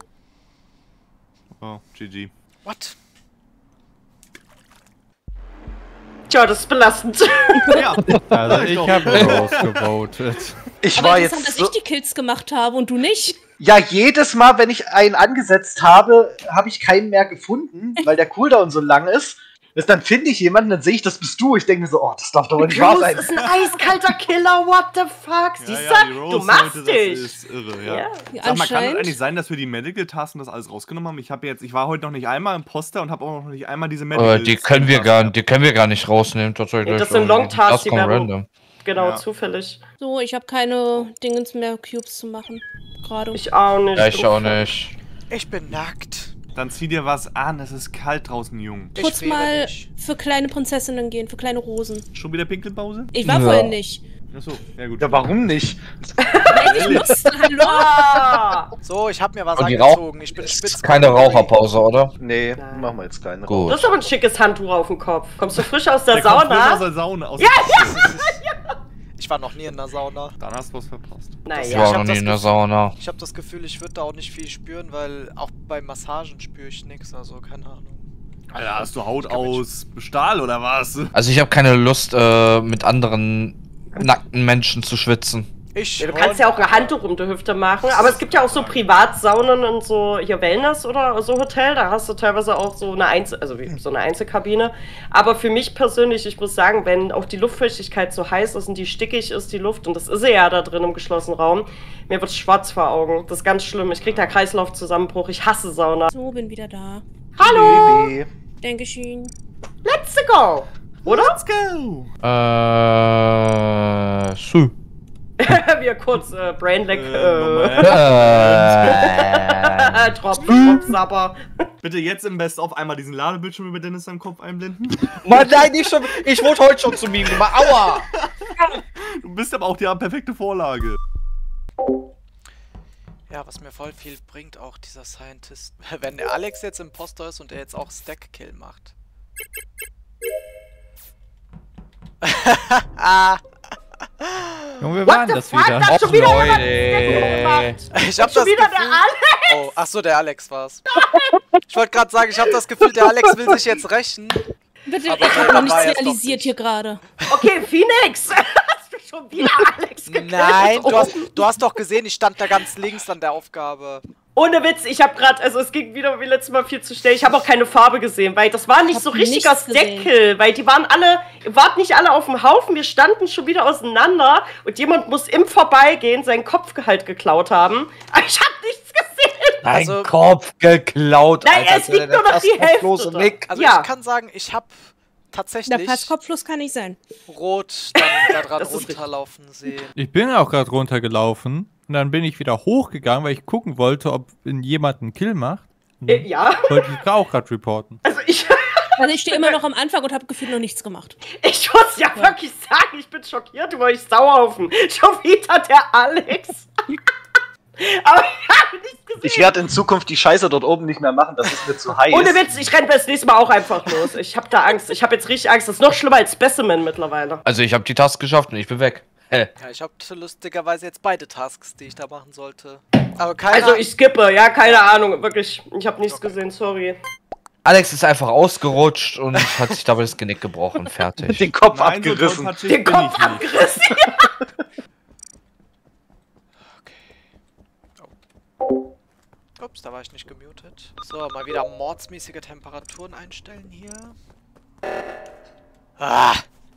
[SPEAKER 3] Oh, GG.
[SPEAKER 1] What?
[SPEAKER 5] Tja, das ist belastend.
[SPEAKER 3] Ja,
[SPEAKER 7] Also
[SPEAKER 3] ich
[SPEAKER 7] ich
[SPEAKER 3] doch.
[SPEAKER 7] habe Rose gewotet.
[SPEAKER 2] Ich
[SPEAKER 4] Aber
[SPEAKER 2] war
[SPEAKER 4] interessant,
[SPEAKER 2] jetzt
[SPEAKER 4] dass
[SPEAKER 2] so,
[SPEAKER 4] ich die Kills gemacht habe und du nicht.
[SPEAKER 2] ja, jedes Mal, wenn ich einen angesetzt habe, habe ich keinen mehr gefunden, weil der Cooldown so lang ist. Dann finde ich jemanden, dann sehe ich, das bist du. Ich denke mir so, oh, das darf doch wohl nicht wahr
[SPEAKER 5] Rose
[SPEAKER 2] sein.
[SPEAKER 5] ist ein eiskalter Killer, what the fuck? Siehst
[SPEAKER 3] die
[SPEAKER 5] du?
[SPEAKER 3] Rose
[SPEAKER 5] Du machst
[SPEAKER 3] heute,
[SPEAKER 5] dich.
[SPEAKER 3] Das ist irre, ja.
[SPEAKER 5] Ja.
[SPEAKER 3] Sag mal, kann es
[SPEAKER 4] Anscheinend.
[SPEAKER 3] eigentlich sein, dass wir die Medical Tasks und das alles rausgenommen haben? Ich war heute noch nicht einmal im Poster und habe auch noch nicht einmal diese Medical
[SPEAKER 6] Die können wir gar nicht rausnehmen, tatsächlich.
[SPEAKER 5] Nee, das sind Long Tasks,
[SPEAKER 6] Das
[SPEAKER 5] die
[SPEAKER 6] kommt
[SPEAKER 5] werden-
[SPEAKER 6] random.
[SPEAKER 5] Genau,
[SPEAKER 3] Ja.
[SPEAKER 5] zufällig.
[SPEAKER 4] So, ich habe keine Dingens mehr, Cubes zu machen. Gerade.
[SPEAKER 5] Ich auch nicht.
[SPEAKER 6] Ja, ich auch nicht.
[SPEAKER 1] Ich bin nackt.
[SPEAKER 3] Dann zieh dir was an, es ist kalt draußen, Jung.
[SPEAKER 1] Ich
[SPEAKER 4] Kurz
[SPEAKER 1] friere
[SPEAKER 4] mal
[SPEAKER 1] nicht.
[SPEAKER 4] für kleine Prinzessinnen gehen, für kleine Rosen.
[SPEAKER 3] Schon wieder Pinkelpause?
[SPEAKER 4] Ich war
[SPEAKER 6] Ja.
[SPEAKER 4] vorhin nicht.
[SPEAKER 3] Achso, ja gut.
[SPEAKER 2] Ja, warum nicht?
[SPEAKER 4] Ich musste, hallo?
[SPEAKER 5] Ah!
[SPEAKER 1] So, ich habe mir was
[SPEAKER 6] Und die
[SPEAKER 1] angezogen. Ich bin spitz.
[SPEAKER 6] Keine Raucherpause, oder?
[SPEAKER 2] Nee,
[SPEAKER 5] Nein.
[SPEAKER 2] machen wir jetzt keine.
[SPEAKER 6] Gut.
[SPEAKER 5] Du hast aber ein schickes Handtuch auf dem Kopf. Kommst du frisch aus der
[SPEAKER 3] Kommt frisch aus
[SPEAKER 5] Sauna?
[SPEAKER 3] der Sauna. Aus
[SPEAKER 1] Ich war noch nie in der Sauna.
[SPEAKER 3] Dann hast du was verpasst.
[SPEAKER 6] Ich
[SPEAKER 5] Naja.
[SPEAKER 6] war
[SPEAKER 1] ich
[SPEAKER 6] noch
[SPEAKER 1] hab
[SPEAKER 6] nie
[SPEAKER 1] das
[SPEAKER 6] in der
[SPEAKER 1] Gefühl-
[SPEAKER 6] Sauna.
[SPEAKER 1] Ich habe das Gefühl, ich würde da auch nicht viel spüren, weil auch bei Massagen spüre ich nichts. Also, keine Ahnung.
[SPEAKER 3] Alter, hast du Haut aus Stahl oder was?
[SPEAKER 6] Also ich habe keine Lust, mit anderen nackten Menschen zu schwitzen.
[SPEAKER 5] Ja, du kannst ja auch eine Handtuch um die Hüfte machen, aber es gibt ja auch so Privatsaunen und so hier Wellness oder so Hotel, da hast du teilweise auch so eine so eine Einzelkabine. Aber für mich persönlich, ich muss sagen, wenn auch die Luftfeuchtigkeit so heiß ist und die stickig ist, die Luft, und das ist sie ja da drin im geschlossenen Raum, mir wird schwarz vor Augen. Das ist ganz schlimm. Ich krieg da Kreislaufzusammenbruch. Ich hasse Sauna.
[SPEAKER 4] So, bin wieder da.
[SPEAKER 5] Hallo!
[SPEAKER 2] Baby.
[SPEAKER 4] Dankeschön.
[SPEAKER 5] Let's go! Oder?
[SPEAKER 3] Let's go!
[SPEAKER 6] Su.
[SPEAKER 5] Wir kurz Brainlag
[SPEAKER 6] Moment.
[SPEAKER 5] Tropfsapper.
[SPEAKER 3] Bitte jetzt im Best-of einmal diesen Ladebildschirm über Dennis seinem Kopf einblenden.
[SPEAKER 6] Mann, nein, nicht schon. Ich wurde heute schon zu Meme gemacht. Aua!
[SPEAKER 3] Du bist aber auch die perfekte Vorlage.
[SPEAKER 1] Ja, was mir voll viel bringt, auch dieser Scientist. Wenn der Alex jetzt Imposter ist und er jetzt auch Stack-Kill macht.
[SPEAKER 7] Junge, wir waren das wieder.
[SPEAKER 5] Da hat schon wieder jemand
[SPEAKER 6] Leute.
[SPEAKER 5] gemacht.
[SPEAKER 1] Ich hab
[SPEAKER 5] Schon
[SPEAKER 1] das
[SPEAKER 5] wieder
[SPEAKER 1] Gefühl...
[SPEAKER 5] der Alex.
[SPEAKER 1] Oh, ach so, der Alex war's. Ich wollte gerade sagen, ich habe das Gefühl, der Alex will sich jetzt rächen.
[SPEAKER 4] Bitte,
[SPEAKER 1] Aber
[SPEAKER 4] ich habe noch
[SPEAKER 1] war
[SPEAKER 4] nichts
[SPEAKER 1] jetzt doch
[SPEAKER 4] realisiert
[SPEAKER 1] nicht.
[SPEAKER 4] hier gerade.
[SPEAKER 5] Okay, Phoenix. Hast du schon wieder Alex gekillt?
[SPEAKER 1] Nein,
[SPEAKER 5] Oh.
[SPEAKER 1] du hast doch gesehen, ich stand da ganz links an der Aufgabe.
[SPEAKER 5] Ohne Witz, ich habe gerade, also es ging wieder wie letztes Mal viel zu schnell. Ich habe auch keine Farbe gesehen, weil das war nicht
[SPEAKER 4] hab
[SPEAKER 5] so richtiger
[SPEAKER 4] nichts gesehen.
[SPEAKER 5] Stack-Kill, weil die waren nicht alle auf dem Haufen, wir standen schon wieder auseinander und jemand muss im Vorbeigehen seinen Kopf halt geklaut haben. Aber ich habe nichts gesehen.
[SPEAKER 6] Mein
[SPEAKER 1] Also-
[SPEAKER 6] Kopf geklaut.
[SPEAKER 5] Nein,
[SPEAKER 6] Alter,
[SPEAKER 5] es liegt nur noch die
[SPEAKER 6] kopflose
[SPEAKER 5] Hälfte.
[SPEAKER 6] Nick.
[SPEAKER 1] Also
[SPEAKER 5] Ja.
[SPEAKER 1] ich kann sagen, ich habe
[SPEAKER 4] Der
[SPEAKER 1] tatsächlich
[SPEAKER 4] Passkopflos kann nicht sein.
[SPEAKER 1] rot dann da dran
[SPEAKER 5] Das ist
[SPEAKER 1] runterlaufen sehen.
[SPEAKER 7] Ich bin auch gerade runtergelaufen und dann bin ich wieder hochgegangen, weil ich gucken wollte, ob jemand einen Kill macht.
[SPEAKER 5] Ja,
[SPEAKER 7] Wollte ich auch gerade reporten.
[SPEAKER 5] also ich
[SPEAKER 4] stehe immer noch am Anfang und habe gefühlt noch nichts gemacht.
[SPEAKER 5] muss ja wirklich sagen, ich bin schockiert über euch Sauhaufen. Schon wieder der Alex. Aber ich habe nichts gesehen.
[SPEAKER 2] Ich werde in Zukunft die Scheiße dort oben nicht mehr machen, das ist mir zu heiß.
[SPEAKER 5] Ohne Witz, ich renne das nächste Mal auch einfach los. Ich habe da Angst. Ich habe jetzt richtig Angst. Das ist noch schlimmer als Specimen mittlerweile.
[SPEAKER 6] Also ich habe die Task geschafft und ich bin weg.
[SPEAKER 1] Ja, ich habe lustigerweise jetzt beide Tasks, die ich da machen sollte. Aber keine
[SPEAKER 5] Also ich skippe, ja, keine Ahnung. Wirklich, ich habe nichts gesehen, sorry.
[SPEAKER 6] Alex ist einfach ausgerutscht und hat sich dabei das Genick gebrochen. Fertig.
[SPEAKER 2] Den Kopf
[SPEAKER 3] Nein, so
[SPEAKER 2] abgerissen.
[SPEAKER 3] tollpatschig
[SPEAKER 5] Den
[SPEAKER 3] bin
[SPEAKER 5] Kopf
[SPEAKER 3] ich nicht.
[SPEAKER 5] abgerissen.
[SPEAKER 1] Ups, da war ich nicht gemutet. So, mal wieder mordsmäßige Temperaturen einstellen hier. Ah!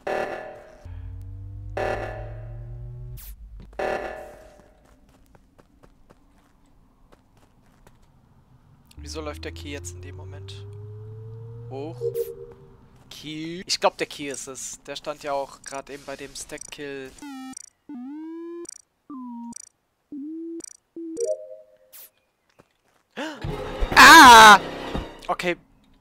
[SPEAKER 1] Wieso läuft der Key jetzt in dem Moment? Hoch. Key. Ich glaube, der Key ist es. Der stand ja auch gerade eben bei dem Stack-Kill. Ah! Okay.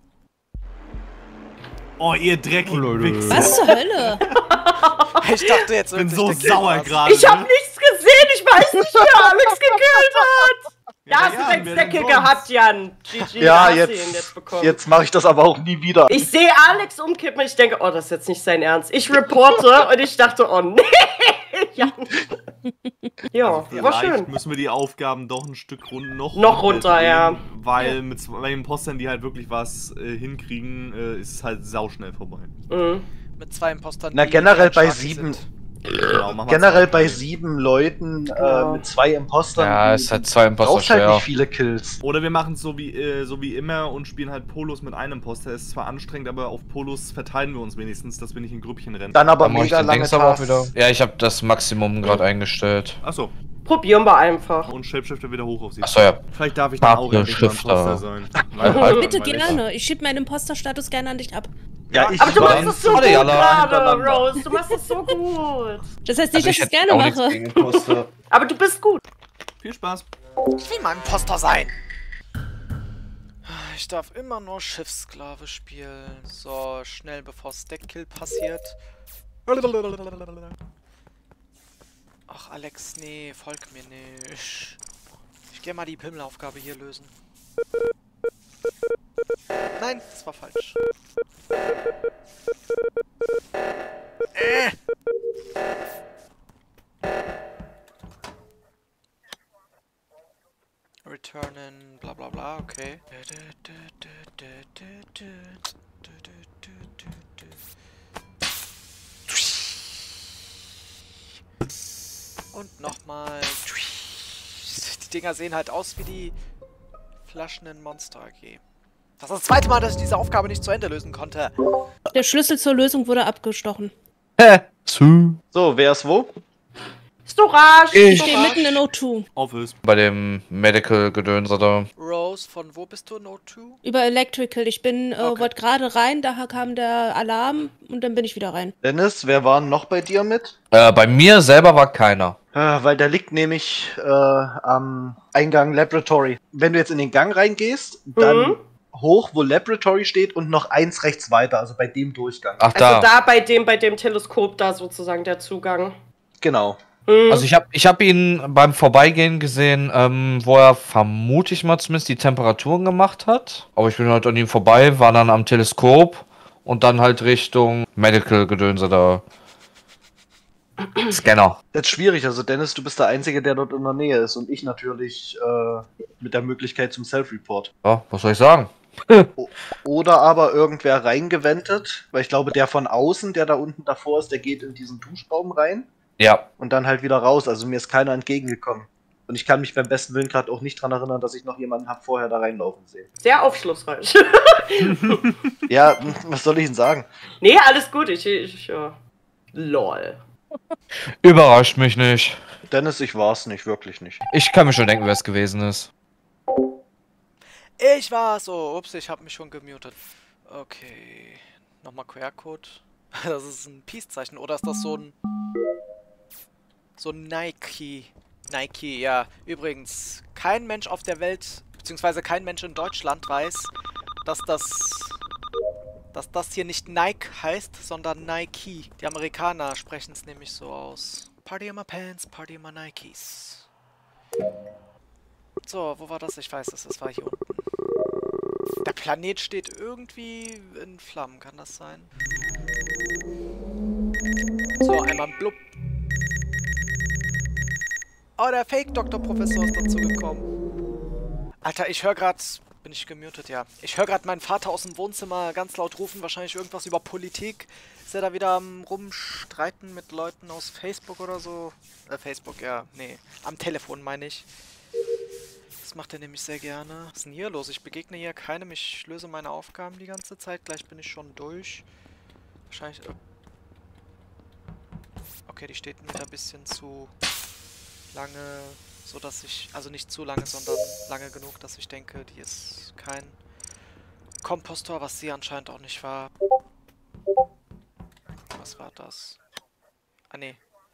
[SPEAKER 3] Oh, ihr dreckigen Wichser.
[SPEAKER 4] Was zur Hölle?
[SPEAKER 1] Ich dachte jetzt
[SPEAKER 3] Ich bin
[SPEAKER 1] wirklich,
[SPEAKER 3] so
[SPEAKER 1] der Kill
[SPEAKER 3] sauer
[SPEAKER 1] war's.
[SPEAKER 3] gerade.
[SPEAKER 5] Ich habe nichts gesehen. Ich weiß nicht, wer Alex gekillt hat. Da hast du
[SPEAKER 3] Jan,
[SPEAKER 5] deinen
[SPEAKER 3] wer
[SPEAKER 5] Stackel
[SPEAKER 3] denn sonst?
[SPEAKER 5] gehabt, Jan. GG,
[SPEAKER 2] Ja,
[SPEAKER 5] hast du ihn jetzt
[SPEAKER 2] jetzt
[SPEAKER 5] bekommen.
[SPEAKER 2] mache ich das aber auch nie wieder.
[SPEAKER 5] Ich sehe Alex umkippen und ich denke, oh, das ist jetzt nicht sein Ernst. Ich reporte und ich dachte, oh nee. Jan. Ja, war
[SPEAKER 3] Vielleicht
[SPEAKER 5] schön.
[SPEAKER 3] müssen wir die Aufgaben doch ein Stück noch
[SPEAKER 5] runter,
[SPEAKER 3] drehen,
[SPEAKER 5] ja.
[SPEAKER 3] Weil mit zwei Impostern, die halt wirklich was hinkriegen, ist es halt sauschnell vorbei.
[SPEAKER 5] Mhm.
[SPEAKER 1] Mit zwei Impostern.
[SPEAKER 2] Na,
[SPEAKER 1] die
[SPEAKER 2] generell bei
[SPEAKER 1] stark
[SPEAKER 2] 7.
[SPEAKER 1] sind.
[SPEAKER 3] Genau, machen wir
[SPEAKER 2] Generell
[SPEAKER 3] zwei.
[SPEAKER 2] bei 7 Leuten
[SPEAKER 5] Genau.
[SPEAKER 2] mit 2 Impostern.
[SPEAKER 6] Ja, es hat 2 Imposter
[SPEAKER 2] brauchst halt
[SPEAKER 6] schwer.
[SPEAKER 2] nicht viele Kills.
[SPEAKER 3] Oder wir machen es so wie immer und spielen halt Polos mit einem Imposter. Ist zwar anstrengend, aber auf Polos verteilen wir uns wenigstens, dass wir nicht in Grüppchen rennen.
[SPEAKER 2] Dann aber
[SPEAKER 6] Dann mach ich
[SPEAKER 2] mega
[SPEAKER 6] den
[SPEAKER 2] lange
[SPEAKER 6] Dings aber auch
[SPEAKER 2] Tasks.
[SPEAKER 6] wieder. Ja, ich habe das Maximum gerade eingestellt.
[SPEAKER 3] Achso,
[SPEAKER 5] Probieren wir einfach.
[SPEAKER 3] und Shapeshifter wieder hoch auf sie.
[SPEAKER 6] Achso, ja.
[SPEAKER 3] Vielleicht darf ich dann auch endlich mal
[SPEAKER 6] Shapeshifter.
[SPEAKER 3] Imposter sein.
[SPEAKER 4] Bitte
[SPEAKER 3] Weil ich-
[SPEAKER 4] gerne. Ich schiebe meinen Imposter-Status gerne an dich ab.
[SPEAKER 2] Ja, ich
[SPEAKER 5] Aber du
[SPEAKER 2] war-
[SPEAKER 5] machst es so
[SPEAKER 6] Warte,
[SPEAKER 5] gut
[SPEAKER 6] Jalla.
[SPEAKER 5] gerade,
[SPEAKER 2] Hintereinander.
[SPEAKER 5] Rose. Du machst es so gut.
[SPEAKER 4] Das heißt nicht,
[SPEAKER 6] Also
[SPEAKER 4] dass ich es
[SPEAKER 6] hätte
[SPEAKER 4] gerne
[SPEAKER 6] auch nichts
[SPEAKER 4] mache.
[SPEAKER 6] gegen Imposter.
[SPEAKER 5] Aber du bist gut.
[SPEAKER 3] Viel Spaß.
[SPEAKER 1] Ich will mal Imposter sein. Ich darf immer nur Schiffssklave spielen. So, schnell bevor Stack-Kill passiert. Ach, Alex, nee, folg mir nicht. Ich geh mal die Pimmelaufgabe hier lösen. Nein, das war falsch. Returnen, bla bla bla, okay. Und nochmal. Die Dinger sehen halt aus wie die Flaschen in Monster AG. Das ist das zweite Mal, dass ich diese Aufgabe nicht zu Ende lösen konnte.
[SPEAKER 4] Der Schlüssel zur Lösung wurde abgestochen.
[SPEAKER 2] So, wer ist wo?
[SPEAKER 5] Storage!
[SPEAKER 4] Ich stehe mitten in O2.
[SPEAKER 3] Office.
[SPEAKER 6] Bei dem Medical-Gedönse da.
[SPEAKER 1] Rose, von wo bist du in O2?
[SPEAKER 4] Über Electrical. Ich bin,
[SPEAKER 1] Okay.
[SPEAKER 4] wollte gerade rein, daher kam der Alarm und dann bin ich wieder rein.
[SPEAKER 2] Dennis, wer war noch bei dir mit?
[SPEAKER 6] Bei mir selber war keiner.
[SPEAKER 2] Weil der liegt nämlich am Eingang Laboratory. Wenn du jetzt in den Gang reingehst, dann hoch, wo Laboratory steht und noch eins rechts weiter, also bei dem Durchgang.
[SPEAKER 6] Ach,
[SPEAKER 5] Also da bei dem Teleskop da sozusagen der Zugang.
[SPEAKER 2] Genau.
[SPEAKER 6] Also ich hab ihn beim Vorbeigehen gesehen, wo er vermute ich mal zumindest die Temperaturen gemacht hat. Aber ich bin halt an ihm vorbei, war dann am Teleskop und dann halt Richtung Medical-Gedönse da. Scanner.
[SPEAKER 2] Das ist schwierig, also Dennis, du bist der Einzige, der dort in der Nähe ist und ich natürlich mit der Möglichkeit zum Self-Report.
[SPEAKER 6] Ja, was soll ich sagen?
[SPEAKER 2] Oder aber irgendwer reingewendet, weil ich glaube, der von außen, der da unten davor ist, der geht in diesen Duschraum rein.
[SPEAKER 6] Ja.
[SPEAKER 2] Und dann halt wieder raus. Also mir ist keiner entgegengekommen. Und ich kann mich beim besten Willen gerade auch nicht dran erinnern, dass ich noch jemanden habe vorher da reinlaufen sehen.
[SPEAKER 5] Sehr aufschlussreich.
[SPEAKER 2] Ja, was soll ich denn sagen?
[SPEAKER 5] Nee, alles gut. Lol.
[SPEAKER 6] Überrascht mich nicht.
[SPEAKER 2] Dennis, ich war's nicht, wirklich nicht.
[SPEAKER 6] Ich kann mir schon denken, wer es gewesen ist.
[SPEAKER 1] Ich war so. Ups, ich habe mich schon gemutet. Okay. Nochmal QR-Code. Das ist ein Peace-Zeichen. Oder ist das so ein Nike? Nike, ja. Übrigens, kein Mensch auf der Welt, beziehungsweise kein Mensch in Deutschland weiß, dass das hier nicht Nike heißt, sondern Nike. Die Amerikaner sprechen es nämlich so aus. Party in my pants, party in my Nikes. So, wo war das? Ich weiß es, es war hier unten. Der Planet steht irgendwie in Flammen, kann das sein? So, einmal blub. Oh, der Fake-Doktor-Professor ist dazu gekommen. Alter, ich höre gerade... Bin ich gemutet, ja. Ich höre gerade meinen Vater aus dem Wohnzimmer ganz laut rufen, wahrscheinlich irgendwas über Politik. Ist er da wieder am Rumstreiten mit Leuten aus Facebook oder so? Facebook, ja. Nee, am Telefon meine ich. Das macht er nämlich sehr gerne. Was ist denn hier los? Ich begegne hier keinem. Ich löse meine Aufgaben die ganze Zeit. Gleich bin ich schon durch. Wahrscheinlich... Okay, die steht mir ein bisschen zu lange, so dass ich... Also nicht zu lange, sondern lange genug, dass ich denke, die ist kein Kompostor, was sie anscheinend auch nicht war. Was war das? Ah, nee.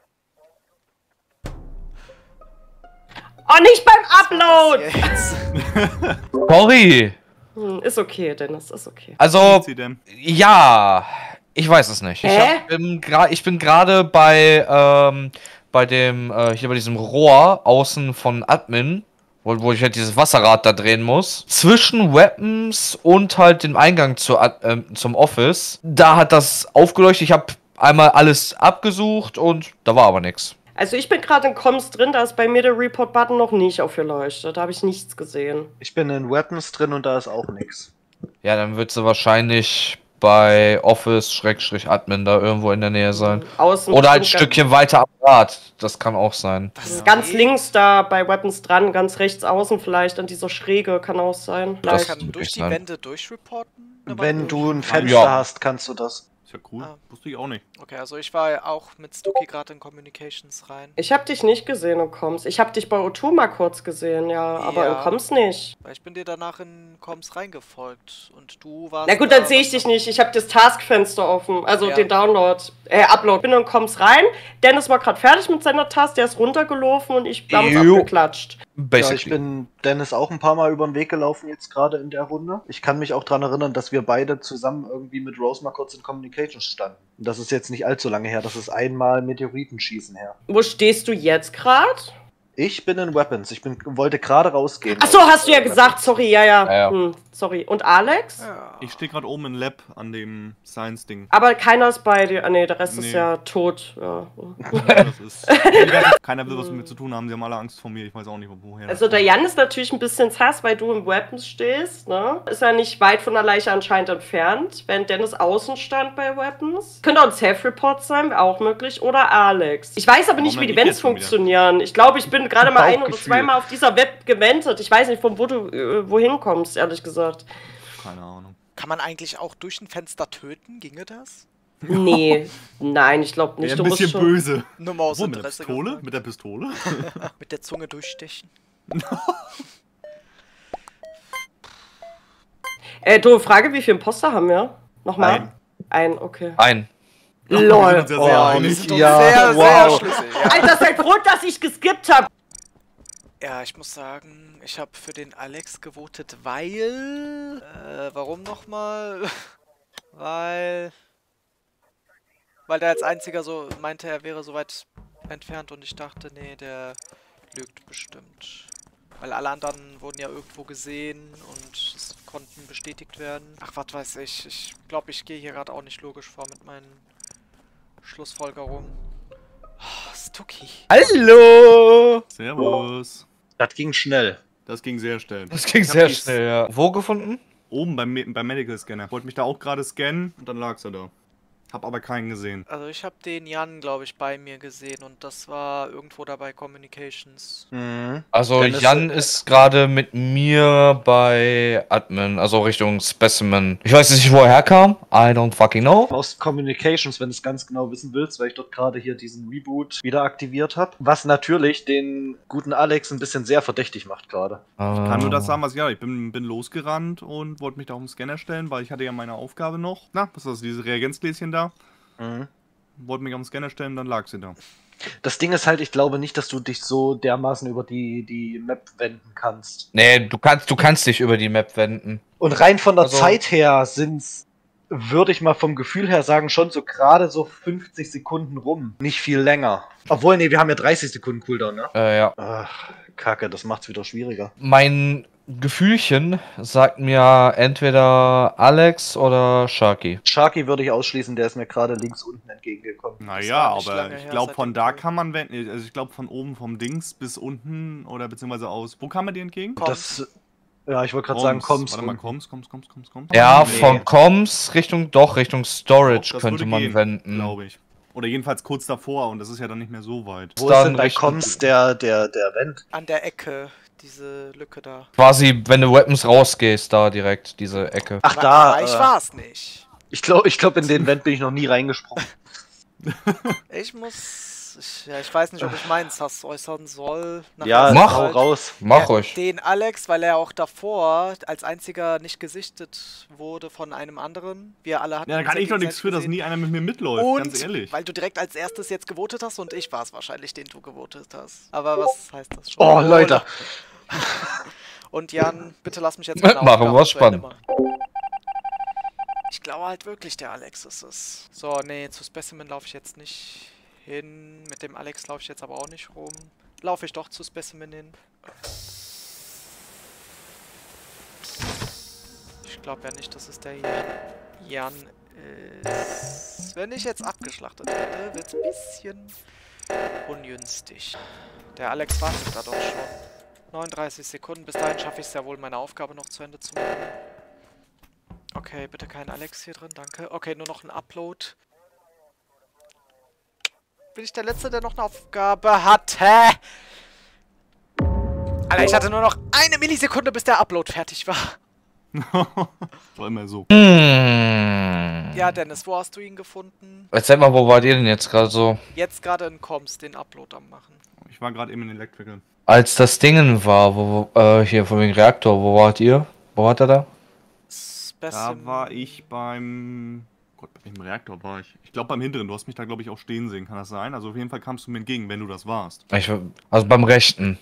[SPEAKER 5] Oh, nicht beim Upload!
[SPEAKER 6] Sorry.
[SPEAKER 5] Ist okay, Dennis, ist okay.
[SPEAKER 6] Also,
[SPEAKER 3] Sie denn?
[SPEAKER 6] ja, ich weiß es nicht. Ich bin gerade bei diesem Rohr außen von Admin, wo ich halt dieses Wasserrad da drehen muss, zwischen Weapons und halt dem Eingang zum Office. Da hat das aufgeleuchtet. Ich habe einmal alles abgesucht und da war aber nichts.
[SPEAKER 5] Also ich bin gerade in Comms drin, da ist bei mir der Report-Button noch nicht aufgeleuchtet. Da habe ich nichts gesehen.
[SPEAKER 2] Ich bin in Weapons drin und da ist auch nichts.
[SPEAKER 6] Ja, dann wird sie wahrscheinlich bei Office-Admin da irgendwo in der Nähe sein.
[SPEAKER 5] Außen
[SPEAKER 6] Oder ein Stückchen weiter am Rad. Das kann auch sein.
[SPEAKER 5] Das ist ganz links da bei Weapons dran, ganz rechts außen vielleicht, an dieser Schräge, kann auch sein.
[SPEAKER 6] Das
[SPEAKER 1] Ich kann
[SPEAKER 6] kann
[SPEAKER 1] durch die
[SPEAKER 6] sein.
[SPEAKER 1] Wände durchreporten?
[SPEAKER 2] Wenn du ein Fenster
[SPEAKER 6] Ja.
[SPEAKER 2] hast, kannst du das.
[SPEAKER 3] Ist ja cool.
[SPEAKER 1] Ah.
[SPEAKER 3] Wusste ich auch nicht.
[SPEAKER 1] Okay, also ich war auch mit Stucky gerade in Communications rein.
[SPEAKER 5] Ich habe dich nicht gesehen in Comms. Ich habe dich bei O2 mal kurz gesehen, ja, aber
[SPEAKER 1] Ja.
[SPEAKER 5] in Comms nicht.
[SPEAKER 1] Weil ich bin dir danach in Comms reingefolgt und du warst...
[SPEAKER 5] Na gut, dann sehe ich dich nicht. Ich habe das Taskfenster offen, also
[SPEAKER 1] Ja.
[SPEAKER 5] den Upload. Bin in Comms rein. Dennis war gerade fertig mit seiner Task, der ist runtergelaufen und ich habe uns
[SPEAKER 6] Jo.
[SPEAKER 5] abgeklatscht.
[SPEAKER 2] Ja, ich
[SPEAKER 6] Basically.
[SPEAKER 2] bin Dennis auch ein paar Mal über den Weg gelaufen jetzt gerade in der Runde. Ich kann mich auch daran erinnern, dass wir beide zusammen irgendwie mit Rose mal kurz in Communications standen. Und das ist jetzt nicht allzu lange her, das ist einmal Meteoritenschießen her.
[SPEAKER 5] Wo stehst du jetzt gerade?
[SPEAKER 2] Ich bin in Weapons. Wollte gerade rausgehen.
[SPEAKER 5] Achso, hast du ja gesagt, sorry, ja.
[SPEAKER 6] Ja.
[SPEAKER 5] Sorry. Und Alex?
[SPEAKER 1] Ja.
[SPEAKER 3] Ich stehe gerade oben im Lab an dem Science-Ding.
[SPEAKER 5] Aber keiner ist bei dir. Ah, nee, der Rest
[SPEAKER 3] Nee.
[SPEAKER 5] ist ja tot. Ja.
[SPEAKER 3] Ja, das ist, keiner will was mit mir zu tun haben, sie haben alle Angst vor mir, ich weiß auch nicht, woher.
[SPEAKER 5] Also der Jan ist natürlich ein bisschen sass, weil du im Weapons stehst, ne? Ist ja nicht weit von der Leiche anscheinend entfernt, während Dennis außen stand bei Weapons. Könnte auch ein Self-Report sein, wäre auch möglich. Oder Alex. Ich weiß aber nicht,
[SPEAKER 3] Warum
[SPEAKER 5] wie die
[SPEAKER 3] denn ich
[SPEAKER 5] Vents
[SPEAKER 3] jetzt schon wieder?
[SPEAKER 5] funktionieren. Ich glaube, ich bin gerade mal ein oder
[SPEAKER 2] Bauchgefühl.
[SPEAKER 5] zweimal auf dieser Web gewendet. Ich weiß nicht, von wo du wohin kommst, ehrlich gesagt.
[SPEAKER 3] Keine Ahnung.
[SPEAKER 1] Kann man eigentlich auch durch ein Fenster töten? Ginge das?
[SPEAKER 5] Nee, nein, ich glaube nicht.
[SPEAKER 3] Ja, ein
[SPEAKER 5] Du musst
[SPEAKER 3] bisschen
[SPEAKER 5] schon.
[SPEAKER 3] böse.
[SPEAKER 1] Nur mal aus
[SPEAKER 3] Wo, mit der
[SPEAKER 1] Interesse
[SPEAKER 3] Pistole?
[SPEAKER 1] gefragt.
[SPEAKER 3] Mit der Pistole?
[SPEAKER 1] Mit der Zunge durchstechen.
[SPEAKER 5] Du, Frage, wie viele Imposter haben wir? Nochmal? Ein, okay.
[SPEAKER 6] Ein.
[SPEAKER 3] Wir sind
[SPEAKER 5] LOL.
[SPEAKER 3] uns ja
[SPEAKER 2] Oh,
[SPEAKER 3] sehr
[SPEAKER 2] wir
[SPEAKER 3] einig.
[SPEAKER 2] sind uns sehr,
[SPEAKER 1] sehr schlüssig. Ja.
[SPEAKER 5] Alter, seid froh, dass ich geskippt habe.
[SPEAKER 1] Ja, ich muss sagen, ich habe für den Alex gewotet, weil... warum nochmal? Weil der als einziger so meinte, er wäre so weit entfernt und ich dachte, nee, der lügt bestimmt. Weil alle anderen wurden ja irgendwo gesehen und es konnten bestätigt werden. Ach, was weiß ich. Ich glaube, ich gehe hier gerade auch nicht logisch vor mit meinen Schlussfolgerungen. Oh, Stucky.
[SPEAKER 6] Hallo!
[SPEAKER 3] Servus.
[SPEAKER 2] Das ging schnell.
[SPEAKER 3] Das ging sehr schnell.
[SPEAKER 6] Das ging
[SPEAKER 3] Ich hab
[SPEAKER 6] sehr
[SPEAKER 3] die
[SPEAKER 6] schnell, ja. Wo gefunden?
[SPEAKER 3] Oben beim Medical Scanner. Wollte mich da auch gerade scannen und dann lag's er da. Hab aber keinen gesehen.
[SPEAKER 1] Also ich habe den Jan, glaube ich, bei mir gesehen und das war irgendwo dabei Communications.
[SPEAKER 6] Also
[SPEAKER 2] Dennis,
[SPEAKER 6] Jan ist gerade mit mir bei Admin, also Richtung Specimen. Ich weiß nicht, wo er herkam. I don't fucking know.
[SPEAKER 2] Aus Communications, wenn du es ganz genau wissen willst, weil ich dort gerade hier diesen Reboot wieder aktiviert habe. Was natürlich den guten Alex ein bisschen sehr verdächtig macht gerade.
[SPEAKER 3] Kann nur das sagen, was ja. Ich bin losgerannt und wollte mich da auf den Scanner stellen, weil ich hatte ja meine Aufgabe noch. Na, was ist das, diese Reagenzgläschen da? Wollte mich auf den Scanner stellen, dann lag sie da.
[SPEAKER 2] Das Ding ist halt, ich glaube nicht, dass du dich so dermaßen über die Map wenden kannst.
[SPEAKER 6] Nee, du kannst dich über die Map wenden.
[SPEAKER 2] Und rein von der
[SPEAKER 6] Also-
[SPEAKER 2] Zeit her sind's, würde ich mal vom Gefühl her sagen, schon so gerade so 50 Sekunden rum. Nicht viel länger. Obwohl, nee, wir haben ja 30 Sekunden Cooldown, ne?
[SPEAKER 6] Ja.
[SPEAKER 2] Ach, Kacke, das macht's wieder schwieriger.
[SPEAKER 6] Mein Gefühlchen sagt mir entweder Alex oder Sharky.
[SPEAKER 2] Sharky würde ich ausschließen, der ist mir gerade links unten entgegengekommen.
[SPEAKER 3] Naja,
[SPEAKER 1] war nicht
[SPEAKER 3] aber
[SPEAKER 1] lange
[SPEAKER 3] ich
[SPEAKER 1] her,
[SPEAKER 3] glaube, von
[SPEAKER 1] seitdem
[SPEAKER 3] da
[SPEAKER 1] wir-
[SPEAKER 3] kann man wenden. Also ich glaube, von oben vom Dings bis unten oder beziehungsweise aus. Wo kam er dir entgegen?
[SPEAKER 2] Das, ja, ich wollte gerade sagen, kommst
[SPEAKER 3] Warte mal,
[SPEAKER 2] unten.
[SPEAKER 3] kommst.
[SPEAKER 6] Ja,
[SPEAKER 2] Nee.
[SPEAKER 6] von Comms Richtung Storage
[SPEAKER 3] Das
[SPEAKER 6] könnte
[SPEAKER 3] würde
[SPEAKER 6] man
[SPEAKER 3] gehen,
[SPEAKER 6] wenden.
[SPEAKER 3] glaube ich. Oder jedenfalls kurz davor und das ist ja dann nicht mehr so weit.
[SPEAKER 2] Wo
[SPEAKER 6] dann
[SPEAKER 2] ist denn bei
[SPEAKER 6] Richtung-
[SPEAKER 2] Comms der Vent?
[SPEAKER 1] An der Ecke, diese Lücke da.
[SPEAKER 6] Quasi, wenn du Weapons rausgehst, da direkt, diese Ecke.
[SPEAKER 2] Ach,
[SPEAKER 1] Aber
[SPEAKER 2] da.
[SPEAKER 1] ich war's nicht.
[SPEAKER 2] Ich glaube, in den Vent bin ich noch nie reingesprungen.
[SPEAKER 1] Ich weiß nicht, ob ich meins Hass äußern soll. Nach
[SPEAKER 2] Ja,
[SPEAKER 1] letzter
[SPEAKER 6] Mach.
[SPEAKER 2] hau
[SPEAKER 1] Zeit.
[SPEAKER 2] raus.
[SPEAKER 6] Mach
[SPEAKER 1] Ja,
[SPEAKER 6] euch.
[SPEAKER 1] Den Alex, weil er auch davor als einziger nicht gesichtet wurde von einem anderen. Wir alle hatten
[SPEAKER 3] Ja, da
[SPEAKER 1] uns
[SPEAKER 3] kann ich doch nichts
[SPEAKER 1] gegenseitig
[SPEAKER 3] für, dass
[SPEAKER 1] gesehen.
[SPEAKER 3] nie einer mit mir mitläuft,
[SPEAKER 1] Und
[SPEAKER 3] ganz ehrlich.
[SPEAKER 1] weil du direkt als erstes jetzt gewotet hast und ich war es wahrscheinlich, den du gewotet hast. Aber was heißt das schon?
[SPEAKER 2] Oh, Leute.
[SPEAKER 1] Und Jan, bitte lass mich jetzt
[SPEAKER 6] Mitmachen,
[SPEAKER 1] Aufgabe
[SPEAKER 6] was
[SPEAKER 1] zu Ende
[SPEAKER 6] spannend.
[SPEAKER 1] machen. Ich glaube halt wirklich, der Alex ist es. So, nee, zu Specimen laufe ich jetzt nicht hin. Mit dem Alex laufe ich jetzt aber auch nicht rum. Laufe ich doch zu Specimen hin. Ich glaube ja nicht, dass es der Jan ist. Wenn ich jetzt abgeschlachtet hätte, wird es ein bisschen ungünstig. Der Alex wartet da doch schon. 39 Sekunden. Bis dahin schaffe ich es ja wohl, meine Aufgabe noch zu Ende zu machen. Okay, bitte kein Alex hier drin, danke. Okay, nur noch ein Upload. Bin ich der Letzte, der noch eine Aufgabe hatte? Alter, ich hatte nur noch eine Millisekunde, bis der Upload fertig war.
[SPEAKER 3] War immer so.
[SPEAKER 1] Ja, Dennis, wo hast du ihn gefunden?
[SPEAKER 6] Erzähl mal, wo wart ihr denn jetzt gerade so?
[SPEAKER 1] Jetzt gerade in Comms den Upload am machen.
[SPEAKER 3] Ich war gerade eben in Electrical.
[SPEAKER 6] Als das Dingen war, wo hier von dem Reaktor, wo wart ihr? Wo wart ihr da?
[SPEAKER 3] Da war ich beim... Gott, bei welchem Reaktor war ich? Ich glaube beim hinteren. Du hast mich da, glaube ich, auch stehen sehen. Kann das sein? Also auf jeden Fall kamst du mir entgegen, wenn du das warst.
[SPEAKER 6] Also beim Rechten.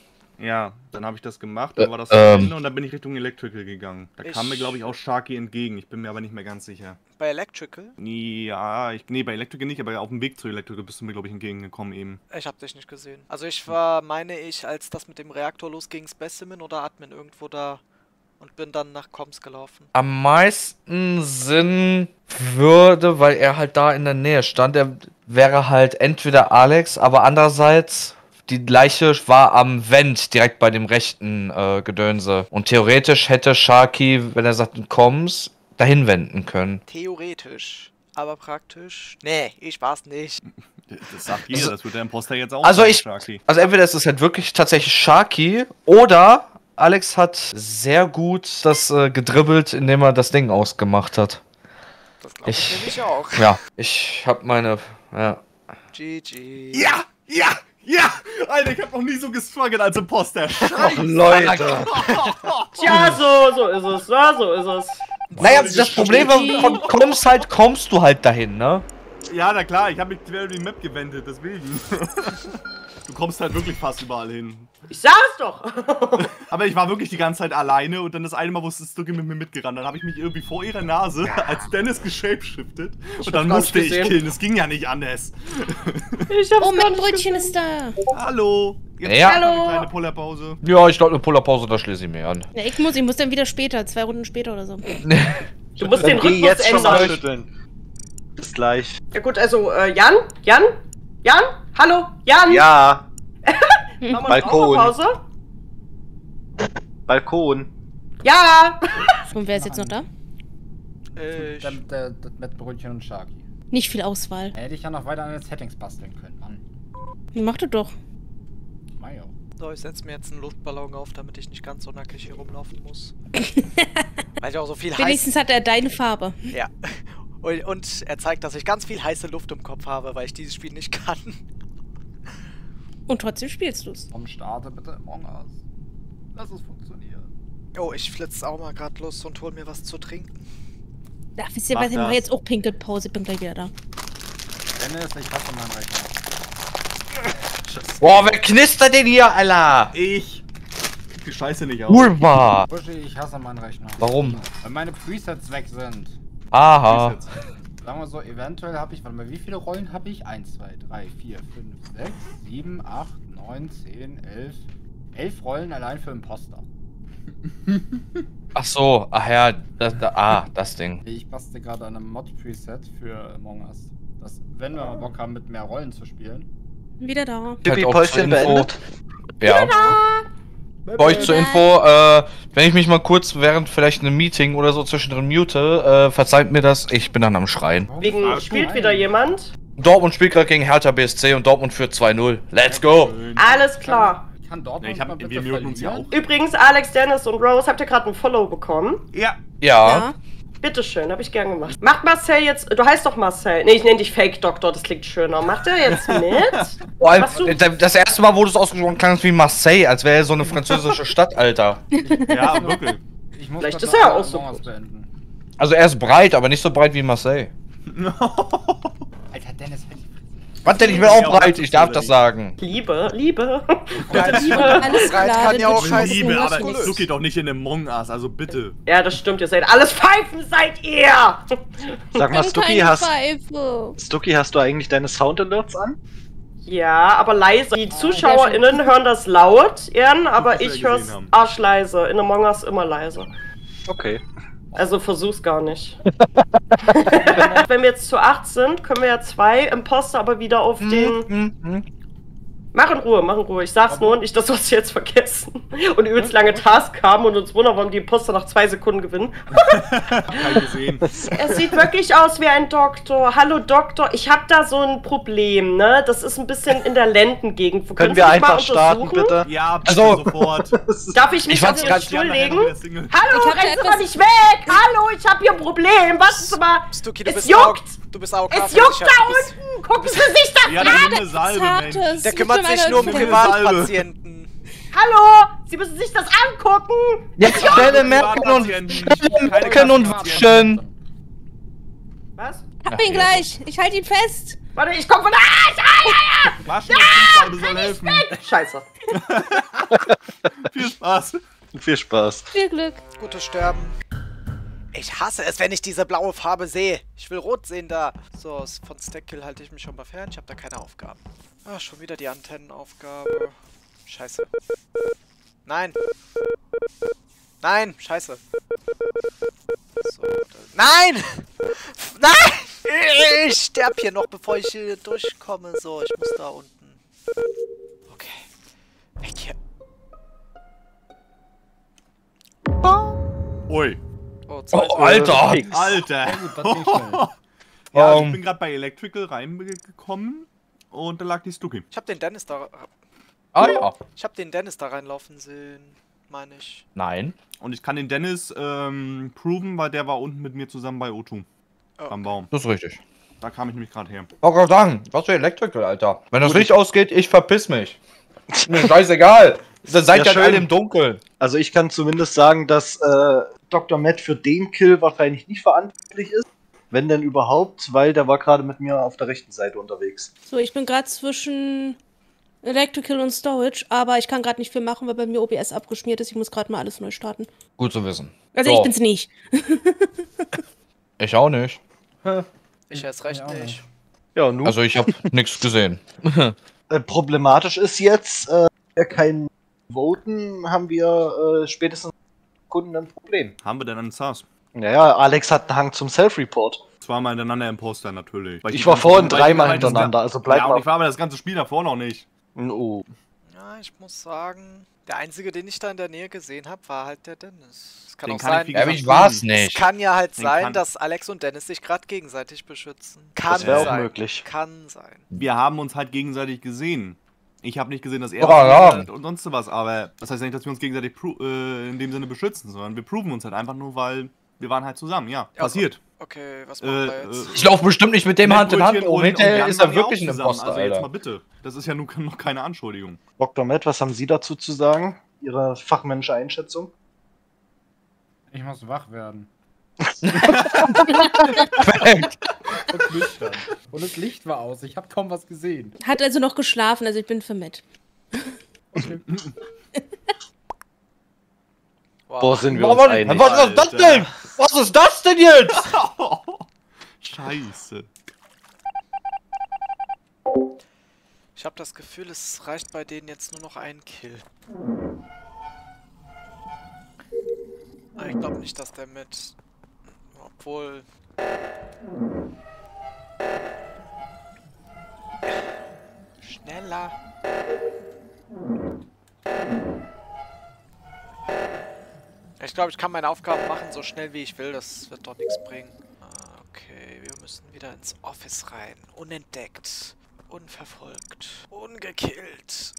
[SPEAKER 3] Ja, dann habe ich das gemacht, dann war das zu Ende und dann bin ich Richtung Electrical gegangen. Da kam mir, glaube ich, auch Sharky entgegen. Ich bin mir aber nicht mehr ganz sicher.
[SPEAKER 1] Bei Electrical?
[SPEAKER 3] Ja, nee, bei Electrical nicht, aber auf dem Weg zu Electrical bist du mir, glaube ich, entgegengekommen eben.
[SPEAKER 1] Ich habe dich nicht gesehen. Also ich war, meine ich, als das mit dem Reaktor losging, Specimen oder Admin irgendwo da und bin dann nach Comms gelaufen.
[SPEAKER 6] Am meisten Sinn würde, weil er halt da in der Nähe stand, er wäre halt entweder Alex, aber andererseits... Die Leiche war am Vent, direkt bei dem rechten Gedönse. Und theoretisch hätte Sharky, wenn er sagt, kommst, dahin wenden können.
[SPEAKER 1] Theoretisch. Aber praktisch? Nee, ich war's nicht.
[SPEAKER 3] Das sagt jeder, das wird der Imposter jetzt auch
[SPEAKER 6] also
[SPEAKER 3] sagen, Sharky.
[SPEAKER 6] Also entweder ist es halt wirklich tatsächlich Sharky, oder Alex hat sehr gut das gedribbelt, indem er das Ding ausgemacht hat.
[SPEAKER 1] Das glaube ich nämlich auch.
[SPEAKER 6] Ja, ich hab meine... Ja.
[SPEAKER 1] GG.
[SPEAKER 3] Ja! Ja! Alter, ich hab noch nie so gestruggelt als Imposter.
[SPEAKER 2] Ach, Leute.
[SPEAKER 5] Tja, so ist es. Ja, so ist es.
[SPEAKER 6] Naja, das Problem war, kommst du halt dahin, ne?
[SPEAKER 3] Ja, na klar, ich habe mich quer über die Map gewendet, deswegen. Du kommst halt wirklich fast überall hin.
[SPEAKER 5] Ich sag's doch!
[SPEAKER 3] Aber ich war wirklich die ganze Zeit alleine und dann das eine Mal wusste Stucky mit mir mitgerannt. Dann habe ich mich irgendwie vor ihrer Nase als Dennis geshapeshiftet und dann musste ich killen. Das ging ja nicht anders.
[SPEAKER 4] Oh, mein Brötchen ist da.
[SPEAKER 3] Hallo. Jetzt
[SPEAKER 6] Ja.
[SPEAKER 3] eine kleine Pullerpause.
[SPEAKER 6] Ja, ich glaube eine Pullerpause, da schließe ich mir an.
[SPEAKER 4] Ja, ich muss dann wieder später, 2 Runden später oder so.
[SPEAKER 5] Du musst den
[SPEAKER 2] Geh
[SPEAKER 5] Rhythmus
[SPEAKER 2] jetzt schon mal
[SPEAKER 5] ändern.
[SPEAKER 2] schütteln. Bis gleich.
[SPEAKER 5] Ja gut, also Jan? Hallo? Jan?
[SPEAKER 2] Ja,
[SPEAKER 5] Machen wir eine
[SPEAKER 2] Balkon.
[SPEAKER 5] Raucherpause?
[SPEAKER 2] Balkon.
[SPEAKER 5] Ja!
[SPEAKER 4] Und wer ist jetzt noch da?
[SPEAKER 8] Das Mettbrötchen und Sharky.
[SPEAKER 4] Nicht viel Auswahl.
[SPEAKER 8] Hätte ich ja noch weiter an den Settings basteln können, Mann.
[SPEAKER 4] Mach du doch.
[SPEAKER 8] Mayo.
[SPEAKER 1] So, ich setze mir jetzt einen Luftballon auf, damit ich nicht ganz so nackig hier rumlaufen muss. Weil ich auch so viel
[SPEAKER 4] Wenigstens hat er deine Farbe.
[SPEAKER 1] Ja. Und er zeigt, dass ich ganz viel heiße Luft im Kopf habe, weil ich dieses Spiel nicht kann.
[SPEAKER 4] Und trotzdem spielst du's.
[SPEAKER 8] Komm, starte bitte Among Us. Lass es funktionieren.
[SPEAKER 1] Oh, ich flitze auch mal gerade los und hol mir was zu trinken.
[SPEAKER 4] Ach, wisst ihr
[SPEAKER 2] Mach
[SPEAKER 4] was, ich mache
[SPEAKER 2] das.
[SPEAKER 4] jetzt auch Pinkelpause, bin gleich wieder da.
[SPEAKER 8] Dennis, ich hasse meinen Rechner.
[SPEAKER 6] Boah, wer knistert denn hier, Alter?
[SPEAKER 3] Ich krieg die Scheiße nicht auf.
[SPEAKER 6] Ulva.
[SPEAKER 8] Buschi, ich hasse meinen Rechner.
[SPEAKER 6] Warum?
[SPEAKER 8] Weil meine Presets weg sind.
[SPEAKER 6] Aha.
[SPEAKER 8] Sagen wir so, eventuell habe ich, warte mal, wie viele Rollen habe ich? 1, 2, 3, 4, 5, 6, 7, 8, 9, 10, 11. 11 Rollen allein für Imposter.
[SPEAKER 6] Ach so, ach ja, das Ding.
[SPEAKER 8] Ich bastel gerade an einem Mod-Preset für Among Us. Dass, wenn wir mal Bock haben, mit mehr Rollen zu spielen.
[SPEAKER 4] Wieder da.
[SPEAKER 2] Tippi,
[SPEAKER 6] auch
[SPEAKER 2] Päuschen
[SPEAKER 6] zur Info.
[SPEAKER 2] beendet.
[SPEAKER 6] Ja. Bei euch zur Info, wenn ich mich mal kurz während vielleicht einem Meeting oder so zwischendrin mute, verzeiht mir das, ich bin dann am Schreien.
[SPEAKER 5] Wegen spielt wieder jemand?
[SPEAKER 6] Dortmund spielt gerade gegen Hertha BSC und Dortmund führt 2-0. Let's go!
[SPEAKER 5] Alles klar.
[SPEAKER 8] Ich kann dort
[SPEAKER 3] Ja, wir muten uns ja auch.
[SPEAKER 5] Übrigens, Alex, Dennis und Rose, habt ihr gerade ein Follow bekommen?
[SPEAKER 3] Ja.
[SPEAKER 6] Ja.
[SPEAKER 5] Bitteschön, hab ich gern gemacht. Macht Marcel jetzt, du heißt doch Marcel. Nee, ich nenne dich Fake Doktor, das klingt schöner. Macht er jetzt mit?
[SPEAKER 6] Vor allem,
[SPEAKER 5] Machst du-
[SPEAKER 6] das erste Mal, wo du es ausgesprochen klang, wie Marseille, als wäre er so eine französische Stadt, Alter.
[SPEAKER 3] Ja, wirklich.
[SPEAKER 8] Ich muss
[SPEAKER 5] Vielleicht
[SPEAKER 8] grad
[SPEAKER 5] ist er
[SPEAKER 8] noch
[SPEAKER 5] auch so
[SPEAKER 8] Among Us
[SPEAKER 5] gut.
[SPEAKER 8] beenden.
[SPEAKER 6] Also er ist breit, aber nicht so breit wie Marseille.
[SPEAKER 8] Alter, Dennis, halt die Fresse.
[SPEAKER 6] Was denn? Ich bin auch breit, ich darf das sagen.
[SPEAKER 5] Liebe. Liebe.
[SPEAKER 4] Alles
[SPEAKER 1] Breit
[SPEAKER 4] klar,
[SPEAKER 1] kann ja auch
[SPEAKER 4] das
[SPEAKER 1] heißen,
[SPEAKER 3] Liebe, aber
[SPEAKER 1] muskulös.
[SPEAKER 3] ich zucke doch nicht in Among Us, also bitte.
[SPEAKER 5] Ja, das stimmt, ihr seid alles Pfeifen, seid ihr!
[SPEAKER 2] Sag mal, Stucky, hast
[SPEAKER 4] Pfeife.
[SPEAKER 2] du eigentlich deine Sound Alerts an?
[SPEAKER 5] Ja, aber leise. Die ZuschauerInnen hören das laut, Jan, aber
[SPEAKER 3] Gut, dass
[SPEAKER 5] ich
[SPEAKER 3] wir
[SPEAKER 5] hör's
[SPEAKER 3] gesehen haben.
[SPEAKER 5] arschleise. In Among Us immer leise.
[SPEAKER 2] Okay.
[SPEAKER 5] Also versuch's gar nicht. Wenn wir jetzt zu 8 sind, können wir ja 2 Imposter aber wieder auf den... Mach in Ruhe. Ich sag's nur nicht, dass wir es jetzt vergessen. Und übelst lange Task haben und uns wundern, warum die Imposter nach 2 Sekunden gewinnen.
[SPEAKER 3] Kein gesehen.
[SPEAKER 5] Es sieht wirklich aus wie ein Doktor. Hallo Doktor, ich habe da so ein Problem, ne? Das ist ein bisschen in der Lendengegend.
[SPEAKER 2] Können
[SPEAKER 5] Sie
[SPEAKER 2] wir
[SPEAKER 5] mich mal
[SPEAKER 2] einfach starten,
[SPEAKER 5] untersuchen?
[SPEAKER 2] bitte?
[SPEAKER 3] Ja, bitte
[SPEAKER 6] Also-
[SPEAKER 3] sofort.
[SPEAKER 5] Darf ich mich
[SPEAKER 6] Ich
[SPEAKER 5] auf
[SPEAKER 6] fand's
[SPEAKER 5] den
[SPEAKER 6] grad-
[SPEAKER 5] Stuhl legen?
[SPEAKER 3] Single.
[SPEAKER 5] Hallo,
[SPEAKER 4] Ich hab da
[SPEAKER 5] renn doch
[SPEAKER 4] etwas-
[SPEAKER 5] nicht weg! Hallo, ich hab hier ein Problem. Was ist mal?
[SPEAKER 1] Stucky, du
[SPEAKER 5] Es
[SPEAKER 1] bist
[SPEAKER 5] juckt!
[SPEAKER 1] Du bist AOK.
[SPEAKER 5] Es juckt da unten! Gucken Sie sich das
[SPEAKER 3] Ja,
[SPEAKER 5] an!
[SPEAKER 3] dann nimm eine Salbe, Mensch.
[SPEAKER 4] Zartes.
[SPEAKER 1] Der kümmert sich nur um
[SPEAKER 3] Salbe.
[SPEAKER 1] Privatpatienten.
[SPEAKER 5] Hallo! Sie müssen sich das angucken!
[SPEAKER 6] Jetzt schnelle merken und waschen.
[SPEAKER 5] Was?
[SPEAKER 4] Hab ihn gleich. Ich halte ihn fest.
[SPEAKER 5] Warte, ich komm von da!
[SPEAKER 3] Waschmaschinenscheibe soll helfen.
[SPEAKER 5] Scheiße.
[SPEAKER 3] Viel Spaß.
[SPEAKER 2] Viel Spaß.
[SPEAKER 4] Viel Glück.
[SPEAKER 1] Gutes Sterben. Ich hasse es, wenn ich diese blaue Farbe sehe. Ich will rot sehen da. So, von Stackkill halte ich mich schon mal fern. Ich habe da keine Aufgaben. Ah, schon wieder die Antennenaufgabe. Scheiße. Nein. Nein, scheiße. So, nein! Nein! Ich sterb hier noch, bevor ich hier durchkomme. So, ich muss da unten. Okay. Weg hier.
[SPEAKER 3] Ui.
[SPEAKER 6] Oh, Alter!
[SPEAKER 3] Alter!
[SPEAKER 8] Sehr gut, das ging schnell.
[SPEAKER 3] Ja, ich bin gerade bei Electrical reingekommen und da lag die Stuki.
[SPEAKER 1] Ich hab den Dennis da...
[SPEAKER 6] Ah ja.
[SPEAKER 1] Ich hab den Dennis da reinlaufen sehen, meine ich.
[SPEAKER 6] Nein.
[SPEAKER 3] Und ich kann den Dennis proven, weil der war unten mit mir zusammen bei O2.
[SPEAKER 1] Oh.
[SPEAKER 3] Am Baum.
[SPEAKER 6] Das ist richtig.
[SPEAKER 3] Da kam ich nämlich gerade her.
[SPEAKER 6] Ich kann sagen, was für Electrical, Alter. Wenn das Licht ausgeht, ich verpiss mich. Mir scheißegal. Dann seid ihr
[SPEAKER 2] schön.
[SPEAKER 6] alle im Dunkeln.
[SPEAKER 2] Also ich kann zumindest sagen, dass Dr. Matt für den Kill wahrscheinlich nicht verantwortlich ist. Wenn denn überhaupt, weil der war gerade mit mir auf der rechten Seite unterwegs.
[SPEAKER 4] So, ich bin gerade zwischen Electrical und Storage, aber ich kann gerade nicht viel machen, weil bei mir OBS abgeschmiert ist. Ich muss gerade mal alles neu starten.
[SPEAKER 6] Gut zu wissen.
[SPEAKER 4] Also
[SPEAKER 6] So.
[SPEAKER 4] ich bin's nicht.
[SPEAKER 6] Ich auch nicht.
[SPEAKER 1] Ich erst recht
[SPEAKER 8] Ja, auch
[SPEAKER 1] nicht.
[SPEAKER 2] Ja, nun.
[SPEAKER 6] Also ich habe nichts gesehen.
[SPEAKER 2] Problematisch ist jetzt, kein Voten, haben wir spätestens Kunden ein Problem.
[SPEAKER 3] Haben wir denn einen SARS?
[SPEAKER 2] Naja, Alex hat einen Hang zum Self-Report.
[SPEAKER 3] Zweimal hintereinander Imposter natürlich. Weil
[SPEAKER 2] Ich war vorhin
[SPEAKER 3] weil
[SPEAKER 2] dreimal
[SPEAKER 3] weil das-
[SPEAKER 2] hintereinander, also bleib
[SPEAKER 3] Ja,
[SPEAKER 2] mal.
[SPEAKER 3] und ich war aber das ganze Spiel davor noch nicht.
[SPEAKER 2] Oh.
[SPEAKER 1] Ja, ich muss sagen, der einzige, den ich da in der Nähe gesehen habe, war halt der Dennis. Es kann
[SPEAKER 3] Den
[SPEAKER 1] auch
[SPEAKER 3] kann
[SPEAKER 1] sein,
[SPEAKER 3] ich, wie
[SPEAKER 6] Ja,
[SPEAKER 3] gesagt,
[SPEAKER 6] ich war's
[SPEAKER 3] proven.
[SPEAKER 1] es
[SPEAKER 6] nicht.
[SPEAKER 1] kann ja halt
[SPEAKER 3] Den
[SPEAKER 1] sein,
[SPEAKER 3] kann-
[SPEAKER 1] dass Alex und Dennis sich gerade gegenseitig beschützen. Kann
[SPEAKER 2] Das wäre auch
[SPEAKER 1] sein.
[SPEAKER 2] möglich.
[SPEAKER 1] Kann sein.
[SPEAKER 3] Wir haben uns halt gegenseitig gesehen. Ich habe nicht gesehen, dass er
[SPEAKER 6] Ja,
[SPEAKER 3] was
[SPEAKER 6] ja.
[SPEAKER 3] gemacht hat und sonst was, aber das heißt ja nicht, dass wir uns gegenseitig in dem Sinne beschützen, sondern wir proven uns halt einfach nur, weil wir waren halt zusammen, ja.
[SPEAKER 1] Ja,
[SPEAKER 3] Passiert.
[SPEAKER 1] Okay, was machen wir jetzt?
[SPEAKER 6] Ich laufe bestimmt nicht mit dem Hand in Hand
[SPEAKER 3] Mettbrötchen
[SPEAKER 6] um. Hinterher
[SPEAKER 3] Jan
[SPEAKER 6] ist er
[SPEAKER 3] waren ja
[SPEAKER 6] wirklich
[SPEAKER 3] auch
[SPEAKER 6] ein
[SPEAKER 3] zusammen.
[SPEAKER 6] Imposter,
[SPEAKER 3] Also jetzt mal
[SPEAKER 6] Alter.
[SPEAKER 3] bitte. Das ist ja nun noch keine Anschuldigung.
[SPEAKER 2] Dr. Matt, was haben Sie dazu zu sagen? Ihre fachmännische Einschätzung?
[SPEAKER 8] Ich muss wach werden.
[SPEAKER 6] Perfekt.
[SPEAKER 8] Und nüchtern. Und das Licht war aus. Ich habe kaum was gesehen.
[SPEAKER 4] Hat also noch geschlafen, also ich bin für Matt.
[SPEAKER 1] Wow.
[SPEAKER 2] Boah, sind wir
[SPEAKER 6] Was
[SPEAKER 2] uns einig.
[SPEAKER 6] ist das denn? Was ist das denn jetzt?
[SPEAKER 3] Scheiße.
[SPEAKER 1] Ich habe das Gefühl, es reicht bei denen jetzt nur noch ein Kill. Aber ich glaube nicht, dass der mit... Obwohl... Schneller. Ich glaube, ich kann meine Aufgaben machen, so schnell wie ich will. Das wird doch nichts bringen. Okay, wir müssen wieder ins Office rein. Unentdeckt. Unverfolgt. Ungekillt.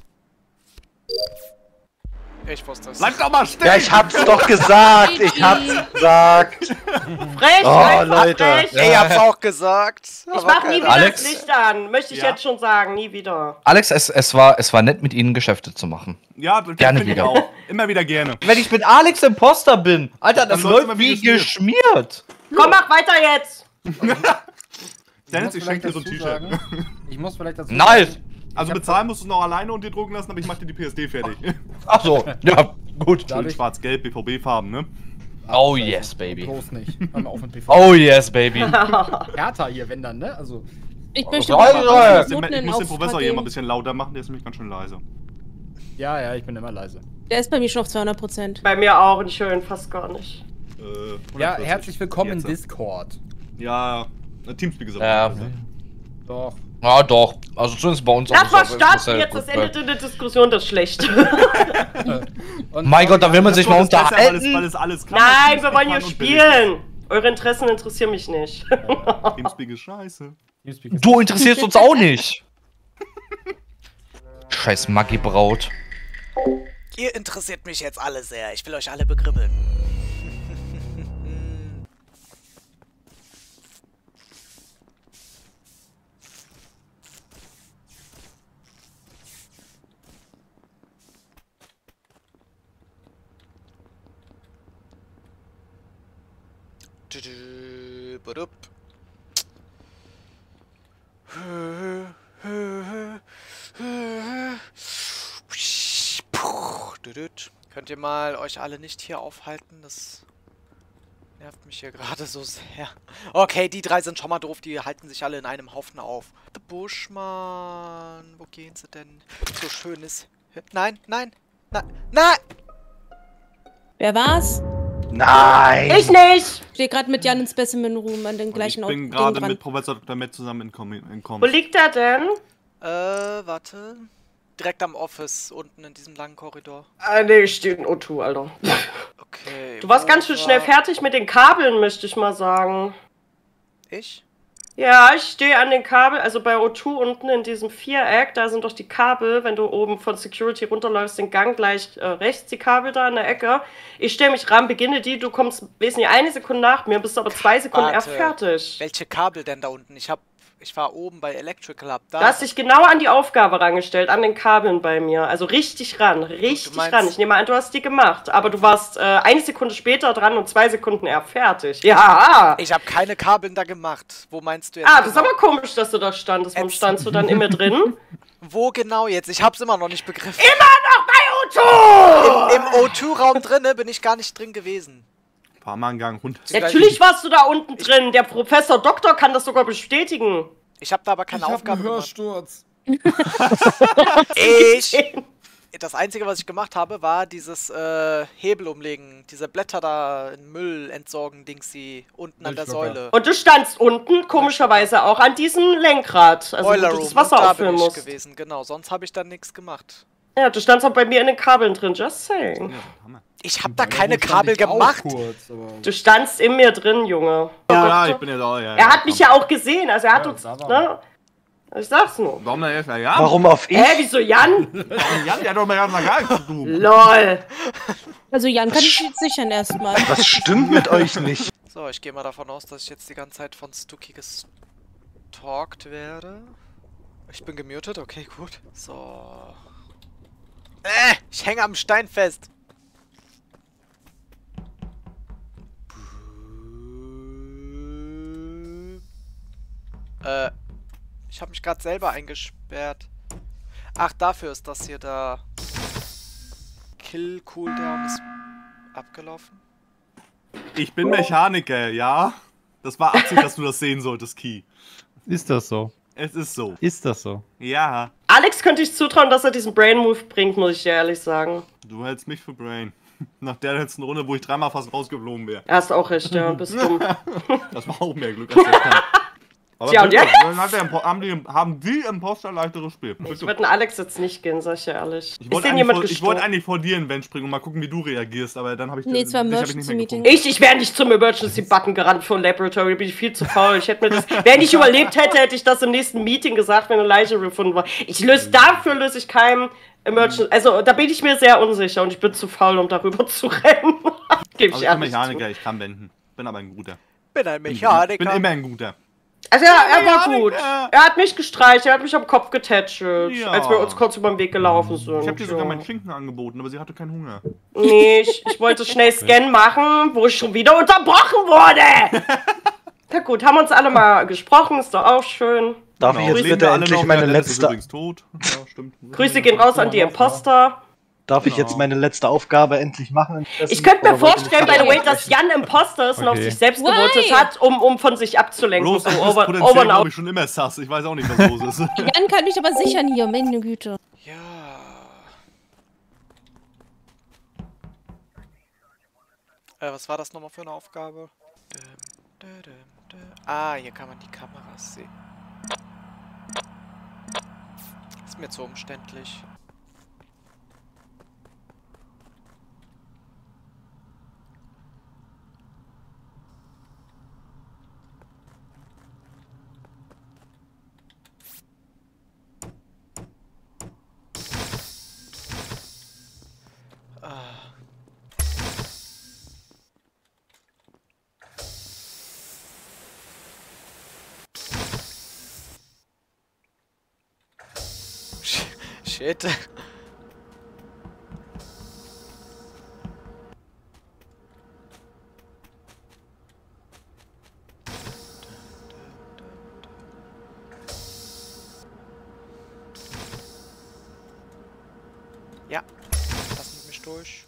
[SPEAKER 1] Ich wusste es.
[SPEAKER 3] Bleib doch mal stehen!
[SPEAKER 2] Ja, ich hab's doch gesagt! Ich hab's gesagt!
[SPEAKER 5] Frech,
[SPEAKER 2] Oh,
[SPEAKER 5] einfach
[SPEAKER 2] Leute.
[SPEAKER 5] frech.
[SPEAKER 1] Ich hab's auch gesagt.
[SPEAKER 5] Ich mach nie wieder
[SPEAKER 6] Alex?
[SPEAKER 5] das Licht an. Möchte ich
[SPEAKER 3] Ja.
[SPEAKER 5] jetzt schon sagen. Nie wieder.
[SPEAKER 6] Alex, es war nett mit Ihnen Geschäfte zu machen.
[SPEAKER 3] Ja, das
[SPEAKER 6] Gerne
[SPEAKER 3] find ich
[SPEAKER 6] wieder.
[SPEAKER 3] auch. Immer wieder gerne.
[SPEAKER 6] Wenn ich mit Alex Imposter bin, Alter, das
[SPEAKER 3] Dann läuft's
[SPEAKER 6] läuft
[SPEAKER 3] immer
[SPEAKER 6] wie
[SPEAKER 3] wie
[SPEAKER 6] geschmiert.
[SPEAKER 5] Komm, mach weiter jetzt.
[SPEAKER 3] Dennis, ich
[SPEAKER 8] muss
[SPEAKER 3] schenke dir so ein
[SPEAKER 8] vielleicht
[SPEAKER 3] T-Shirt.
[SPEAKER 8] dazu sagen- Ich muss vielleicht dazu
[SPEAKER 6] Nice.
[SPEAKER 8] sagen,
[SPEAKER 3] Also bezahlen musst du noch alleine und dir drucken lassen, aber ich mach dir die PSD fertig.
[SPEAKER 6] Ach so, ja, gut.
[SPEAKER 3] Schön
[SPEAKER 8] Dadurch-
[SPEAKER 3] schwarz-gelb, BVB-Farben, ne?
[SPEAKER 6] Oh yes, baby.
[SPEAKER 8] Bloß nicht. Hör mal auf mit PV.
[SPEAKER 6] Oh yes, baby.
[SPEAKER 8] Härter hier, wenn dann, ne? Also,
[SPEAKER 4] Ich möchte
[SPEAKER 6] Alter.
[SPEAKER 4] mal
[SPEAKER 3] Ich muss den
[SPEAKER 4] Auftrag
[SPEAKER 3] Professor hier
[SPEAKER 4] geben.
[SPEAKER 3] mal ein bisschen lauter machen, der ist nämlich ganz schön leise.
[SPEAKER 8] ja, ich bin immer leise.
[SPEAKER 4] Der ist bei mir schon auf 200%.
[SPEAKER 5] Bei mir auch und ich höre ihn fast gar nicht.
[SPEAKER 8] Ja,
[SPEAKER 3] 140.
[SPEAKER 8] herzlich willkommen in
[SPEAKER 3] Jetzt.
[SPEAKER 8] Discord.
[SPEAKER 3] Ja, Teamspeak ist aber
[SPEAKER 6] Ja.
[SPEAKER 3] besser.
[SPEAKER 8] Doch.
[SPEAKER 6] Ja, doch. Also zumindest bei uns
[SPEAKER 5] Lass mal
[SPEAKER 6] ist das
[SPEAKER 5] starten
[SPEAKER 6] ja
[SPEAKER 5] jetzt.
[SPEAKER 6] gut,
[SPEAKER 5] Das endet in der Diskussion, das ist schlecht.
[SPEAKER 8] Und
[SPEAKER 6] Mein Gott, da will man sich mal
[SPEAKER 3] Das ist besser,
[SPEAKER 6] unterhalten.
[SPEAKER 3] weil es alles kann.
[SPEAKER 5] Nein,
[SPEAKER 3] Teamspeak
[SPEAKER 5] wir wollen hier
[SPEAKER 3] kann und billig
[SPEAKER 5] spielen. Eure Interessen interessieren mich nicht.
[SPEAKER 3] ist. Teamspeak ist scheiße.
[SPEAKER 6] Du interessierst uns auch nicht. Scheiß Maggi-Braut.
[SPEAKER 1] Ihr interessiert mich jetzt alle sehr. Ich will euch alle begribbeln. Könnt ihr mal euch alle nicht hier aufhalten? Das nervt mich hier gerade so sehr. Okay, die drei sind schon mal doof. Die halten sich alle in einem Haufen auf. The Buschmann. Wo gehen sie denn? So schön ist. Nein, nein, nein, nein!
[SPEAKER 4] Wer war's?
[SPEAKER 2] Nein!
[SPEAKER 5] Ich nicht!
[SPEAKER 4] Ich stehe gerade mit Jan in Specimen Room an den
[SPEAKER 3] Und
[SPEAKER 4] gleichen
[SPEAKER 3] ich
[SPEAKER 4] Ort.
[SPEAKER 3] bin gerade mit Professor Dr. Matt zusammen in
[SPEAKER 5] Wo liegt er denn?
[SPEAKER 1] Warte. Direkt am Office, unten in diesem langen Korridor.
[SPEAKER 5] Ah, nee, ich stehe in O2, Alter.
[SPEAKER 1] Okay.
[SPEAKER 5] Du warst ganz schön schnell fertig mit den Kabeln, möchte ich mal sagen.
[SPEAKER 1] Ich?
[SPEAKER 5] Ja, ich stehe an den Kabel, also bei O2 unten in diesem Viereck, da sind doch die Kabel, wenn du oben von Security runterläufst, den Gang gleich rechts, die Kabel da in der Ecke. Ich stelle mich ran, beginne die, du kommst wesentlich 1 Sekunde nach mir, bist aber 2 Sekunden erst fertig.
[SPEAKER 1] Welche Kabel denn da unten? Ich war oben bei Electrical Hub.
[SPEAKER 5] Du hast dich genau an die Aufgabe rangestellt, an den Kabeln bei mir. Also richtig ran, richtig ran. Ich nehme an, du hast die gemacht. Aber du warst 1 Sekunde später dran und 2 Sekunden eher fertig. Ja!
[SPEAKER 1] Ich habe keine Kabeln da gemacht. Wo meinst du jetzt?
[SPEAKER 5] Ah, das ist aber komisch, dass du da standest. Warum standst du dann immer drin?
[SPEAKER 1] Wo genau jetzt? Ich hab's immer noch nicht begriffen.
[SPEAKER 5] Immer noch bei O2!
[SPEAKER 1] Im O2-Raum drinne bin ich gar nicht drin gewesen.
[SPEAKER 3] Fahr mal einen Gang runter.
[SPEAKER 5] Natürlich warst du da unten drin. Der Professor Doktor kann das sogar bestätigen.
[SPEAKER 1] Ich habe da aber keine Aufgabe gemacht.
[SPEAKER 8] Hörsturz.
[SPEAKER 1] Das Einzige, was ich gemacht habe, war dieses Hebel umlegen. Diese Blätter da in Müll entsorgen, Dingsi, unten an der Säule.
[SPEAKER 5] Und du standst unten, komischerweise auch, an diesem Lenkrad. Also
[SPEAKER 1] Boiler
[SPEAKER 5] wo du
[SPEAKER 1] Room,
[SPEAKER 5] das Wasser
[SPEAKER 1] und da
[SPEAKER 5] auffüllen
[SPEAKER 1] bin ich
[SPEAKER 5] musst.
[SPEAKER 1] gewesen, genau. Sonst habe ich dann nichts gemacht.
[SPEAKER 5] Ja, du standst auch bei mir in den Kabeln drin, just saying.
[SPEAKER 3] Ja, Hammer.
[SPEAKER 1] Ich habe da keine Kabel gemacht.
[SPEAKER 5] Du standst in mir drin, Junge.
[SPEAKER 3] Ja, ich bin jetzt auch, ja.
[SPEAKER 5] Er hat mich ja auch gesehen, also er hat uns,
[SPEAKER 8] da war
[SPEAKER 5] ne? Ich sag's nur.
[SPEAKER 3] Warum denn jetzt? Ja,
[SPEAKER 2] Warum auf ich?
[SPEAKER 5] Wieso Jan?
[SPEAKER 3] Jan, der hat doch mal gar nichts zu tun.
[SPEAKER 5] LOL.
[SPEAKER 4] Also Jan kann ich jetzt sichern erstmal.
[SPEAKER 2] Was stimmt mit euch nicht?
[SPEAKER 1] So, ich gehe mal davon aus, dass ich jetzt die ganze Zeit von Stucky gestalkt werde. Ich bin gemutet, okay, gut. So. Ich hänge am Stein fest. Ich habe mich gerade selber eingesperrt. Ach, dafür ist das hier da. Kill-Cooldown ist abgelaufen.
[SPEAKER 3] Ich bin Mechaniker, ja? Das war Absicht, dass du das sehen solltest, Key.
[SPEAKER 7] Ist das so?
[SPEAKER 3] Es ist so.
[SPEAKER 7] Ist das so?
[SPEAKER 3] Ja.
[SPEAKER 5] Alex könnte ich zutrauen, dass er diesen Brain-Move bringt, muss ich dir ehrlich sagen.
[SPEAKER 3] Du hältst mich für Brain. Nach der letzten Runde, wo ich dreimal fast rausgeflogen wäre.
[SPEAKER 5] Er hast auch recht, ja, bist dumm.
[SPEAKER 3] Das war auch mehr Glück als der Stand. Aber
[SPEAKER 5] Tja, und
[SPEAKER 3] bitte,
[SPEAKER 5] jetzt?
[SPEAKER 3] dann haben die Imposter leichteres Spiel.
[SPEAKER 5] Ich würde den Alex jetzt nicht gehen, sag ich dir ehrlich.
[SPEAKER 3] Ich
[SPEAKER 5] Ist
[SPEAKER 3] wollte
[SPEAKER 5] denn jemand
[SPEAKER 3] eigentlich,
[SPEAKER 5] gestorben?
[SPEAKER 3] eigentlich vor dir in den Vent springen und mal gucken, wie du reagierst, aber dann habe ich
[SPEAKER 4] Nee, es war
[SPEAKER 3] dich hab ich
[SPEAKER 4] Emergency
[SPEAKER 3] nicht mehr
[SPEAKER 4] Meeting.
[SPEAKER 3] gefunden.
[SPEAKER 5] Ich wäre nicht zum Emergency-Button gerannt für ein Laboratory, bin ich viel zu faul. Ich hätte mir das, wenn ich überlebt hätte, hätte ich das im nächsten Meeting gesagt, wenn eine Leiche gefunden war. Dafür löse ich keinen Emergency, also da bin ich mir sehr unsicher und ich bin zu faul, um darüber zu rennen. Gebe
[SPEAKER 3] Also
[SPEAKER 5] ich
[SPEAKER 3] ich bin
[SPEAKER 5] ehrlich
[SPEAKER 3] Mechaniker,
[SPEAKER 5] zu.
[SPEAKER 3] ich kann wenden. Bin aber ein guter.
[SPEAKER 1] Bin ein
[SPEAKER 3] Ich
[SPEAKER 1] Mechaniker.
[SPEAKER 3] bin immer ein guter.
[SPEAKER 5] Also ja, er war
[SPEAKER 3] Mechaniker.
[SPEAKER 5] gut. Er hat mich gestreichelt, er hat mich am Kopf getätschelt,
[SPEAKER 3] Ja.
[SPEAKER 5] als wir uns kurz über den Weg gelaufen sind.
[SPEAKER 3] Ich habe dir sogar
[SPEAKER 5] Ja.
[SPEAKER 3] meinen Schinken angeboten, aber sie hatte keinen Hunger.
[SPEAKER 5] Nee, ich wollte schnell Scan machen, wo ich schon wieder unterbrochen wurde. Na gut, haben uns alle mal gesprochen, ist doch auch schön.
[SPEAKER 2] Darf ich jetzt
[SPEAKER 3] Leben
[SPEAKER 2] bitte
[SPEAKER 3] wir alle
[SPEAKER 2] endlich
[SPEAKER 3] noch?
[SPEAKER 2] meine
[SPEAKER 3] Ja, der letzte ist
[SPEAKER 2] letzte...
[SPEAKER 3] übrigens tot. Ja, stimmt.
[SPEAKER 5] Grüße gehen raus an die Imposter.
[SPEAKER 2] Darf ich jetzt meine letzte Aufgabe endlich machen?
[SPEAKER 5] Ich könnte mir
[SPEAKER 2] Oder wollt ihr
[SPEAKER 5] vorstellen, by
[SPEAKER 2] mich
[SPEAKER 5] the way,
[SPEAKER 2] wieder
[SPEAKER 5] dass Jan Imposter ist und auf
[SPEAKER 7] Okay.
[SPEAKER 5] sich selbst
[SPEAKER 4] Why?
[SPEAKER 5] gewotet hat, um von sich abzulenken.
[SPEAKER 3] Rose,
[SPEAKER 5] So
[SPEAKER 3] du bist
[SPEAKER 5] over
[SPEAKER 3] potenziell,
[SPEAKER 5] and
[SPEAKER 3] glaube
[SPEAKER 5] out.
[SPEAKER 3] ich, schon immer sass. Ich weiß auch nicht, was los ist.
[SPEAKER 4] Jan kann mich aber sichern hier, meine Güte.
[SPEAKER 1] Ja. Was war das nochmal für eine Aufgabe? Ah, hier kann man die Kameras sehen. Ist mir zu umständlich. Shit. durch.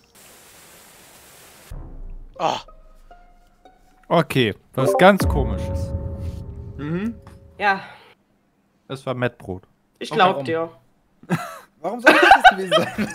[SPEAKER 1] Ah.
[SPEAKER 7] Okay, was ganz Komisches.
[SPEAKER 3] Mhm.
[SPEAKER 5] Ja,
[SPEAKER 7] Es war Mettbrot.
[SPEAKER 5] ich
[SPEAKER 8] Okay,
[SPEAKER 5] glaub
[SPEAKER 8] warum?
[SPEAKER 5] dir.
[SPEAKER 8] Warum soll das gewesen sein?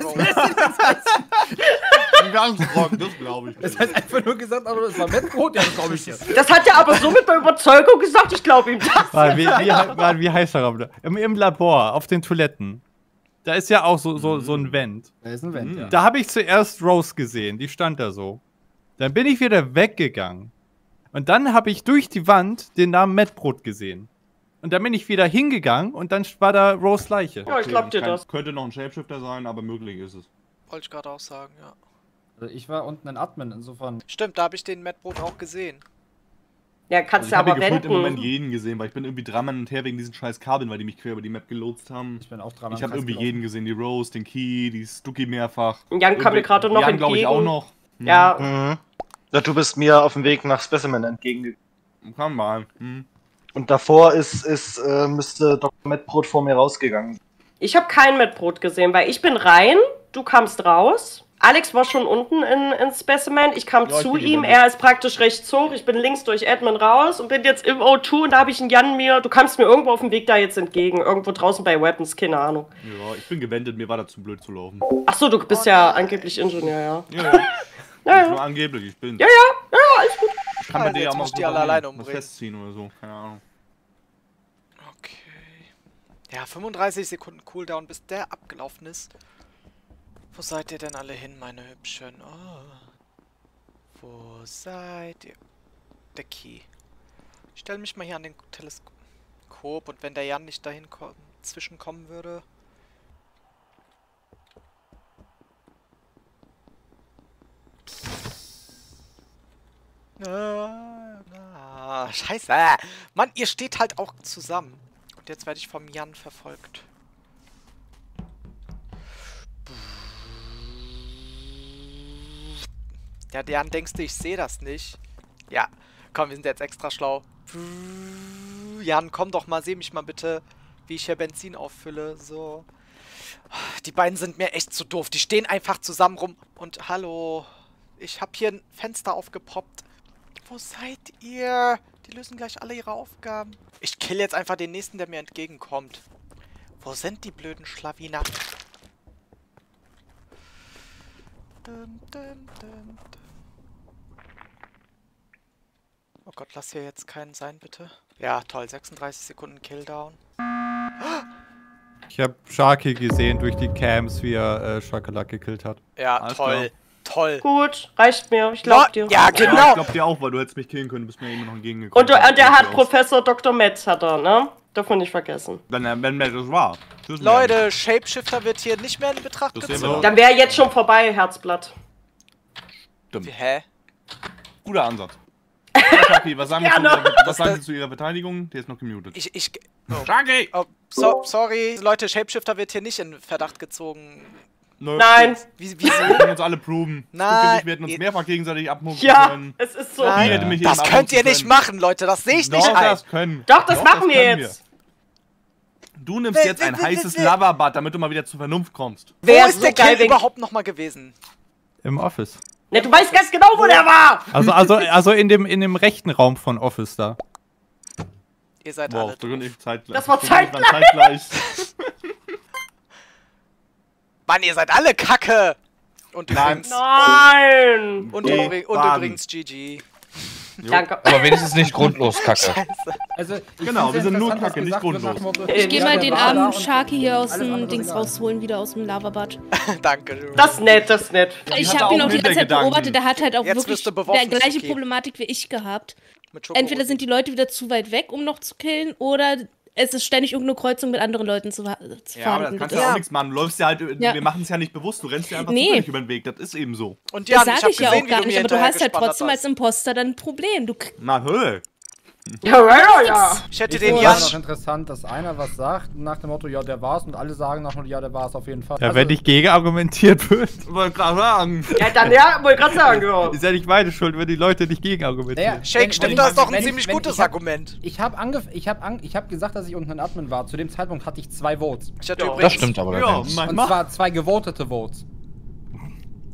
[SPEAKER 3] Ganz trocken, das glaube ich.
[SPEAKER 8] Das heißt einfach nur gesagt, aber das war Mettbrot, ja, das glaube ich dir.
[SPEAKER 5] Das hat er aber so mit der Überzeugung gesagt, ich glaube ihm das.
[SPEAKER 7] Wie heißt der Raum da? Im Labor, auf den Toiletten. Da ist ja auch so ein Vent.
[SPEAKER 8] Da ist ein Vent, ja.
[SPEAKER 7] Da habe ich zuerst Rose gesehen, die stand da so. Dann bin ich wieder weggegangen. Und dann habe ich durch die Wand den Namen Mettbrot gesehen. Und dann bin ich wieder hingegangen und dann war da Rose Leiche.
[SPEAKER 5] Ja, ich glaub dir das.
[SPEAKER 3] Könnte noch ein Shapeshifter sein, aber möglich ist es.
[SPEAKER 1] Wollte ich gerade auch sagen, ja.
[SPEAKER 8] Also ich war unten ein Admin, insofern.
[SPEAKER 1] Stimmt, da habe ich den Mettbrot auch gesehen.
[SPEAKER 5] Ja, kannst
[SPEAKER 3] Ich
[SPEAKER 5] du
[SPEAKER 3] habe
[SPEAKER 5] aber
[SPEAKER 3] hier gefühlt im Moment
[SPEAKER 5] wenden.
[SPEAKER 3] jeden gesehen, weil ich bin irgendwie dreimal hin und her wegen diesen scheiß Kabeln, weil die mich quer über die Map gelotst haben.
[SPEAKER 8] Ich bin auch dran.
[SPEAKER 3] Ich habe irgendwie jeden gesehen, die Rose, den Key, die Stucky mehrfach.
[SPEAKER 5] Jan kam mir gerade noch
[SPEAKER 3] Jan, glaube ich, auch
[SPEAKER 5] entgegen.
[SPEAKER 3] noch.
[SPEAKER 5] Ja,
[SPEAKER 2] Mhm. Ja, du bist mir auf dem Weg nach Specimen entgegengekommen.
[SPEAKER 3] Kann mal. Hm.
[SPEAKER 2] Und davor müsste Dr. Mettbrot vor mir rausgegangen.
[SPEAKER 5] ich habe kein Mettbrot gesehen, weil ich bin rein, du kamst raus. Alex war schon unten in Specimen, ich kam
[SPEAKER 3] Ja, ich
[SPEAKER 5] zu
[SPEAKER 3] bin
[SPEAKER 5] ihm,
[SPEAKER 3] gewendet.
[SPEAKER 5] er ist praktisch rechts hoch, ich bin links durch Admin raus und bin jetzt im O2 und da habe ich einen Jan du kamst mir irgendwo auf dem Weg da jetzt entgegen, irgendwo draußen bei Weapons, keine Ahnung.
[SPEAKER 3] Ja, ich bin gewendet, mir war da zu blöd zu laufen.
[SPEAKER 5] Achso, du bist ja angeblich Ingenieur, ja.
[SPEAKER 3] Ja, ja.
[SPEAKER 5] Ja,
[SPEAKER 3] Nur
[SPEAKER 5] ja.
[SPEAKER 3] angeblich, ich bin.
[SPEAKER 5] Ja, alles gut.
[SPEAKER 3] Ich kann
[SPEAKER 1] Also
[SPEAKER 3] bei dir
[SPEAKER 1] jetzt
[SPEAKER 3] auch mal
[SPEAKER 1] musst
[SPEAKER 3] so
[SPEAKER 1] du die alle alleine
[SPEAKER 3] was
[SPEAKER 1] umbringen.
[SPEAKER 3] festziehen oder so, keine Ahnung.
[SPEAKER 1] Okay. Ja, 35 Sekunden Cooldown, bis der abgelaufen ist. Wo seid ihr denn alle hin, meine Hübschen? Oh. Wo seid ihr? Der Key. Ich stelle mich mal hier an den Teleskop und wenn der Jan nicht dahin zwischenkommen würde. Scheiße. Mann, ihr steht halt auch zusammen. Und jetzt werde ich vom Jan verfolgt. Ja, Jan, denkst du, ich sehe das nicht? Ja, komm, wir sind jetzt extra schlau. Jan, komm doch mal, seh mich mal bitte, wie ich hier Benzin auffülle. So. Die beiden sind mir echt zu doof. Die stehen einfach zusammen rum. Und hallo, ich habe hier ein Fenster aufgepoppt. Wo seid ihr? Die lösen gleich alle ihre Aufgaben. Ich kill jetzt einfach den nächsten, der mir entgegenkommt. Wo sind die blöden Schlawiner? Dum, dum, dum, dum. Oh Gott, lass hier jetzt keinen sein, bitte. Ja, toll. 36 Sekunden Killdown.
[SPEAKER 7] Ich habe Sharky gesehen durch die Cams, wie er Shakalak gekillt hat.
[SPEAKER 1] Ja,
[SPEAKER 3] Alles
[SPEAKER 1] toll.
[SPEAKER 3] klar.
[SPEAKER 1] Toll.
[SPEAKER 5] Gut, reicht mir, ich glaub dir.
[SPEAKER 1] Ja,
[SPEAKER 3] Ja,
[SPEAKER 1] genau.
[SPEAKER 3] ich glaub dir auch, weil du hättest mich killen können, du bist mir immer noch entgegengekommen.
[SPEAKER 5] Und er hat
[SPEAKER 3] Aus.
[SPEAKER 5] Professor Dr. Metz, hat er, ne? Darf man nicht vergessen.
[SPEAKER 3] Wenn das war. Das
[SPEAKER 1] Leute, Shapeshifter wird hier nicht mehr in Betracht
[SPEAKER 3] Das sehen wir
[SPEAKER 1] gezogen.
[SPEAKER 3] doch.
[SPEAKER 5] Dann wäre jetzt schon vorbei, Herzblatt.
[SPEAKER 3] Stimmt.
[SPEAKER 1] Hä?
[SPEAKER 3] Guter Ansatz. Shaki, was sagen
[SPEAKER 5] Gerne.
[SPEAKER 3] was sagen Sie zu Ihrer Verteidigung? Der ist noch gemutet.
[SPEAKER 1] Oh.
[SPEAKER 3] Shaki!
[SPEAKER 1] Oh, sorry. Leute, Shapeshifter wird hier nicht in Verdacht gezogen.
[SPEAKER 3] Nö.
[SPEAKER 5] Nein.
[SPEAKER 1] Wieso?
[SPEAKER 3] Wir können uns alle proben.
[SPEAKER 1] Nein.
[SPEAKER 3] Wir hätten uns mehrfach gegenseitig abmucken
[SPEAKER 5] Ja,
[SPEAKER 3] können.
[SPEAKER 5] es ist so.
[SPEAKER 3] Ich
[SPEAKER 1] Nein.
[SPEAKER 3] hätte mich
[SPEAKER 1] Das
[SPEAKER 3] eben
[SPEAKER 1] könnt ihr
[SPEAKER 3] abmucken
[SPEAKER 1] nicht
[SPEAKER 3] können.
[SPEAKER 1] machen, Leute. Das sehe ich nicht
[SPEAKER 3] Doch,
[SPEAKER 1] ein.
[SPEAKER 3] das können.
[SPEAKER 5] Doch, das machen wir
[SPEAKER 3] können
[SPEAKER 5] jetzt.
[SPEAKER 3] Du nimmst jetzt ein heißes Lavabad, damit du mal wieder zur Vernunft kommst.
[SPEAKER 1] Wo
[SPEAKER 5] Wer
[SPEAKER 1] ist der Kill überhaupt nochmal gewesen?
[SPEAKER 7] Im Office.
[SPEAKER 5] Ne, du weißt ganz genau, wo der war.
[SPEAKER 7] Also in dem rechten Raum von Office da.
[SPEAKER 1] Ihr seid
[SPEAKER 3] Wow,
[SPEAKER 1] alle
[SPEAKER 3] du und
[SPEAKER 1] doof.
[SPEAKER 3] ich zeitgleich.
[SPEAKER 5] Das war
[SPEAKER 3] Du und ich waren
[SPEAKER 5] zeitgleich.
[SPEAKER 3] zeitgleich.
[SPEAKER 1] Mann, ihr seid alle Kacke. Und
[SPEAKER 3] Nein.
[SPEAKER 1] übrigens,
[SPEAKER 5] Nein.
[SPEAKER 1] und,
[SPEAKER 3] Nee,
[SPEAKER 1] und
[SPEAKER 3] Baden.
[SPEAKER 1] übrigens GG.
[SPEAKER 3] Jo.
[SPEAKER 5] Danke.
[SPEAKER 6] Aber wenigstens nicht grundlos, Kacke.
[SPEAKER 8] Also, ich
[SPEAKER 3] Genau,
[SPEAKER 8] find's
[SPEAKER 3] wir sind nur
[SPEAKER 8] interessant, was
[SPEAKER 3] Kacke, nicht
[SPEAKER 8] gesagt wird
[SPEAKER 3] grundlos.
[SPEAKER 8] nach dem Motto,
[SPEAKER 5] Ich
[SPEAKER 4] Ich geh
[SPEAKER 5] Ja,
[SPEAKER 4] mal
[SPEAKER 5] der
[SPEAKER 4] den
[SPEAKER 8] war da
[SPEAKER 4] armen
[SPEAKER 8] und
[SPEAKER 4] Sharky hier aus
[SPEAKER 8] alles
[SPEAKER 4] dem
[SPEAKER 8] andere
[SPEAKER 4] Dings
[SPEAKER 8] egal.
[SPEAKER 4] rausholen, wieder aus dem Lavabad.
[SPEAKER 1] Danke, Jules.
[SPEAKER 5] Das ist nett, das ist nett.
[SPEAKER 4] Ich
[SPEAKER 3] hatte
[SPEAKER 4] habe ihn
[SPEAKER 3] auch
[SPEAKER 4] auch die ganze Zeit
[SPEAKER 3] Hintergedanken.
[SPEAKER 4] beobachtet, der hat halt auch
[SPEAKER 1] Jetzt
[SPEAKER 4] wirklich
[SPEAKER 1] wirst du beworfen,
[SPEAKER 4] der gleiche
[SPEAKER 1] Suki.
[SPEAKER 4] Problematik wie ich gehabt.
[SPEAKER 1] Mit Schoko
[SPEAKER 4] Entweder sind die Leute wieder zu weit weg, um noch zu killen, oder es ist ständig irgendeine Kreuzung mit anderen Leuten zu
[SPEAKER 3] Ja, aber das
[SPEAKER 4] fahren.
[SPEAKER 3] kannst du ja auch nichts machen. Du läufst ja halt,
[SPEAKER 4] Ja.
[SPEAKER 3] wir machen es ja nicht bewusst, du rennst ja einfach
[SPEAKER 4] Nee.
[SPEAKER 3] zufällig über den Weg, das ist eben so.
[SPEAKER 1] Und
[SPEAKER 4] Das
[SPEAKER 1] Jan,
[SPEAKER 4] sage
[SPEAKER 1] hab
[SPEAKER 4] ich ja
[SPEAKER 1] gesehen,
[SPEAKER 4] auch
[SPEAKER 1] wie
[SPEAKER 4] gar
[SPEAKER 1] mir
[SPEAKER 4] nicht, aber du
[SPEAKER 1] hinterher
[SPEAKER 4] hast halt
[SPEAKER 1] gespannert
[SPEAKER 4] trotzdem als
[SPEAKER 1] hast.
[SPEAKER 4] Imposter dann ein Problem.
[SPEAKER 3] Na, hö.
[SPEAKER 5] Ja.
[SPEAKER 1] Ich hätte
[SPEAKER 8] Ich
[SPEAKER 1] den
[SPEAKER 8] finde
[SPEAKER 1] Jan...
[SPEAKER 8] es noch interessant, dass einer was sagt nach dem Motto, ja, der war's und alle sagen nach dem Motto, ja, der war's auf jeden Fall.
[SPEAKER 7] Ja,
[SPEAKER 8] Also,
[SPEAKER 7] wenn nicht gegenargumentiert wird,
[SPEAKER 3] Wollte gerade sagen.
[SPEAKER 5] Ja, dann ja, wollte gerade sagen, ja.
[SPEAKER 7] ist ja nicht meine Schuld, wenn die Leute nicht gegenargumentieren.
[SPEAKER 8] Naja,
[SPEAKER 1] Shake,
[SPEAKER 8] wenn
[SPEAKER 1] stimmt,
[SPEAKER 8] ich-
[SPEAKER 1] das ist doch ein
[SPEAKER 8] wenn ich-
[SPEAKER 1] ziemlich
[SPEAKER 8] wenn
[SPEAKER 1] gutes
[SPEAKER 8] ich hab-
[SPEAKER 1] Argument.
[SPEAKER 8] Ich habe gesagt, dass ich unten ein Admin war. Zu dem Zeitpunkt hatte ich 2 Votes.
[SPEAKER 1] Ich hatte
[SPEAKER 5] Ja,
[SPEAKER 1] übrigens...
[SPEAKER 6] Das stimmt aber
[SPEAKER 3] Ja,
[SPEAKER 6] allerdings.
[SPEAKER 8] Und
[SPEAKER 3] manchmal.
[SPEAKER 8] zwar 2 gevotete Votes.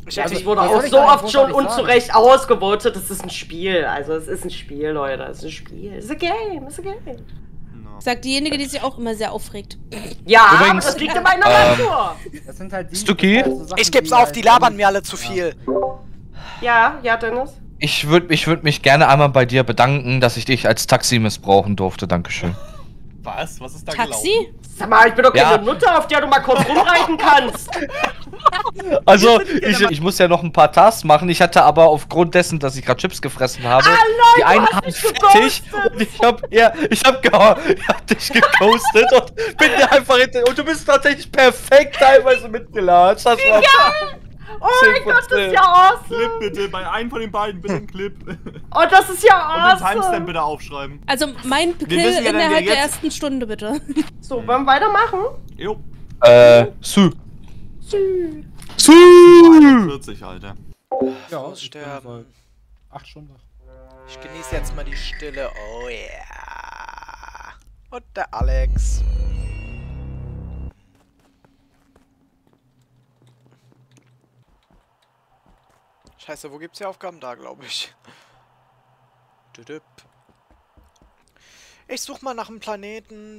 [SPEAKER 5] Ich wurde auch so oft schon unzurecht ausgevotet. Das ist ein Spiel. Also, es ist ein Spiel, Leute. Es ist ein Spiel. Es ist ein Game. Es ist ein Game.
[SPEAKER 4] Sagt diejenige, die sich auch immer sehr aufregt.
[SPEAKER 5] Ja, übrigens, aber das liegt in meiner Natur.
[SPEAKER 8] Das sind halt die,
[SPEAKER 6] Stucki?
[SPEAKER 1] Ich geb's auf, die labern mir alle zu viel.
[SPEAKER 5] Ja, Dennis.
[SPEAKER 6] Ich würd mich gerne einmal bei dir bedanken, dass ich dich als Taxi missbrauchen durfte. Dankeschön.
[SPEAKER 3] Was? Was ist da
[SPEAKER 4] Taxi?
[SPEAKER 3] gelaufen?
[SPEAKER 5] Sag mal, ich bin doch keine Nutte, auf der du mal kurz rumreiten kannst.
[SPEAKER 6] Also, ich muss ja noch ein paar Tasks machen. Ich hatte aber aufgrund dessen, dass ich gerade Chips gefressen habe, die eine Hand fertig und ich hab dich geghostet und bin dir einfach hinter. Und du bist tatsächlich perfekt teilweise mitgelatscht. Das war
[SPEAKER 5] geil! Oh mein Gott, das ist ja awesome!
[SPEAKER 3] Clip bitte, bei einem von den beiden bitte ein Clip.
[SPEAKER 5] Oh, das ist ja awesome!
[SPEAKER 3] Und den Timestamp bitte aufschreiben.
[SPEAKER 4] Also mein Kill innerhalb der ersten Stunde, bitte.
[SPEAKER 5] So, wollen wir weitermachen?
[SPEAKER 3] Jo.
[SPEAKER 6] Su.
[SPEAKER 3] 41, Alter.
[SPEAKER 8] Ja,
[SPEAKER 1] sterben.
[SPEAKER 8] 8 Stunden.
[SPEAKER 1] Ich genieße jetzt mal die Stille. Oh yeah. Und der Alex. Scheiße, wo gibt's hier Aufgaben? Da, glaube ich. Ich suche mal nach einem Planeten.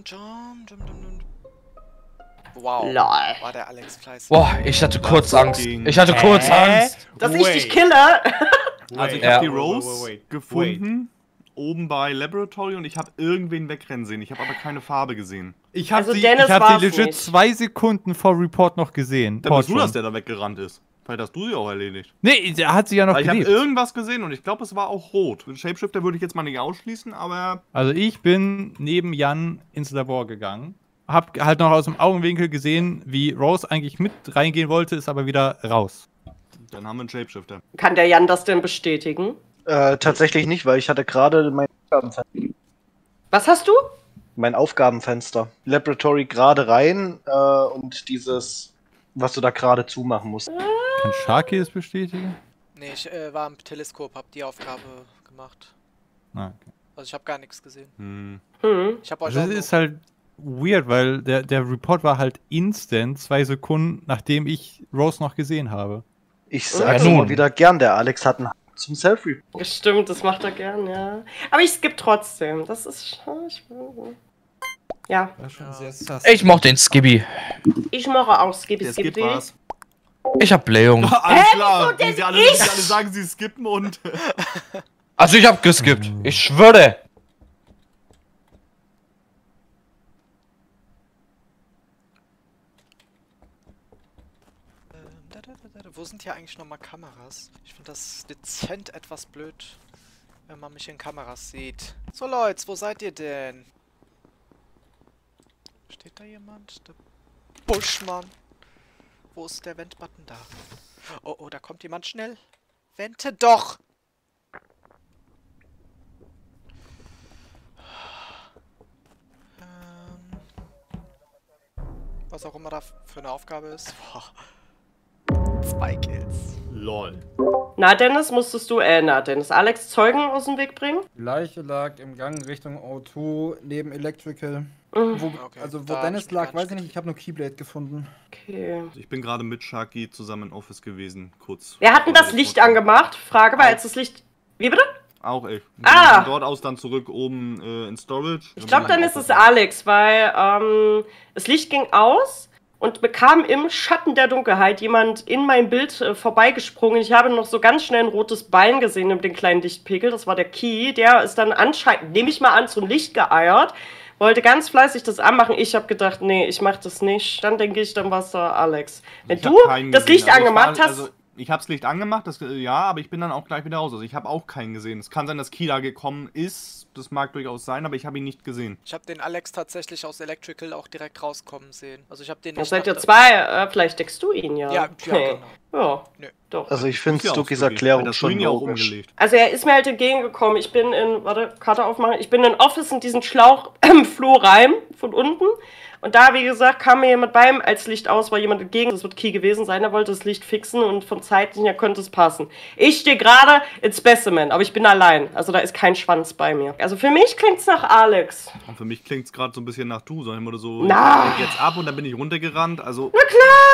[SPEAKER 1] Wow.
[SPEAKER 5] Lol.
[SPEAKER 1] War der Alex fleißig.
[SPEAKER 6] Boah, ich hatte kurz Angst. Ich hatte kurz Angst.
[SPEAKER 5] Dass ich dich kille?
[SPEAKER 3] Also ich habe die Rose gefunden. Oben bei Laboratory und ich habe irgendwen wegrennen sehen. Ich habe aber keine Farbe gesehen.
[SPEAKER 7] Ich habe
[SPEAKER 5] Also
[SPEAKER 7] sie,
[SPEAKER 5] Dennis
[SPEAKER 7] ich hab
[SPEAKER 5] war's
[SPEAKER 7] sie legit
[SPEAKER 5] nicht.
[SPEAKER 7] 2 Sekunden vor Report noch gesehen.
[SPEAKER 3] Dann bist du das, der da weggerannt ist. Vielleicht hast du sie auch erledigt.
[SPEAKER 7] Nee, der hat sie ja noch
[SPEAKER 3] Weil ich habe
[SPEAKER 7] gelebt.
[SPEAKER 3] irgendwas gesehen und ich glaube, es war auch rot. Den Shapeshifter würde ich jetzt mal nicht ausschließen, aber...
[SPEAKER 7] Also ich bin neben Jan ins Labor gegangen. Hab halt noch aus dem Augenwinkel gesehen, wie Rose eigentlich mit reingehen wollte, ist aber wieder raus.
[SPEAKER 3] Dann haben wir einen Shapeshifter.
[SPEAKER 5] Kann der Jan das denn bestätigen?
[SPEAKER 2] Tatsächlich nicht, weil ich hatte gerade mein Aufgabenfenster.
[SPEAKER 5] Was hast du?
[SPEAKER 2] Mein Aufgabenfenster. Laboratory gerade rein und dieses, was du da gerade zumachen musst.
[SPEAKER 7] Kann Sharky das bestätigen?
[SPEAKER 1] Nee, ich war am Teleskop, hab die Aufgabe gemacht.
[SPEAKER 7] Ah, okay.
[SPEAKER 1] Also ich habe gar nichts gesehen.
[SPEAKER 5] Hm.
[SPEAKER 1] Ich habe euch
[SPEAKER 7] Das
[SPEAKER 1] auch
[SPEAKER 7] ist halt weird, weil der Report war halt instant 2 Sekunden, nachdem ich Rose noch gesehen habe.
[SPEAKER 2] Ich sag's immer wieder gern, der Alex hat einen Hang zum Self-Report.
[SPEAKER 5] Stimmt, das macht er gern, ja. Aber ich skippe trotzdem. Das ist... Ja.
[SPEAKER 6] Ich mochte den Skibby.
[SPEAKER 5] Ich mache auch Skibby.
[SPEAKER 3] Der Skip war's.
[SPEAKER 6] Ich hab Blähung.
[SPEAKER 3] Alles klar.
[SPEAKER 5] wieso denn
[SPEAKER 3] Wie sie alle sagen, sie skippen und...
[SPEAKER 6] Also ich hab geskippt. Ich schwöre.
[SPEAKER 1] Wo sind hier eigentlich nochmal Kameras? Ich finde das dezent etwas blöd, wenn man mich in Kameras sieht. So Leute, wo seid ihr denn? Steht da jemand? Der Buschmann. Wo ist der Vent-Button da? Oh, da kommt jemand schnell. Vente doch! Was auch immer da für eine Aufgabe ist. Boah. 2 Kills.
[SPEAKER 3] LOL.
[SPEAKER 5] Na, Dennis, Dennis, Alex Zeugen aus dem Weg bringen?
[SPEAKER 8] Die Leiche lag im Gang Richtung O2 neben Electrical.
[SPEAKER 1] Okay,
[SPEAKER 8] Wo
[SPEAKER 1] da hab
[SPEAKER 8] Dennis
[SPEAKER 1] ich mich
[SPEAKER 8] lag,
[SPEAKER 1] gar
[SPEAKER 8] weiß ich nicht. Ich habe nur Keyblade gefunden.
[SPEAKER 5] Okay.
[SPEAKER 3] Ich bin gerade mit Sharky zusammen im Office gewesen, kurz.
[SPEAKER 5] Wer hat denn das Licht angemacht? Frage, weil als das Licht... Wie bitte?
[SPEAKER 3] Auch ich.
[SPEAKER 5] Ah!
[SPEAKER 3] Von dort aus dann zurück oben in Storage.
[SPEAKER 5] Ich glaube, dann ist es Alex, weil das Licht ging aus und bekam im Schatten der Dunkelheit jemand in mein Bild vorbeigesprungen. Ich habe noch so ganz schnell ein rotes Bein gesehen mit dem kleinen Lichtpegel. Das war der Key. Der ist dann anscheinend, nehme ich mal an, zum Licht geeiert. Wollte ganz fleißig das anmachen. Ich habe gedacht, nee, ich mach das nicht. Dann denke ich, dann war es da Alex. Wenn du das Licht angemacht hast...
[SPEAKER 3] Also ich habe das Licht angemacht, ja, aber ich bin dann auch gleich wieder raus. Also ich habe auch keinen gesehen. Es kann sein, dass Key da gekommen ist. Das mag durchaus sein, aber ich habe ihn nicht gesehen.
[SPEAKER 1] Ich habe den Alex tatsächlich aus Electrical auch direkt rauskommen sehen. Also ich habe den
[SPEAKER 5] Dann
[SPEAKER 1] nicht...
[SPEAKER 5] seid ihr zwei, vielleicht deckst du ihn ja.
[SPEAKER 1] Ja, genau.
[SPEAKER 5] Ja,
[SPEAKER 1] Nö.
[SPEAKER 5] doch.
[SPEAKER 2] Also ich finde
[SPEAKER 3] Ja,
[SPEAKER 2] Stuckys
[SPEAKER 3] Stucky.
[SPEAKER 2] Erklärung
[SPEAKER 3] Das
[SPEAKER 2] schon
[SPEAKER 3] Grün ja auch
[SPEAKER 2] logisch.
[SPEAKER 3] umgelegt.
[SPEAKER 5] Also er ist mir halt entgegengekommen. Ich bin in, Karte aufmachen. Ich bin in Office in diesen Schlauchflur rein, von unten. Und da, wie gesagt, kam mir jemand beim, als Licht aus, war jemand entgegen. Das wird Key gewesen sein. Er wollte das Licht fixen und vom zeitlichen her könnte es passen. Ich stehe gerade in Specimen, aber ich bin allein. Also da ist kein Schwanz bei mir. Also für mich klingt es nach Alex.
[SPEAKER 3] Und für mich klingt es gerade so ein bisschen nach du, sondern immer so,
[SPEAKER 5] Na.
[SPEAKER 3] ich leg jetzt ab und dann bin ich runtergerannt. Also,
[SPEAKER 5] Na klar!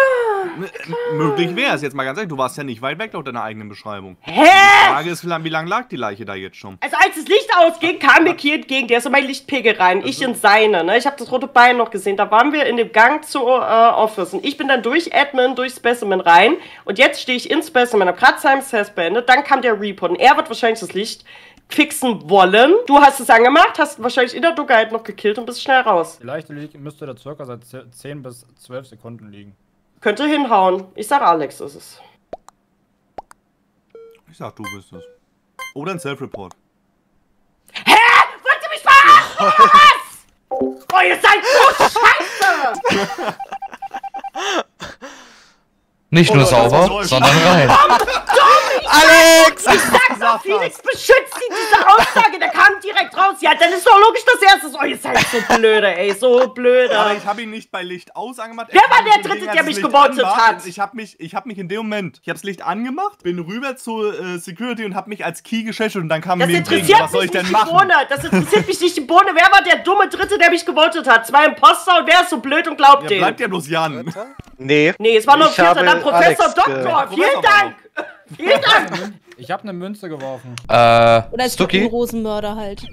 [SPEAKER 3] Möglich wäre es jetzt mal ganz ehrlich. Du warst ja nicht weit weg laut deiner eigenen Beschreibung.
[SPEAKER 5] Hä?
[SPEAKER 3] Die Frage ist, wie lange lag die Leiche da jetzt schon?
[SPEAKER 5] Also als das Licht ausging, kam mir Kier entgegen. Der ist in mein Lichtpegel rein. Ich in seine, ne? Ich habe das rote Bein noch gesehen. Da waren wir in dem Gang zu Office. Und ich bin dann durch Admin, durch Specimen rein. Und jetzt stehe ich in Specimen, hab grad Simon's Test beendet. Dann kam der Report. Und er wird wahrscheinlich das Licht fixen wollen. Du hast es angemacht, hast wahrscheinlich in der Dunkelheit noch gekillt und bist schnell raus.
[SPEAKER 8] Die Leiche müsste da circa seit 10 bis 12 Sekunden liegen.
[SPEAKER 5] Könnte hinhauen. Ich sag, Alex ist es.
[SPEAKER 3] Ich sag, du bist es. Oder ein Self-Report.
[SPEAKER 5] Hä? Wollt ihr mich verarschen? Was? Oh, ihr seid so scheiße!
[SPEAKER 6] Nicht nur sauber, sondern rein.
[SPEAKER 1] Alex!
[SPEAKER 5] Ich sag doch, Felix beschützt sie, diese Aussage, der kam direkt raus. Ja, dann ist doch logisch, dass er es ist. Oh, ihr seid so blöde, ey, so blöde.
[SPEAKER 3] Aber ich habe ihn nicht bei Licht aus angemacht.
[SPEAKER 5] Wer war der Dritte, der mich gewotet hat?
[SPEAKER 3] Ich hab mich in dem Moment, ich habe das Licht angemacht, bin rüber zur Security und habe mich als Key geschächelt und dann kam
[SPEAKER 5] Das
[SPEAKER 3] mir entgegen.
[SPEAKER 5] interessiert
[SPEAKER 3] Was soll
[SPEAKER 5] mich
[SPEAKER 3] ich denn
[SPEAKER 5] nicht die
[SPEAKER 3] machen?
[SPEAKER 5] Bohne. Das interessiert mich nicht die Bohne. Wer war der dumme Dritte, der mich gewotet hat? 2 Imposter und wer ist so blöd und glaubt
[SPEAKER 3] Ja,
[SPEAKER 5] dem?
[SPEAKER 3] bleibt ja bloß Jan.
[SPEAKER 2] Nee.
[SPEAKER 5] Nee, es war nur ein
[SPEAKER 2] Ich
[SPEAKER 5] Vierter,
[SPEAKER 2] habe
[SPEAKER 5] dann Professor
[SPEAKER 2] Alex
[SPEAKER 5] Doktor. Vielen
[SPEAKER 3] Professor
[SPEAKER 5] Dank. Vielen Dank.
[SPEAKER 8] Ich habe eine Münze geworfen.
[SPEAKER 4] Oder als
[SPEAKER 6] Stucky?
[SPEAKER 4] Rosenmörder halt.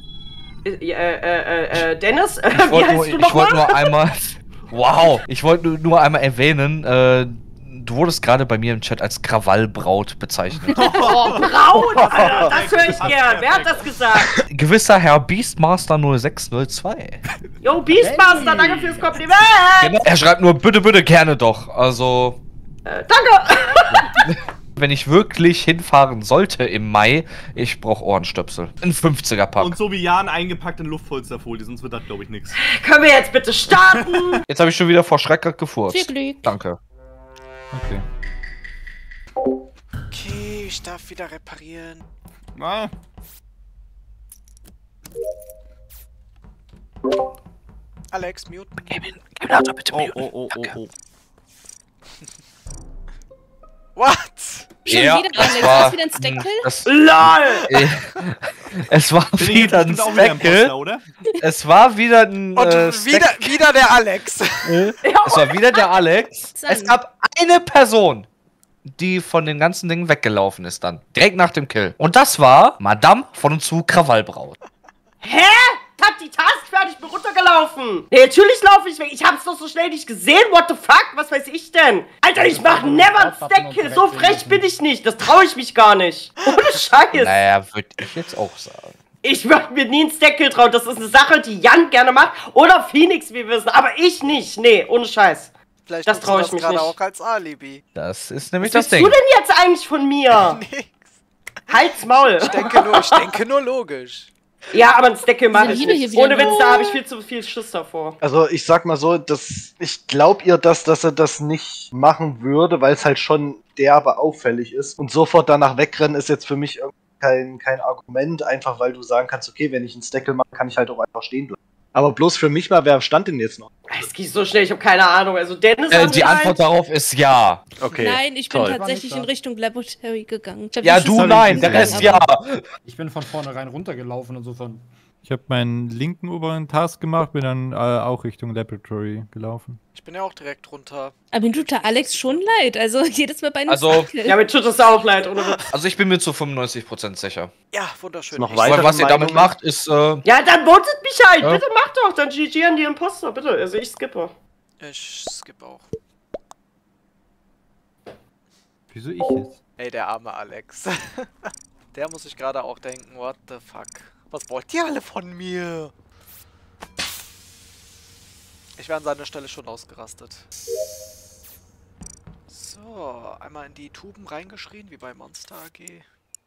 [SPEAKER 5] Dennis,
[SPEAKER 6] Ich
[SPEAKER 5] wie heißt du
[SPEAKER 6] wollte
[SPEAKER 5] nochmal?
[SPEAKER 6] nur einmal. Wow! Ich wollte nur einmal erwähnen, du wurdest gerade bei mir im Chat als Krawallbraut bezeichnet.
[SPEAKER 5] Oh, Braut, Alter, das höre ich gern. Wer hat das gesagt?
[SPEAKER 6] Gewisser Herr Beastmaster 0602.
[SPEAKER 5] Yo, Beastmaster, danke fürs Kompliment.
[SPEAKER 6] Genau. Er schreibt nur bitte, bitte gerne doch. Also,
[SPEAKER 5] Danke.
[SPEAKER 6] wenn ich wirklich hinfahren sollte im Mai, ich brauche Ohrenstöpsel. Ein 50er-Pack.
[SPEAKER 3] Und so wie Jan eingepackt in Luftpolsterfolie, sonst wird das, glaube ich, nichts.
[SPEAKER 5] Können wir jetzt bitte starten?
[SPEAKER 6] Jetzt habe ich schon wieder vor Schreck gefurzt.
[SPEAKER 4] Viel Glück.
[SPEAKER 6] Danke.
[SPEAKER 7] Okay.
[SPEAKER 1] Okay, ich darf wieder reparieren.
[SPEAKER 3] Na,
[SPEAKER 1] Alex, mute.
[SPEAKER 6] Bitte
[SPEAKER 3] oh.
[SPEAKER 1] What?
[SPEAKER 4] Schon
[SPEAKER 6] Ja,
[SPEAKER 4] wieder,
[SPEAKER 6] das
[SPEAKER 4] Alex.
[SPEAKER 6] war-
[SPEAKER 4] Hast du wieder ein Steckkill?
[SPEAKER 5] LOL.
[SPEAKER 6] Es war
[SPEAKER 3] Bin ich
[SPEAKER 6] wieder ein
[SPEAKER 3] bestimmt auch wieder
[SPEAKER 6] Speckle.
[SPEAKER 3] Imposter, oder?
[SPEAKER 6] Es war wieder ein
[SPEAKER 1] Und
[SPEAKER 6] Speckle.
[SPEAKER 1] wieder der Alex.
[SPEAKER 6] Es war wieder der Alex. Es gab eine Person, die von den ganzen Dingen weggelaufen ist dann. Direkt nach dem Kill. Und das war Madame von und zu Krawallbraut.
[SPEAKER 5] Hä? Hab die Task fertig, bin runtergelaufen. Nee, natürlich laufe ich weg. Ich hab's doch so schnell nicht gesehen. What the fuck? Was weiß ich denn? Alter, ich mach never einen Stack-Kill. So frech bin ich nicht. Das traue ich mich gar nicht. Ohne Scheiß.
[SPEAKER 6] Naja, würde ich jetzt auch sagen.
[SPEAKER 5] Ich würde mir nie einen Stack-Kill trauen. Das ist eine Sache, die Jan gerne macht. Oder Phoenix, wie wir wissen. Aber ich nicht. Nee, ohne Scheiß.
[SPEAKER 1] Vielleicht
[SPEAKER 5] Das
[SPEAKER 1] nutzt du
[SPEAKER 5] trau ich mich
[SPEAKER 1] gerade
[SPEAKER 5] nicht.
[SPEAKER 1] auch als Alibi.
[SPEAKER 6] Das ist nämlich
[SPEAKER 5] Was
[SPEAKER 6] das
[SPEAKER 5] willst du
[SPEAKER 6] Ding.
[SPEAKER 5] denn jetzt eigentlich von mir?
[SPEAKER 1] Nix.
[SPEAKER 5] Halt's Maul.
[SPEAKER 1] Ich denke nur logisch.
[SPEAKER 5] Ja, aber ein Stack-Kill mache ich
[SPEAKER 4] Liebe hier
[SPEAKER 5] nicht.
[SPEAKER 4] wieder
[SPEAKER 5] Ohne Witz,
[SPEAKER 4] los.
[SPEAKER 5] da habe ich viel zu viel Schiss davor.
[SPEAKER 2] Also ich sag mal so, ich glaub ihr, dass er das nicht machen würde, weil es halt schon derbe auffällig ist. Und sofort danach wegrennen ist jetzt für mich kein Argument, einfach weil du sagen kannst, okay, wenn ich einen Stackle mache, kann ich halt auch einfach stehen bleiben. Aber bloß für mich mal, wer stand denn jetzt noch?
[SPEAKER 5] Es geht so schnell, ich habe keine Ahnung. Also Dennis
[SPEAKER 6] Die
[SPEAKER 5] anscheinend-
[SPEAKER 6] Antwort darauf ist ja.
[SPEAKER 2] Okay.
[SPEAKER 4] Nein, ich bin
[SPEAKER 2] toll.
[SPEAKER 4] tatsächlich in Richtung Laboratory gegangen. Ich hab
[SPEAKER 6] Ja,
[SPEAKER 4] die
[SPEAKER 6] du
[SPEAKER 4] Schüssel
[SPEAKER 6] nein, der
[SPEAKER 4] gesehen,
[SPEAKER 6] Rest ja.
[SPEAKER 8] Ich bin von vornherein runtergelaufen, insofern.
[SPEAKER 7] Ich habe meinen linken oberen Task gemacht, bin dann auch Richtung Laboratory gelaufen.
[SPEAKER 1] Ich bin ja auch direkt runter.
[SPEAKER 4] Aber mir tut der Alex schon leid. Also jedes Mal bei einem
[SPEAKER 6] Also-
[SPEAKER 4] Steckkill.
[SPEAKER 5] Ja, mir tut es auch leid, ohne Witz.
[SPEAKER 6] Also ich bin mir zu 95% sicher.
[SPEAKER 1] Ja, wunderschön.
[SPEAKER 2] Noch
[SPEAKER 1] Ich-
[SPEAKER 2] weiter?
[SPEAKER 6] Aber was ihr damit
[SPEAKER 2] Meinungen?
[SPEAKER 6] macht, ist
[SPEAKER 5] Ja, dann votet mich halt.
[SPEAKER 6] Ja.
[SPEAKER 5] Bitte mach doch. Dann GG an die Imposter, bitte. Also ich skippe.
[SPEAKER 1] Ich skippe auch.
[SPEAKER 7] Wieso ich jetzt?
[SPEAKER 1] Ey, der arme Alex. Der muss sich gerade auch denken, what the fuck. Was wollt ihr alle von mir? Ich wäre an seiner Stelle schon ausgerastet. So, einmal in die Tuben reingeschrien, wie bei Monster AG.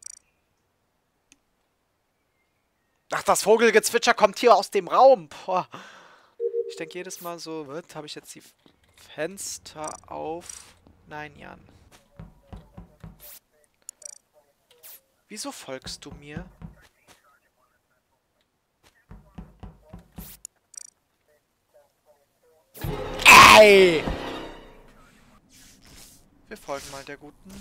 [SPEAKER 1] Ach, das Vogelgezwitscher kommt hier aus dem Raum. Boah. Ich denke jedes Mal so, was, habe ich jetzt die Fenster auf? Nein, Jan. Wieso folgst du mir? Ey! Wir folgen mal der Guten.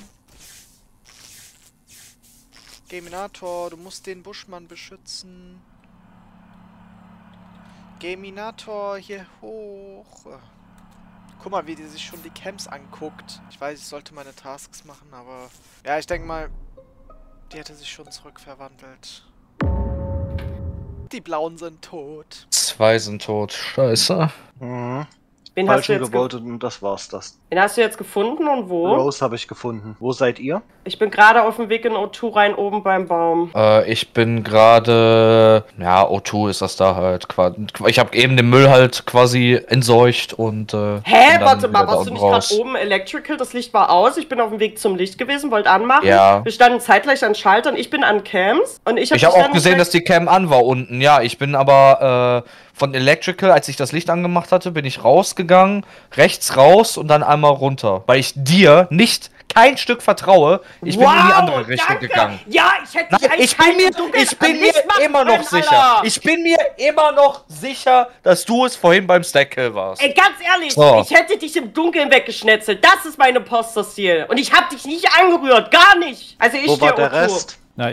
[SPEAKER 1] Geminator, du musst den Buschmann beschützen. Geminator, hier hoch. Guck mal, wie die sich schon die Camps anguckt. Ich weiß, ich sollte meine Tasks machen, aber... Ja, ich denke mal, die hätte sich schon zurückverwandelt. Die Blauen sind tot.
[SPEAKER 6] 2 sind tot. Scheiße.
[SPEAKER 2] Mhm.
[SPEAKER 5] Wen hast du
[SPEAKER 2] Falschen
[SPEAKER 5] jetzt
[SPEAKER 2] gewotet und das war's das.
[SPEAKER 5] Wen hast du jetzt gefunden und wo?
[SPEAKER 2] Rose habe ich gefunden. Wo seid ihr?
[SPEAKER 5] Ich bin gerade auf dem Weg in O2 rein, oben beim Baum.
[SPEAKER 6] Ich bin gerade... Ja, O2 ist das da halt. Ich habe eben den Müll halt quasi entsorgt und...
[SPEAKER 5] Hä? Warte mal, warst du nicht gerade oben Electrical? Das Licht war aus. Ich bin auf dem Weg zum Licht gewesen, wollte anmachen.
[SPEAKER 6] Ja.
[SPEAKER 5] Wir standen zeitgleich an Schaltern. Ich bin an Cams. Und ich
[SPEAKER 6] habe auch gesehen, dass die Cam an war unten. Ja, ich bin aber von Electrical, als ich das Licht angemacht hatte, bin ich rausgegangen, rechts raus und dann einmal runter. Weil ich dir nicht kein Stück vertraue. Ich bin in die andere Richtung gegangen.
[SPEAKER 5] Ja, ich hätte
[SPEAKER 6] ich bin mir immer noch sicher. Ich bin mir immer noch sicher, dass du es vorhin beim Stackkill warst.
[SPEAKER 5] Ey, ganz ehrlich, ich hätte dich im Dunkeln weggeschnetzelt. Das ist mein Imposter-Stil. Und ich hab dich nicht angerührt. Gar nicht. Also ich
[SPEAKER 2] Wo war der Rest?
[SPEAKER 7] Na,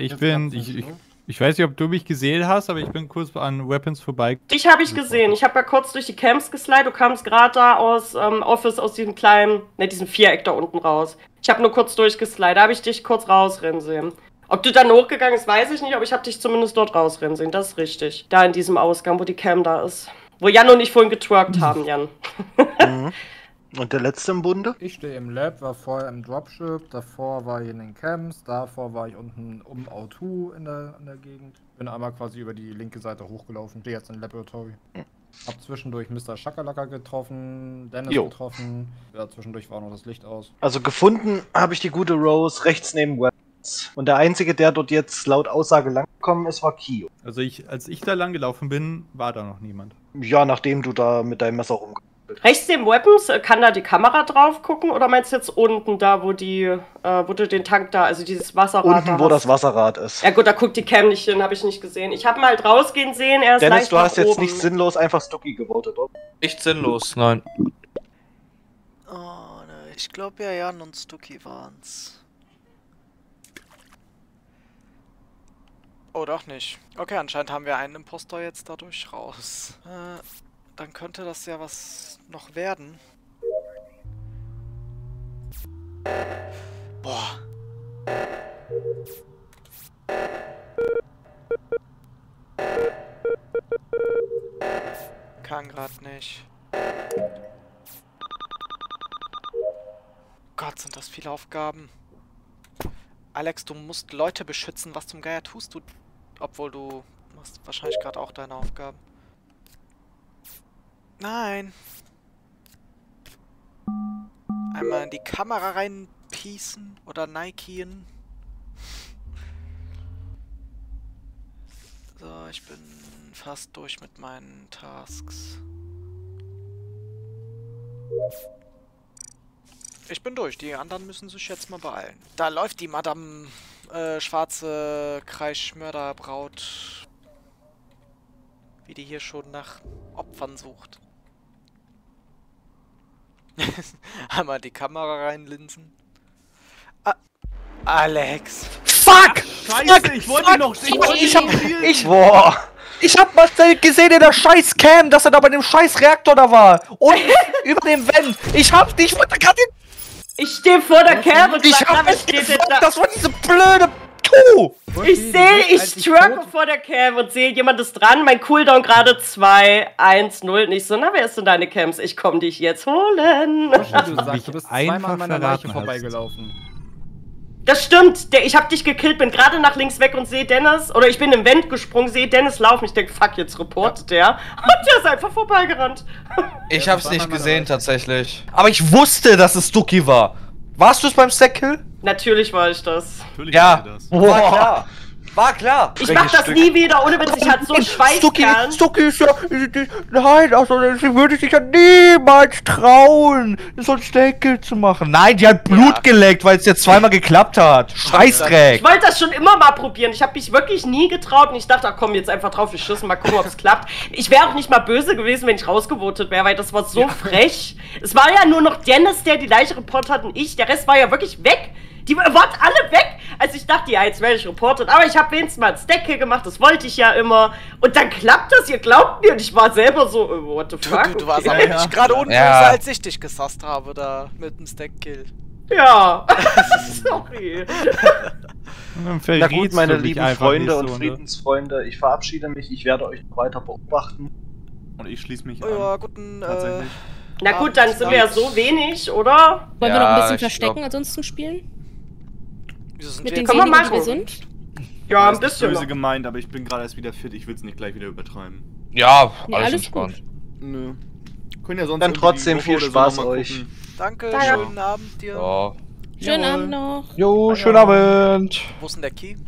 [SPEAKER 7] ich weiß nicht, ob du mich gesehen hast, aber ich bin kurz an Weapons vorbei.
[SPEAKER 5] Dich habe ich gesehen. Ich habe ja kurz durch die Camps geslidet. Du kamst gerade da aus Office, aus diesem kleinen, diesem Viereck da unten raus. Ich habe nur kurz durchgeslidet. Da habe ich dich kurz rausrennen sehen. Ob du dann hochgegangen bist, weiß ich nicht, aber ich habe dich zumindest dort rausrennen sehen. Das ist richtig. Da in diesem Ausgang, wo die Cam da ist. Wo Jan und ich vorhin getwerkt haben, Jan.
[SPEAKER 2] Mhm. Und der letzte im Bunde?
[SPEAKER 8] Ich stehe im Lab, war vorher im Dropship, davor war ich in den Camps, davor war ich unten um O2 in der Gegend. Bin einmal quasi über die linke Seite hochgelaufen, stehe jetzt in Laboratory. Hab zwischendurch Mr. Shakalaka getroffen, Dennis getroffen, ja, zwischendurch war noch das Licht aus.
[SPEAKER 2] Also gefunden habe ich die gute Rose rechts neben Weapons. Und der Einzige, der dort jetzt laut Aussage langgekommen ist, war Kio.
[SPEAKER 7] Also als ich da lang gelaufen bin, war da noch niemand.
[SPEAKER 2] Ja, nachdem du da mit deinem Messer rumgekommen.
[SPEAKER 5] Rechts neben Weapons, kann da die Kamera drauf gucken? Oder meinst du jetzt unten da, wo du den Tank da, also dieses Wasserrad
[SPEAKER 2] unten, wo das Wasserrad ist.
[SPEAKER 5] Ja gut, da guckt die Cam nicht hin, habe ich nicht gesehen. Ich habe ihn halt rausgehen sehen, er ist
[SPEAKER 2] Dennis,
[SPEAKER 5] leicht
[SPEAKER 2] du hast jetzt
[SPEAKER 5] oben.
[SPEAKER 2] nicht sinnlos einfach Stucky gewotet, oder?
[SPEAKER 6] Nicht sinnlos, nein.
[SPEAKER 1] Oh, ne, ich glaube ja, Jan und Stucky waren's. Oh, doch nicht. Okay, anscheinend haben wir einen Impostor jetzt dadurch raus. Dann könnte das ja was noch werden. Boah. Kann grad nicht. Gott, sind das viele Aufgaben. Alex, du musst Leute beschützen. Was zum Geier tust du? Obwohl du machst wahrscheinlich gerade auch deine Aufgaben. Nein. Einmal in die Kamera reinpiecen oder Nikeen. So, ich bin fast durch mit meinen Tasks. Ich bin durch, die anderen müssen sich jetzt mal beeilen. Da läuft die Madame schwarze Kreischmörderbraut, wie die hier schon nach Opfern sucht. Einmal die Kamera reinlinsen. Alex!
[SPEAKER 6] Fuck!
[SPEAKER 3] Scheiße, ich wollte noch...
[SPEAKER 6] Ich hab mal gesehen in der scheiß Cam, dass er da bei dem scheiß Reaktor da war. Und über dem Vent. Ich wollte gerade den...
[SPEAKER 5] Ich stehe vor der Cam und
[SPEAKER 6] ich hab es gefunden, das war diese blöde Kuh!
[SPEAKER 5] Ich twerke vor der Cam und sehe, jemand ist dran. Mein Cooldown gerade 2, 1, 0. Und ich so, na, wer ist denn deine Cams? Ich komm dich jetzt holen.
[SPEAKER 8] Du bist zweimal an meiner Leiche vorbeigelaufen.
[SPEAKER 5] Das stimmt. Ich hab dich gekillt, bin gerade nach links weg und sehe Dennis, oder ich bin im Vent gesprungen, sehe Dennis laufen. Ich denke, fuck, jetzt reportet der. Und der ist einfach vorbeigerannt.
[SPEAKER 6] Ich hab's nicht gesehen, tatsächlich. Aber ich wusste, dass es Stucky war. Warst du es beim Stackkill?
[SPEAKER 5] Natürlich war ich das.
[SPEAKER 3] Natürlich
[SPEAKER 6] ja, war klar. War klar.
[SPEAKER 5] Ich mach das nie wieder, ohne Witz, ich hatte so einen Schweißkern.
[SPEAKER 6] Stucky ist ja... Nein, also sie würde sich ja niemals trauen, so ein Stackkill zu machen. Nein, die hat Blut geleckt, weil es jetzt zweimal geklappt hat. Scheißdreck.
[SPEAKER 5] Ich wollte das schon immer mal probieren. Ich habe mich wirklich nie getraut und ich dachte, ach komm, jetzt einfach drauf geschissen, mal gucken, ob es klappt. Ich wäre auch nicht mal böse gewesen, wenn ich rausgevotet wäre, weil das war so frech. Es war ja nur noch Dennis, der die Leiche reportet hat und ich. Der Rest war ja wirklich weg. Die waren alle weg. Also ich dachte, ja, jetzt werde ich reportet. Aber ich habe wenigstens mal ein Stack-Kill gemacht. Das wollte ich ja immer. Und dann klappt das. Ihr glaubt mir. Und ich war selber so, what the fuck?
[SPEAKER 1] Du warst aber nicht gerade unböse, als ich dich gesasst habe da mit dem Stack-Kill.
[SPEAKER 5] Ja. Sorry.
[SPEAKER 2] Na gut, meine lieben Freunde und Friedensfreunde, ich verabschiede mich. Ich werde euch weiter beobachten.
[SPEAKER 3] Und ich schließe mich an.
[SPEAKER 1] Ja, guten,
[SPEAKER 3] tatsächlich.
[SPEAKER 5] Na gut, dann sind wir ja so wenig, oder?
[SPEAKER 4] Wollen wir noch ein bisschen verstecken, ansonsten spielen? Mit den
[SPEAKER 5] Können wir
[SPEAKER 4] wenigen, die wir
[SPEAKER 5] machen.
[SPEAKER 4] sind?
[SPEAKER 5] Ja, ein
[SPEAKER 3] Das ist
[SPEAKER 5] bisschen.
[SPEAKER 3] böse gemeint, aber ich bin gerade erst wieder fit. Ich will es nicht gleich wieder übertreiben.
[SPEAKER 6] Ja,
[SPEAKER 4] Nee,
[SPEAKER 6] alles
[SPEAKER 4] alles
[SPEAKER 6] entspannt.
[SPEAKER 3] Nö. Können ja sonst
[SPEAKER 2] Dann
[SPEAKER 3] irgendwie
[SPEAKER 2] trotzdem
[SPEAKER 3] die
[SPEAKER 2] viel
[SPEAKER 3] Woche oder
[SPEAKER 2] Spaß
[SPEAKER 3] so noch mal
[SPEAKER 2] euch.
[SPEAKER 3] gucken.
[SPEAKER 1] Danke,
[SPEAKER 5] Ja.
[SPEAKER 1] schönen Abend dir.
[SPEAKER 6] Ja.
[SPEAKER 4] Schönen Abend noch.
[SPEAKER 6] Jo, schönen Abend.
[SPEAKER 1] Wo ist denn der Key?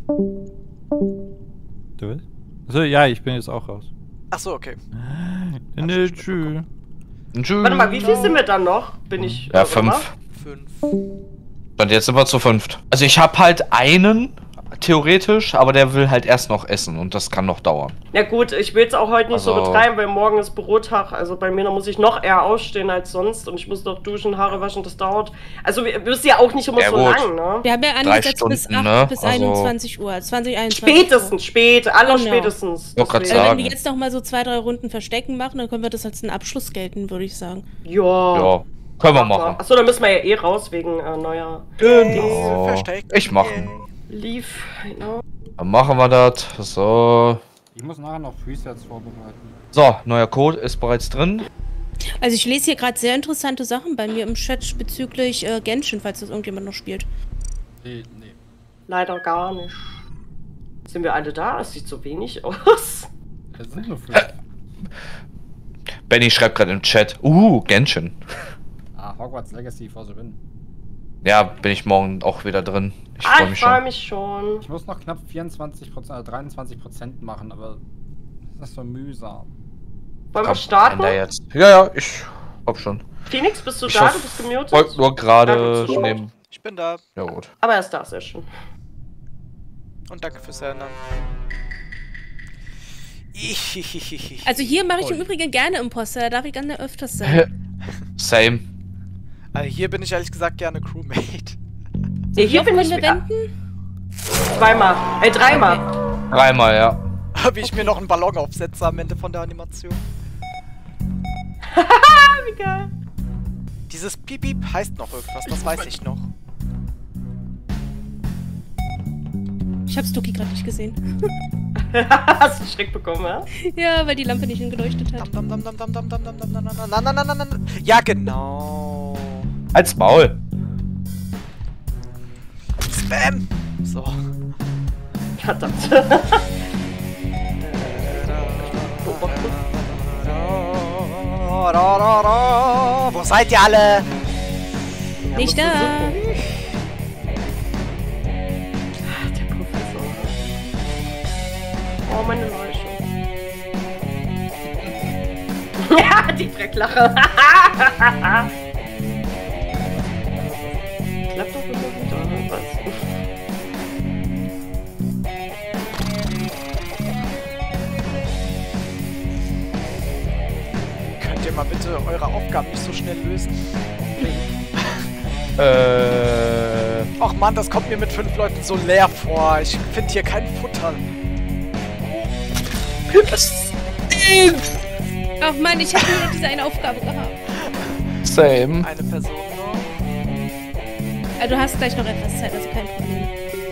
[SPEAKER 7] Du willst? Also ja, ich bin jetzt auch raus.
[SPEAKER 1] Achso, okay.
[SPEAKER 7] Ne, tschüss.
[SPEAKER 6] Tschüss.
[SPEAKER 5] Warte mal, wie viel sind wir dann noch? Bin ich.
[SPEAKER 6] Ja,
[SPEAKER 5] irre?
[SPEAKER 6] 5.
[SPEAKER 1] 5.
[SPEAKER 6] Und jetzt sind wir zu 5. Also ich habe halt einen, theoretisch, aber der will halt erst noch essen und das kann noch dauern.
[SPEAKER 5] Na gut, ich will es auch heute nicht so
[SPEAKER 6] Also-
[SPEAKER 5] betreiben, weil morgen ist Bürotag. Also bei mir, da muss ich noch eher aufstehen als sonst und ich muss noch duschen, Haare waschen, das dauert. Also wir müssen ja auch nicht immer
[SPEAKER 6] Ja,
[SPEAKER 5] so
[SPEAKER 6] gut.
[SPEAKER 5] lang, ne?
[SPEAKER 4] Wir haben ja angesetzt bis
[SPEAKER 6] Stunden,
[SPEAKER 4] 8
[SPEAKER 6] ne?
[SPEAKER 4] bis
[SPEAKER 6] Also-
[SPEAKER 4] 21 Uhr, 2021.
[SPEAKER 5] Spätestens, alle
[SPEAKER 4] Genau.
[SPEAKER 5] spätestens.
[SPEAKER 6] Wollte grad
[SPEAKER 5] Deswegen-
[SPEAKER 4] Also wenn
[SPEAKER 6] sagen.
[SPEAKER 4] wir jetzt noch mal so 2, 3 Runden Verstecken machen, dann können wir das als einen Abschluss gelten, würde ich sagen.
[SPEAKER 5] Ja.
[SPEAKER 6] Ja, können wir machen.
[SPEAKER 5] Achso, dann müssen wir ja eh raus wegen neuer
[SPEAKER 6] Genau.
[SPEAKER 1] Verstecken.
[SPEAKER 6] Ich mache.
[SPEAKER 5] Leaf. Genau.
[SPEAKER 6] Dann machen wir das. So.
[SPEAKER 8] Ich muss nachher noch Presets vorbereiten.
[SPEAKER 6] So, neuer Code ist bereits drin.
[SPEAKER 4] Also ich lese hier gerade sehr interessante Sachen bei mir im Chat bezüglich Genshin, falls das irgendjemand noch spielt.
[SPEAKER 8] Nee.
[SPEAKER 5] Leider gar nicht. Sind wir alle da? Es sieht so wenig aus.
[SPEAKER 8] Es sind nur 5.
[SPEAKER 6] Benny schreibt gerade im Chat. Genshin.
[SPEAKER 8] Hogwarts Legacy for the win.
[SPEAKER 6] Ja, bin ich morgen auch wieder drin. Ich
[SPEAKER 5] Ah,
[SPEAKER 6] freue
[SPEAKER 5] ich
[SPEAKER 6] mich
[SPEAKER 5] freue
[SPEAKER 6] schon.
[SPEAKER 5] mich schon.
[SPEAKER 8] Ich muss noch knapp 24%, 23% machen, aber das ist so mühsam.
[SPEAKER 5] Wollen wir
[SPEAKER 6] Komm,
[SPEAKER 5] starten?
[SPEAKER 6] Ende jetzt. Ja, ich hab schon.
[SPEAKER 5] Phoenix, bist du
[SPEAKER 6] Ich
[SPEAKER 5] da?
[SPEAKER 6] hoffe,
[SPEAKER 5] Du bist gemutet?
[SPEAKER 6] Wollte nur
[SPEAKER 5] Ja,
[SPEAKER 6] gerade
[SPEAKER 5] du bist
[SPEAKER 6] nehmen.
[SPEAKER 1] Ich bin da.
[SPEAKER 6] Ja, gut.
[SPEAKER 5] Aber er ist da, sehr schön.
[SPEAKER 1] Und danke fürs Erinnern.
[SPEAKER 4] Also hier mache ich im Übrigen gerne Imposter, da darf ich gerne öfters sein.
[SPEAKER 6] Same.
[SPEAKER 1] Also hier bin ich ehrlich gesagt gerne Crewmate.
[SPEAKER 5] Nee, hier bin
[SPEAKER 4] können
[SPEAKER 5] ich
[SPEAKER 4] wir wenden?
[SPEAKER 5] zweimal. Dreimal.
[SPEAKER 6] Dreimal, ja.
[SPEAKER 1] Wie ich mir noch einen Ballon aufsetze am Ende von der Animation.
[SPEAKER 5] Wie geil.
[SPEAKER 1] Dieses Piep Piep heißt noch irgendwas, das weiß ich noch.
[SPEAKER 4] Ich habe Stuki gerade nicht gesehen.
[SPEAKER 5] Hast du einen Schreck bekommen, ja?
[SPEAKER 4] Ja, weil die Lampe nicht geleuchtet hat.
[SPEAKER 1] Dam, dam, dam, dam, dam, dam, dam, dam, dam, dam, dam, dam, dam, dam, dam. Ja, genau.
[SPEAKER 6] Als Maul.
[SPEAKER 1] Spam. So.
[SPEAKER 5] Verdammt.
[SPEAKER 1] Wo seid ihr alle?
[SPEAKER 4] Nicht da.
[SPEAKER 5] Der Professor. Oh, meine Leiche. Ja, die Drecklache. Klappt doch immer wieder, oder was?
[SPEAKER 1] Könnt ihr mal bitte eure Aufgaben nicht so schnell lösen? Och man, das kommt mir mit 5 Leuten so leer vor. Ich finde hier kein Futter.
[SPEAKER 4] Ach man, ich habe nur noch diese eine Aufgabe gehabt.
[SPEAKER 6] Same.
[SPEAKER 1] Eine Person noch.
[SPEAKER 4] Du hast gleich noch etwas Zeit, also kein Problem.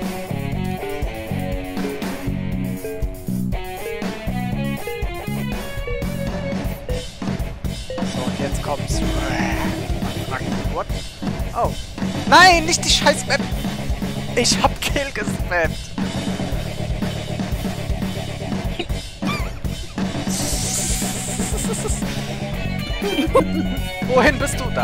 [SPEAKER 1] So, und jetzt kommt's. What? Oh. Nein, nicht die scheiß Map. Ich hab Kill gespammt. Wohin bist du da?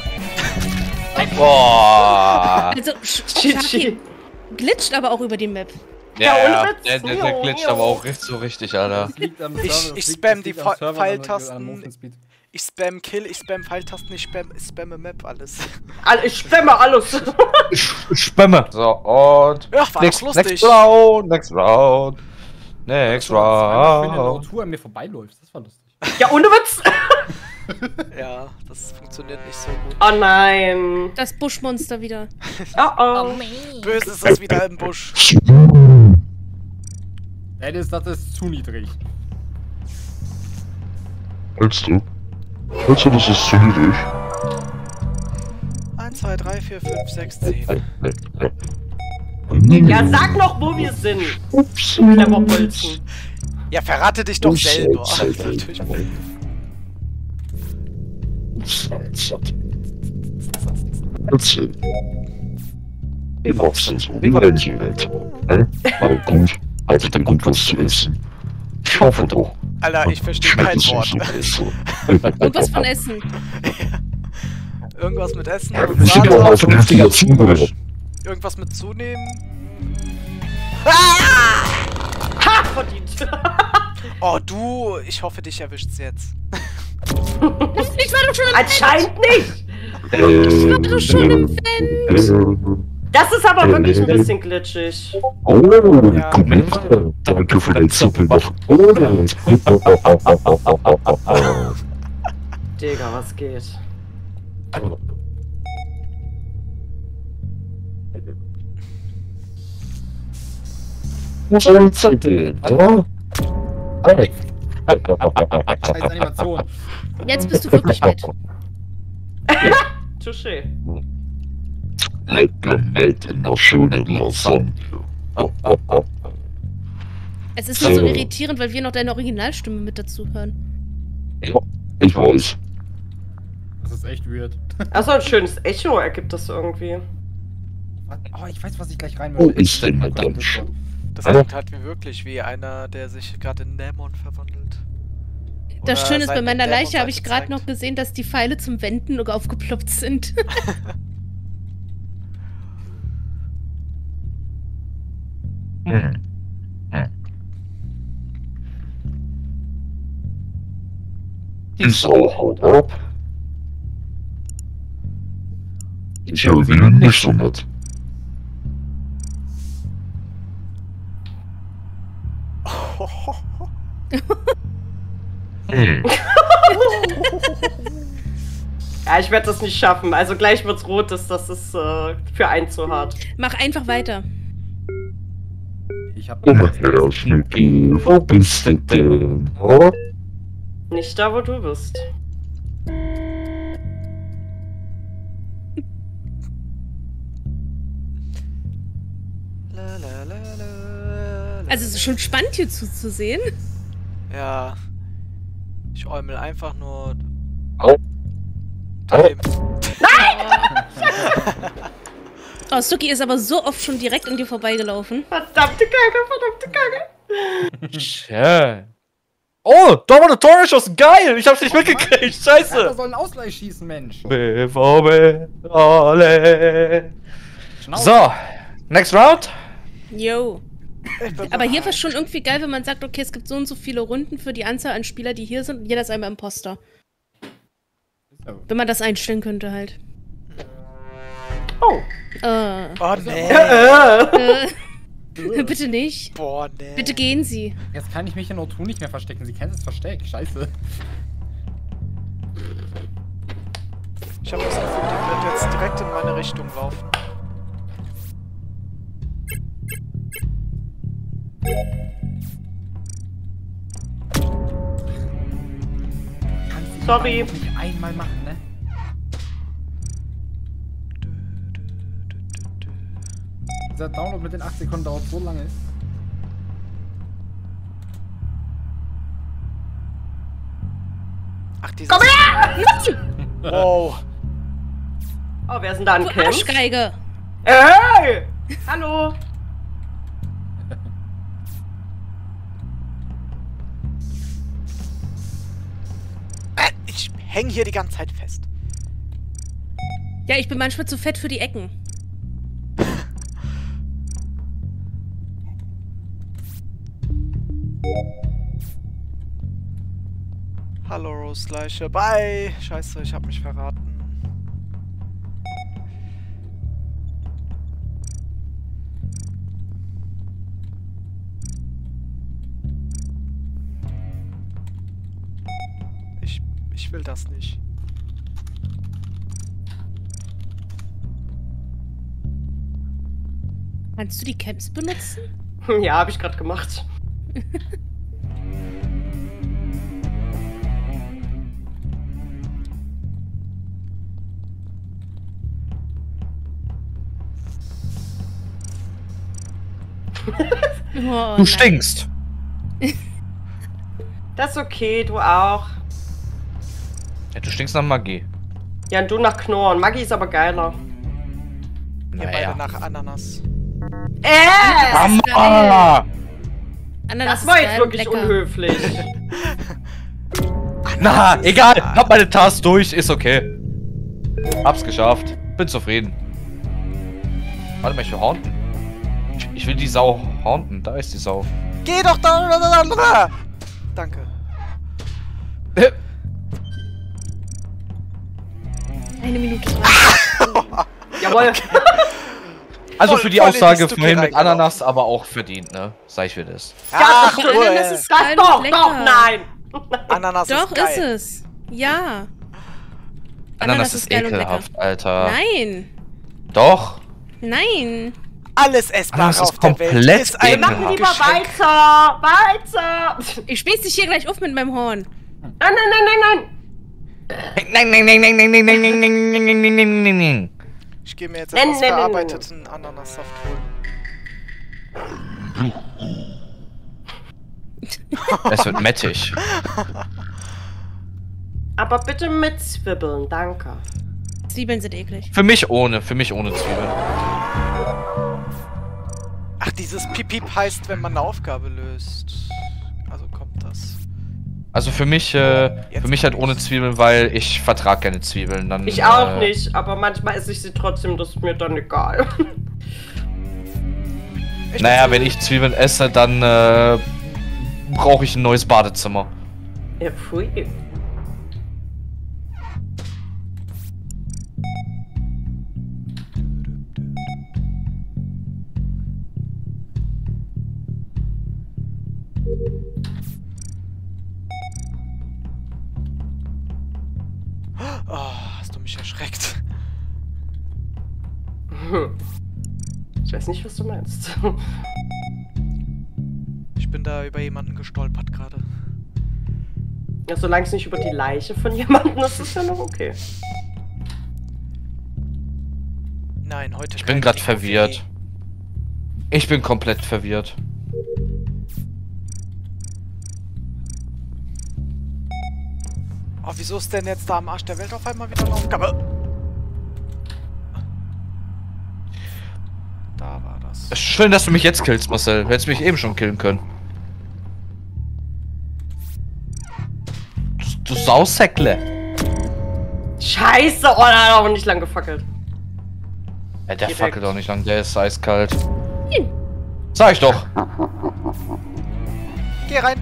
[SPEAKER 6] Boah.
[SPEAKER 4] Also,
[SPEAKER 5] Chichi.
[SPEAKER 4] glitscht aber auch über die Map.
[SPEAKER 5] Ja,
[SPEAKER 6] Ja,
[SPEAKER 5] ohne Witz.
[SPEAKER 6] der glitscht aber auch so richtig, Alter.
[SPEAKER 8] Das liegt am
[SPEAKER 1] Ich
[SPEAKER 8] Server, das
[SPEAKER 1] spam
[SPEAKER 8] liegt
[SPEAKER 1] die
[SPEAKER 8] am Server,
[SPEAKER 1] Pfeiltasten.
[SPEAKER 8] am Movement Speed.
[SPEAKER 1] Ich spam Kill, ich spam Pfeiltasten, ich spamme Map, alles.
[SPEAKER 5] Ich spamme alles.
[SPEAKER 6] Spamme. So, und.
[SPEAKER 1] Ja, war das lustig.
[SPEAKER 6] Next round, next round. Next
[SPEAKER 8] Zweimal für den
[SPEAKER 6] round.
[SPEAKER 8] O2 an mir vorbeiläuft, das war lustig.
[SPEAKER 5] Ja, ohne Witz.
[SPEAKER 1] Ja, das funktioniert nicht so gut.
[SPEAKER 5] Oh nein.
[SPEAKER 4] Das Buschmonster wieder.
[SPEAKER 5] Oh oh.
[SPEAKER 1] Böses ist wieder im Busch.
[SPEAKER 8] Dennis, das ist zu niedrig.
[SPEAKER 9] Hältst du? Hältst du, das ist zu niedrig?
[SPEAKER 1] 1, 2, 3, 4, 5, 6, 10.
[SPEAKER 5] Ja, sag noch, wo wir sind. Cleverbolzen.
[SPEAKER 1] Ja, verrate dich doch selber. Natürlich.
[SPEAKER 9] Wie war's denn so? Wie war denn die Welt? War gut. Hattet ihr gut was zu essen? Ich hoffe doch.
[SPEAKER 1] Alter, ich verstehe kein Wort.
[SPEAKER 4] Irgendwas von Essen.
[SPEAKER 1] Irgendwas mit Essen.
[SPEAKER 9] Wir sind doch mal vernünftiger Zuhörer.
[SPEAKER 1] Irgendwas mit zunehmen.
[SPEAKER 5] Ha! Verdient.
[SPEAKER 1] Oh, du, ich hoffe, dich erwischt's jetzt.
[SPEAKER 4] Ich war doch schon im
[SPEAKER 5] Anscheinend nicht.
[SPEAKER 4] Ich war doch schon im Vent.
[SPEAKER 5] Das ist aber wirklich ein bisschen glitschig.
[SPEAKER 9] Oh, komm her. Danke für dein Zuppel noch.
[SPEAKER 5] Digga, was geht?
[SPEAKER 9] Wo soll die Zeit gehen, oder?
[SPEAKER 8] Scheiß Animation.
[SPEAKER 4] Jetzt bist du wirklich mit.
[SPEAKER 5] Touché.
[SPEAKER 9] Lecker Meld in der schönen Lasagne.
[SPEAKER 4] Es ist nur so irritierend, weil wir noch deine Originalstimme mit dazu hören.
[SPEAKER 9] Ja, ich weiß.
[SPEAKER 8] Das ist echt weird.
[SPEAKER 5] Achso, ein schönes Echo ergibt das irgendwie.
[SPEAKER 8] Oh, ich weiß, was ich gleich rein
[SPEAKER 9] Wo
[SPEAKER 8] möchte.
[SPEAKER 9] ist denn Madame Sch-
[SPEAKER 1] Das klingt halt wie wirklich wie einer, der sich gerade in Dämon verwandelt.
[SPEAKER 4] Das
[SPEAKER 1] Oder
[SPEAKER 4] Schöne ist, bei
[SPEAKER 1] seine
[SPEAKER 4] meiner Leiche habe ich
[SPEAKER 1] Dämonseite
[SPEAKER 4] gerade noch
[SPEAKER 1] zeigt.
[SPEAKER 4] gesehen, dass die Pfeile zum Wenden noch aufgeploppt sind.
[SPEAKER 9] Die Sau haut ab. Ich höre wieder nicht so nett.
[SPEAKER 5] Ja, ich werde das nicht schaffen. Also gleich wird's rot, das ist für einen zu hart.
[SPEAKER 4] Mach einfach weiter.
[SPEAKER 8] Ich hab.
[SPEAKER 9] Komm her, Schnucki, wo bist du denn? Oh?
[SPEAKER 5] Nicht da, wo du bist.
[SPEAKER 1] La, la, la, la, la.
[SPEAKER 4] Also es ist schon spannend hier zuzusehen.
[SPEAKER 1] Ja. Ich äumel einfach nur.
[SPEAKER 9] Au.
[SPEAKER 1] Nein!
[SPEAKER 4] Oh, Suki ist aber so oft schon direkt an dir vorbeigelaufen.
[SPEAKER 5] Verdammte Kacke, verdammte Kacke.
[SPEAKER 6] Schön. Oh, Dominatorisch, geil! Ich hab's nicht mitgekriegt,
[SPEAKER 8] Er
[SPEAKER 6] scheiße!
[SPEAKER 8] soll einen Ausgleich schießen, Mensch.
[SPEAKER 6] BVB, alle. So, next round.
[SPEAKER 4] Yo.
[SPEAKER 1] Ich bin
[SPEAKER 4] Aber hier
[SPEAKER 1] bereit.
[SPEAKER 4] war es schon irgendwie geil, wenn man sagt, okay, es gibt so und so viele Runden für die Anzahl an Spieler, die hier sind und jeder ist einmal Imposter. Wenn man das einstellen könnte halt.
[SPEAKER 5] Oh.
[SPEAKER 1] Oh nee.
[SPEAKER 4] Bitte nicht.
[SPEAKER 1] Boah, nee.
[SPEAKER 4] Bitte gehen Sie.
[SPEAKER 8] Jetzt kann ich mich in O2 nicht mehr verstecken. Sie kennt das Versteck. Scheiße.
[SPEAKER 1] Ich habe das Gefühl, die wird jetzt direkt in meine Richtung laufen.
[SPEAKER 8] Kannst du
[SPEAKER 5] Sorry.
[SPEAKER 8] nicht einmal machen, ne? Dieser Download mit den 8 Sekunden dauert so lange.
[SPEAKER 1] Ach, dieses... Komm her! Wow.
[SPEAKER 5] Oh, wer ist denn da an
[SPEAKER 4] Du
[SPEAKER 5] Camp?
[SPEAKER 4] Arschgeige.
[SPEAKER 5] Hey! Hallo!
[SPEAKER 1] Ich häng hier die ganze Zeit fest.
[SPEAKER 4] Ja, ich bin manchmal zu fett für die Ecken.
[SPEAKER 1] Hallo, Rose-Leiche. Bye! Scheiße, ich hab mich verraten. Ich will das nicht.
[SPEAKER 4] Kannst du die Camps benutzen?
[SPEAKER 5] Ja, habe ich gerade gemacht.
[SPEAKER 4] Oh,
[SPEAKER 6] Du stinkst.
[SPEAKER 5] Das ist okay, du auch.
[SPEAKER 6] Ja, du stinkst nach Magie.
[SPEAKER 5] Ja, und du nach Knorren. Maggi ist aber geiler.
[SPEAKER 1] Ihr beide nach Ananas.
[SPEAKER 6] Mama!
[SPEAKER 4] Ananas
[SPEAKER 5] Das war
[SPEAKER 4] ist
[SPEAKER 5] jetzt
[SPEAKER 4] geil und
[SPEAKER 5] wirklich
[SPEAKER 4] lecker.
[SPEAKER 5] unhöflich.
[SPEAKER 6] Na, egal. Hab meine Task durch, ist okay. Hab's geschafft. Bin zufrieden. Warte mal, ich will haunten. Ich will die Sau haunten. Da ist die Sau.
[SPEAKER 1] Geh doch da! Danke.
[SPEAKER 4] Eine Minute 30.
[SPEAKER 5] Jawohl.
[SPEAKER 6] Also
[SPEAKER 1] Voll-
[SPEAKER 6] für die
[SPEAKER 1] voll in die
[SPEAKER 6] Aussage
[SPEAKER 1] Stücke
[SPEAKER 6] vorhin mit
[SPEAKER 1] reingelaufen.
[SPEAKER 6] Ananas, aber auch verdient, ne? Sag ich mir das.
[SPEAKER 5] Ja,
[SPEAKER 1] Ach,
[SPEAKER 5] das stimmt.
[SPEAKER 1] cool.
[SPEAKER 4] Ananas ist
[SPEAKER 5] Das
[SPEAKER 4] geil
[SPEAKER 5] doch,
[SPEAKER 4] und lecker.
[SPEAKER 5] doch, nein.
[SPEAKER 1] Ananas
[SPEAKER 4] Doch,
[SPEAKER 1] ist geil.
[SPEAKER 4] ist es. Ja.
[SPEAKER 6] Ananas ist
[SPEAKER 4] geil und
[SPEAKER 6] ekelhaft, Alter.
[SPEAKER 4] Nein.
[SPEAKER 6] Doch.
[SPEAKER 4] Nein.
[SPEAKER 1] Alles essbar
[SPEAKER 6] Ananas
[SPEAKER 1] auf
[SPEAKER 6] ist
[SPEAKER 1] der Welt
[SPEAKER 6] komplett
[SPEAKER 1] ist ein
[SPEAKER 5] Wir machen lieber
[SPEAKER 1] Geschenk.
[SPEAKER 5] weiter. Weiter.
[SPEAKER 4] Ich spieß dich hier gleich auf mit meinem Horn.
[SPEAKER 5] Nein, nein, nein, nein, nein.
[SPEAKER 6] Nein, nein, nein, nein, nein, nein, nein, nein, nein, nein, nein, nein, nein, nein.
[SPEAKER 1] Ich gehe mir jetzt
[SPEAKER 5] Nein,
[SPEAKER 1] etwas
[SPEAKER 5] nein, nein,
[SPEAKER 1] verarbeiteten Ananassaft holen.
[SPEAKER 6] Es wird mettig.
[SPEAKER 5] Aber bitte mit Zwiebeln, danke.
[SPEAKER 4] Zwiebeln sind eklig.
[SPEAKER 6] Für mich ohne Zwiebeln.
[SPEAKER 1] Ach, dieses Piep-Piep heißt, wenn man eine Aufgabe löst. Also kommt das.
[SPEAKER 6] Also für mich halt ohne Zwiebeln, weil ich vertrag keine Zwiebeln. Dann,
[SPEAKER 5] Ich auch nicht, aber manchmal esse ich sie trotzdem, das ist mir dann egal.
[SPEAKER 6] Naja, wenn ich Zwiebeln esse, dann brauche ich ein neues Badezimmer.
[SPEAKER 5] Ja, pfui.
[SPEAKER 1] Oh, hast du mich erschreckt.
[SPEAKER 5] Ich weiß nicht, was du meinst.
[SPEAKER 1] Ich bin da über jemanden gestolpert gerade.
[SPEAKER 5] Ja, solange es nicht über die Leiche von jemandem ist, ist es ja noch okay.
[SPEAKER 1] Nein, heute
[SPEAKER 6] Ich bin gerade verwirrt. Ich bin komplett verwirrt.
[SPEAKER 1] Oh, wieso ist denn jetzt da am Arsch der Welt auf einmal wieder eine Aufgabe? Da war das.
[SPEAKER 6] Schön, dass du mich jetzt killst, Marcel. Du hättest mich eben schon killen können. Du Sausäckle.
[SPEAKER 5] Scheiße, oh, da hat aber nicht lang gefackelt.
[SPEAKER 6] Der
[SPEAKER 5] Direkt.
[SPEAKER 6] fackelt auch nicht lang, der ist eiskalt. Sag ich doch.
[SPEAKER 1] Geh rein.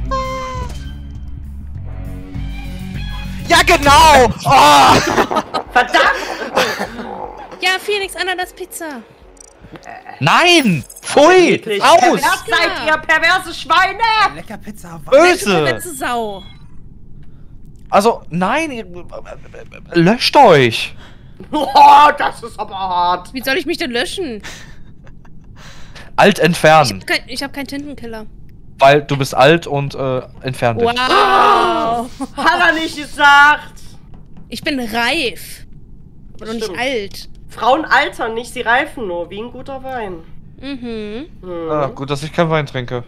[SPEAKER 1] Ja, genau! Oh!
[SPEAKER 5] Verdammt!
[SPEAKER 4] Ja, Phoenix Ananas Pizza.
[SPEAKER 6] Nein! Pfui!
[SPEAKER 5] Wirklich.
[SPEAKER 6] Aus!
[SPEAKER 5] Pervers seid ihr, perverse Schweine!
[SPEAKER 7] Lecker Pizza.
[SPEAKER 6] Böse!
[SPEAKER 4] Letzte Sau.
[SPEAKER 6] Also, nein, löscht euch!
[SPEAKER 5] Oh, das ist aber hart.
[SPEAKER 4] Wie soll ich mich denn löschen?
[SPEAKER 6] Alt entfernen.
[SPEAKER 4] Ich hab keinen Tintenkiller.
[SPEAKER 6] Weil du bist alt und entfernt dich.
[SPEAKER 4] Wow.
[SPEAKER 5] Hat er nicht gesagt.
[SPEAKER 4] Ich bin reif. Aber doch nicht
[SPEAKER 5] Stimmt.
[SPEAKER 4] alt.
[SPEAKER 5] Frauen altern nicht, sie reifen nur, wie ein guter Wein.
[SPEAKER 4] Mhm.
[SPEAKER 6] Ah, gut, dass ich keinen Wein trinke.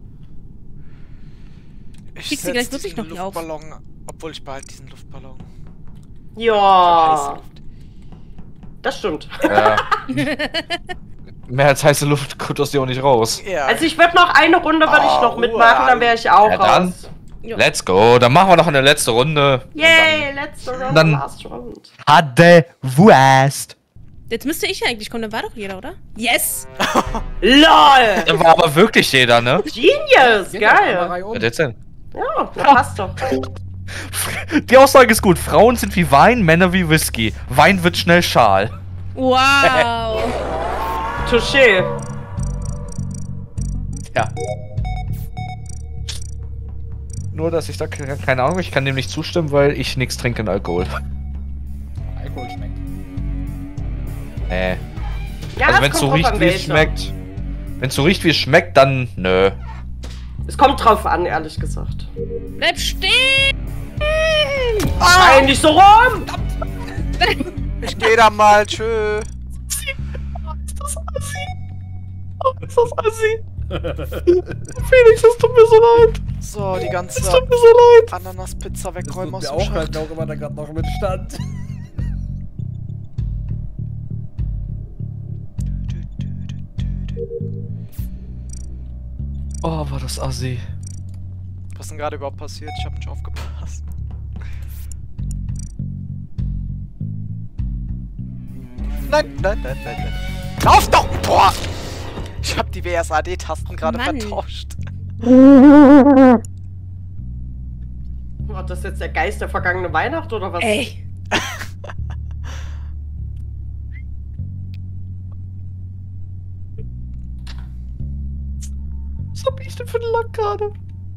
[SPEAKER 1] Ich
[SPEAKER 4] Kriegst du gleich
[SPEAKER 1] setz
[SPEAKER 4] wirklich
[SPEAKER 1] diesen
[SPEAKER 4] noch auf?
[SPEAKER 1] Luftballon, obwohl ich behalte diesen Luftballon.
[SPEAKER 5] Ja,
[SPEAKER 1] Heiße Luft.
[SPEAKER 5] das stimmt.
[SPEAKER 6] Ja. Mehr als heiße Luft kommt aus dir auch nicht raus.
[SPEAKER 1] Ja.
[SPEAKER 5] Also ich würde noch eine Runde würde ich noch mitmachen, dann wäre ich auch
[SPEAKER 6] Ja, dann.
[SPEAKER 5] raus.
[SPEAKER 4] Ja.
[SPEAKER 6] Let's go, dann machen wir noch eine letzte Runde.
[SPEAKER 5] Yay, letzte Round,
[SPEAKER 6] dann-
[SPEAKER 5] last round.
[SPEAKER 6] Hatte Wurst.
[SPEAKER 4] Jetzt müsste ich ja eigentlich kommen, dann war doch jeder, oder? Yes!
[SPEAKER 5] LOL!
[SPEAKER 6] Da war aber wirklich jeder, ne?
[SPEAKER 5] Genius,
[SPEAKER 8] Geht doch einmal
[SPEAKER 5] geil.
[SPEAKER 8] Reihe um.
[SPEAKER 6] Was jetzt denn?
[SPEAKER 5] Ja, das passt doch.
[SPEAKER 6] Die Aussage ist gut. Frauen sind wie Wein, Männer wie Whisky. Wein wird schnell schal.
[SPEAKER 4] Wow!
[SPEAKER 5] Touché.
[SPEAKER 6] Ja. nur, dass ich da keine Ahnung, ich kann dem nicht zustimmen, weil ich nichts trinke in Alkohol.
[SPEAKER 8] Alkohol schmeckt.
[SPEAKER 6] Nee.
[SPEAKER 5] Ja,
[SPEAKER 6] Also
[SPEAKER 5] es
[SPEAKER 6] wenn es so
[SPEAKER 5] kommt drauf
[SPEAKER 6] riecht,
[SPEAKER 5] an,
[SPEAKER 6] wie es
[SPEAKER 5] welcher.
[SPEAKER 6] schmeckt. Wenn es so riecht, wie es schmeckt, dann nö.
[SPEAKER 5] Es kommt drauf an, ehrlich gesagt.
[SPEAKER 4] Bleib stehen!
[SPEAKER 5] Nein, nicht so rum!
[SPEAKER 1] Ich geh da mal, tschö.
[SPEAKER 6] Ist das assi? Oh, ist das assi? Felix, es tut mir so leid.
[SPEAKER 1] So, die ganze
[SPEAKER 6] Es tut mir so leid.
[SPEAKER 1] Ananaspizza wegräumen aus
[SPEAKER 8] Das
[SPEAKER 1] dem
[SPEAKER 8] tut mir auch
[SPEAKER 1] Schacht.
[SPEAKER 8] halt auch immer da gerade noch mit stand.
[SPEAKER 6] Oh, war das assi.
[SPEAKER 1] Was ist denn gerade überhaupt passiert? Ich hab nicht aufgepasst. Nein, nein, nein, nein, nein. Lauf doch! Boah! Ich hab die WSAD-Tasten gerade
[SPEAKER 4] Mann.
[SPEAKER 1] vertauscht.
[SPEAKER 5] War das jetzt der Geist der vergangenen Weihnacht oder was?
[SPEAKER 4] Ey.
[SPEAKER 6] Was hab ich denn für einen Lack gerade?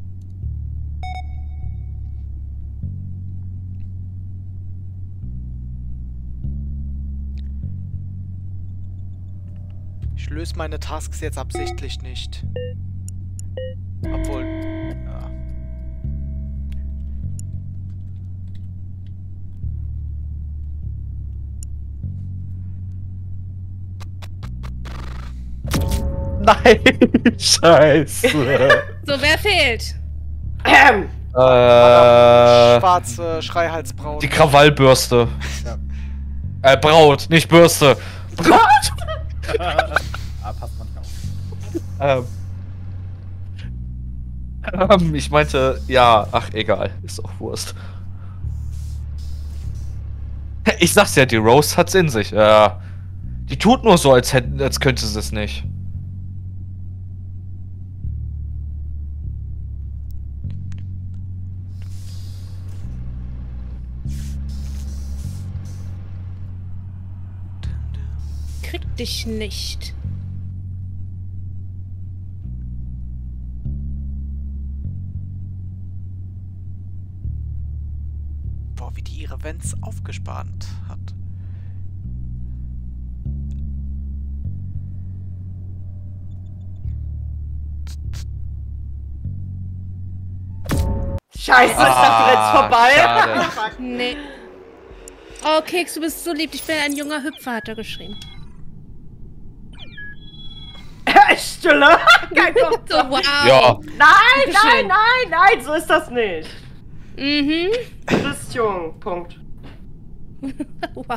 [SPEAKER 1] Ich löse meine Tasks jetzt absichtlich nicht. Obwohl. Ja.
[SPEAKER 6] Nein, scheiße.
[SPEAKER 4] So, wer fehlt?
[SPEAKER 1] Schwarze Schreihalsbraut.
[SPEAKER 6] Die Krawallbürste. Braut, nicht Bürste. Braut!
[SPEAKER 8] Ah, passt manchmal auch.
[SPEAKER 6] Ich meinte, ja, ach egal, ist auch Wurst. Ich sag's ja, die Rose hat's in sich. Ja. Die tut nur so, als könnte sie es nicht.
[SPEAKER 4] Krieg dich nicht.
[SPEAKER 1] Boah, wie die ihre Vents aufgespannt hat.
[SPEAKER 5] Scheiße, ist das jetzt vorbei?
[SPEAKER 6] schade.
[SPEAKER 4] Nee. Oh, Keks, du bist so lieb. Ich bin ein junger Hüpfer, hat er geschrieben.
[SPEAKER 5] Stille! Kein Gott.
[SPEAKER 4] So, wow.
[SPEAKER 6] Ja,
[SPEAKER 5] Nein,
[SPEAKER 4] Dankeschön.
[SPEAKER 5] nein, so ist das nicht.
[SPEAKER 4] Mhm.
[SPEAKER 5] Du bist jung, Punkt.
[SPEAKER 4] Wow.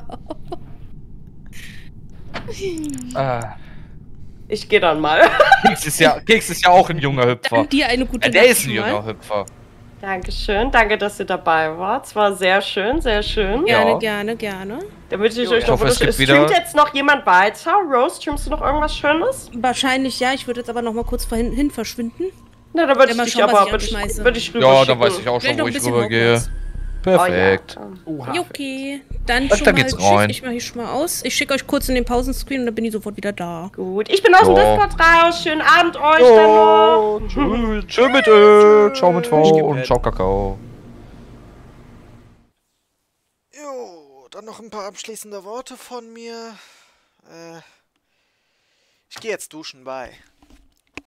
[SPEAKER 5] Ich gehe dann mal.
[SPEAKER 6] Keks ist ja auch ein junger Hüpfer.
[SPEAKER 4] Dann dir eine gute
[SPEAKER 6] Der
[SPEAKER 4] Nacht
[SPEAKER 6] ist ein
[SPEAKER 4] schon mal.
[SPEAKER 6] junger Hüpfer.
[SPEAKER 5] Dankeschön, danke, dass ihr dabei wart. Es war sehr schön, sehr schön.
[SPEAKER 4] Gerne,
[SPEAKER 6] Ja.
[SPEAKER 4] gerne, gerne.
[SPEAKER 5] Dann wünsche ich
[SPEAKER 1] Jo,
[SPEAKER 5] euch
[SPEAKER 1] ich
[SPEAKER 5] noch
[SPEAKER 6] hoffe, es gibt
[SPEAKER 5] Streamt
[SPEAKER 6] wieder-
[SPEAKER 5] jetzt noch jemand weiter? Rose, streamst du noch irgendwas Schönes?
[SPEAKER 4] Wahrscheinlich ja. Ich würde jetzt aber noch mal kurz hin verschwinden.
[SPEAKER 5] Na, dann würde
[SPEAKER 4] Ja,
[SPEAKER 5] ich
[SPEAKER 4] mal
[SPEAKER 5] dich
[SPEAKER 4] schauen, was
[SPEAKER 5] aber
[SPEAKER 4] ich anschmeiße.
[SPEAKER 5] würd ich
[SPEAKER 6] Ja,
[SPEAKER 5] rüberschicken.
[SPEAKER 6] dann weiß ich auch
[SPEAKER 4] Vielleicht
[SPEAKER 6] schon, wo
[SPEAKER 4] noch ein
[SPEAKER 6] ich
[SPEAKER 4] bisschen
[SPEAKER 6] rübergehe.
[SPEAKER 4] Hogwarts.
[SPEAKER 6] Perfekt.
[SPEAKER 5] Oh, ja.
[SPEAKER 4] Jucki. Dann
[SPEAKER 6] Dann
[SPEAKER 4] schon mal
[SPEAKER 6] geht's
[SPEAKER 4] tschüss.
[SPEAKER 6] rein.
[SPEAKER 4] Ich mache hier schon mal aus. Ich schicke euch kurz in den Pausenscreen und dann bin ich sofort wieder da.
[SPEAKER 5] Gut, ich bin aus dem
[SPEAKER 6] Ja.
[SPEAKER 5] Discord raus. Schönen Abend euch dann noch.
[SPEAKER 6] Tschö mit Ö, ciao mit
[SPEAKER 1] Ich
[SPEAKER 6] V
[SPEAKER 1] geh
[SPEAKER 6] und
[SPEAKER 1] mit.
[SPEAKER 6] ciao Kakao.
[SPEAKER 1] Jo, dann noch ein paar abschließende Worte von mir. Ich gehe jetzt duschen, bye.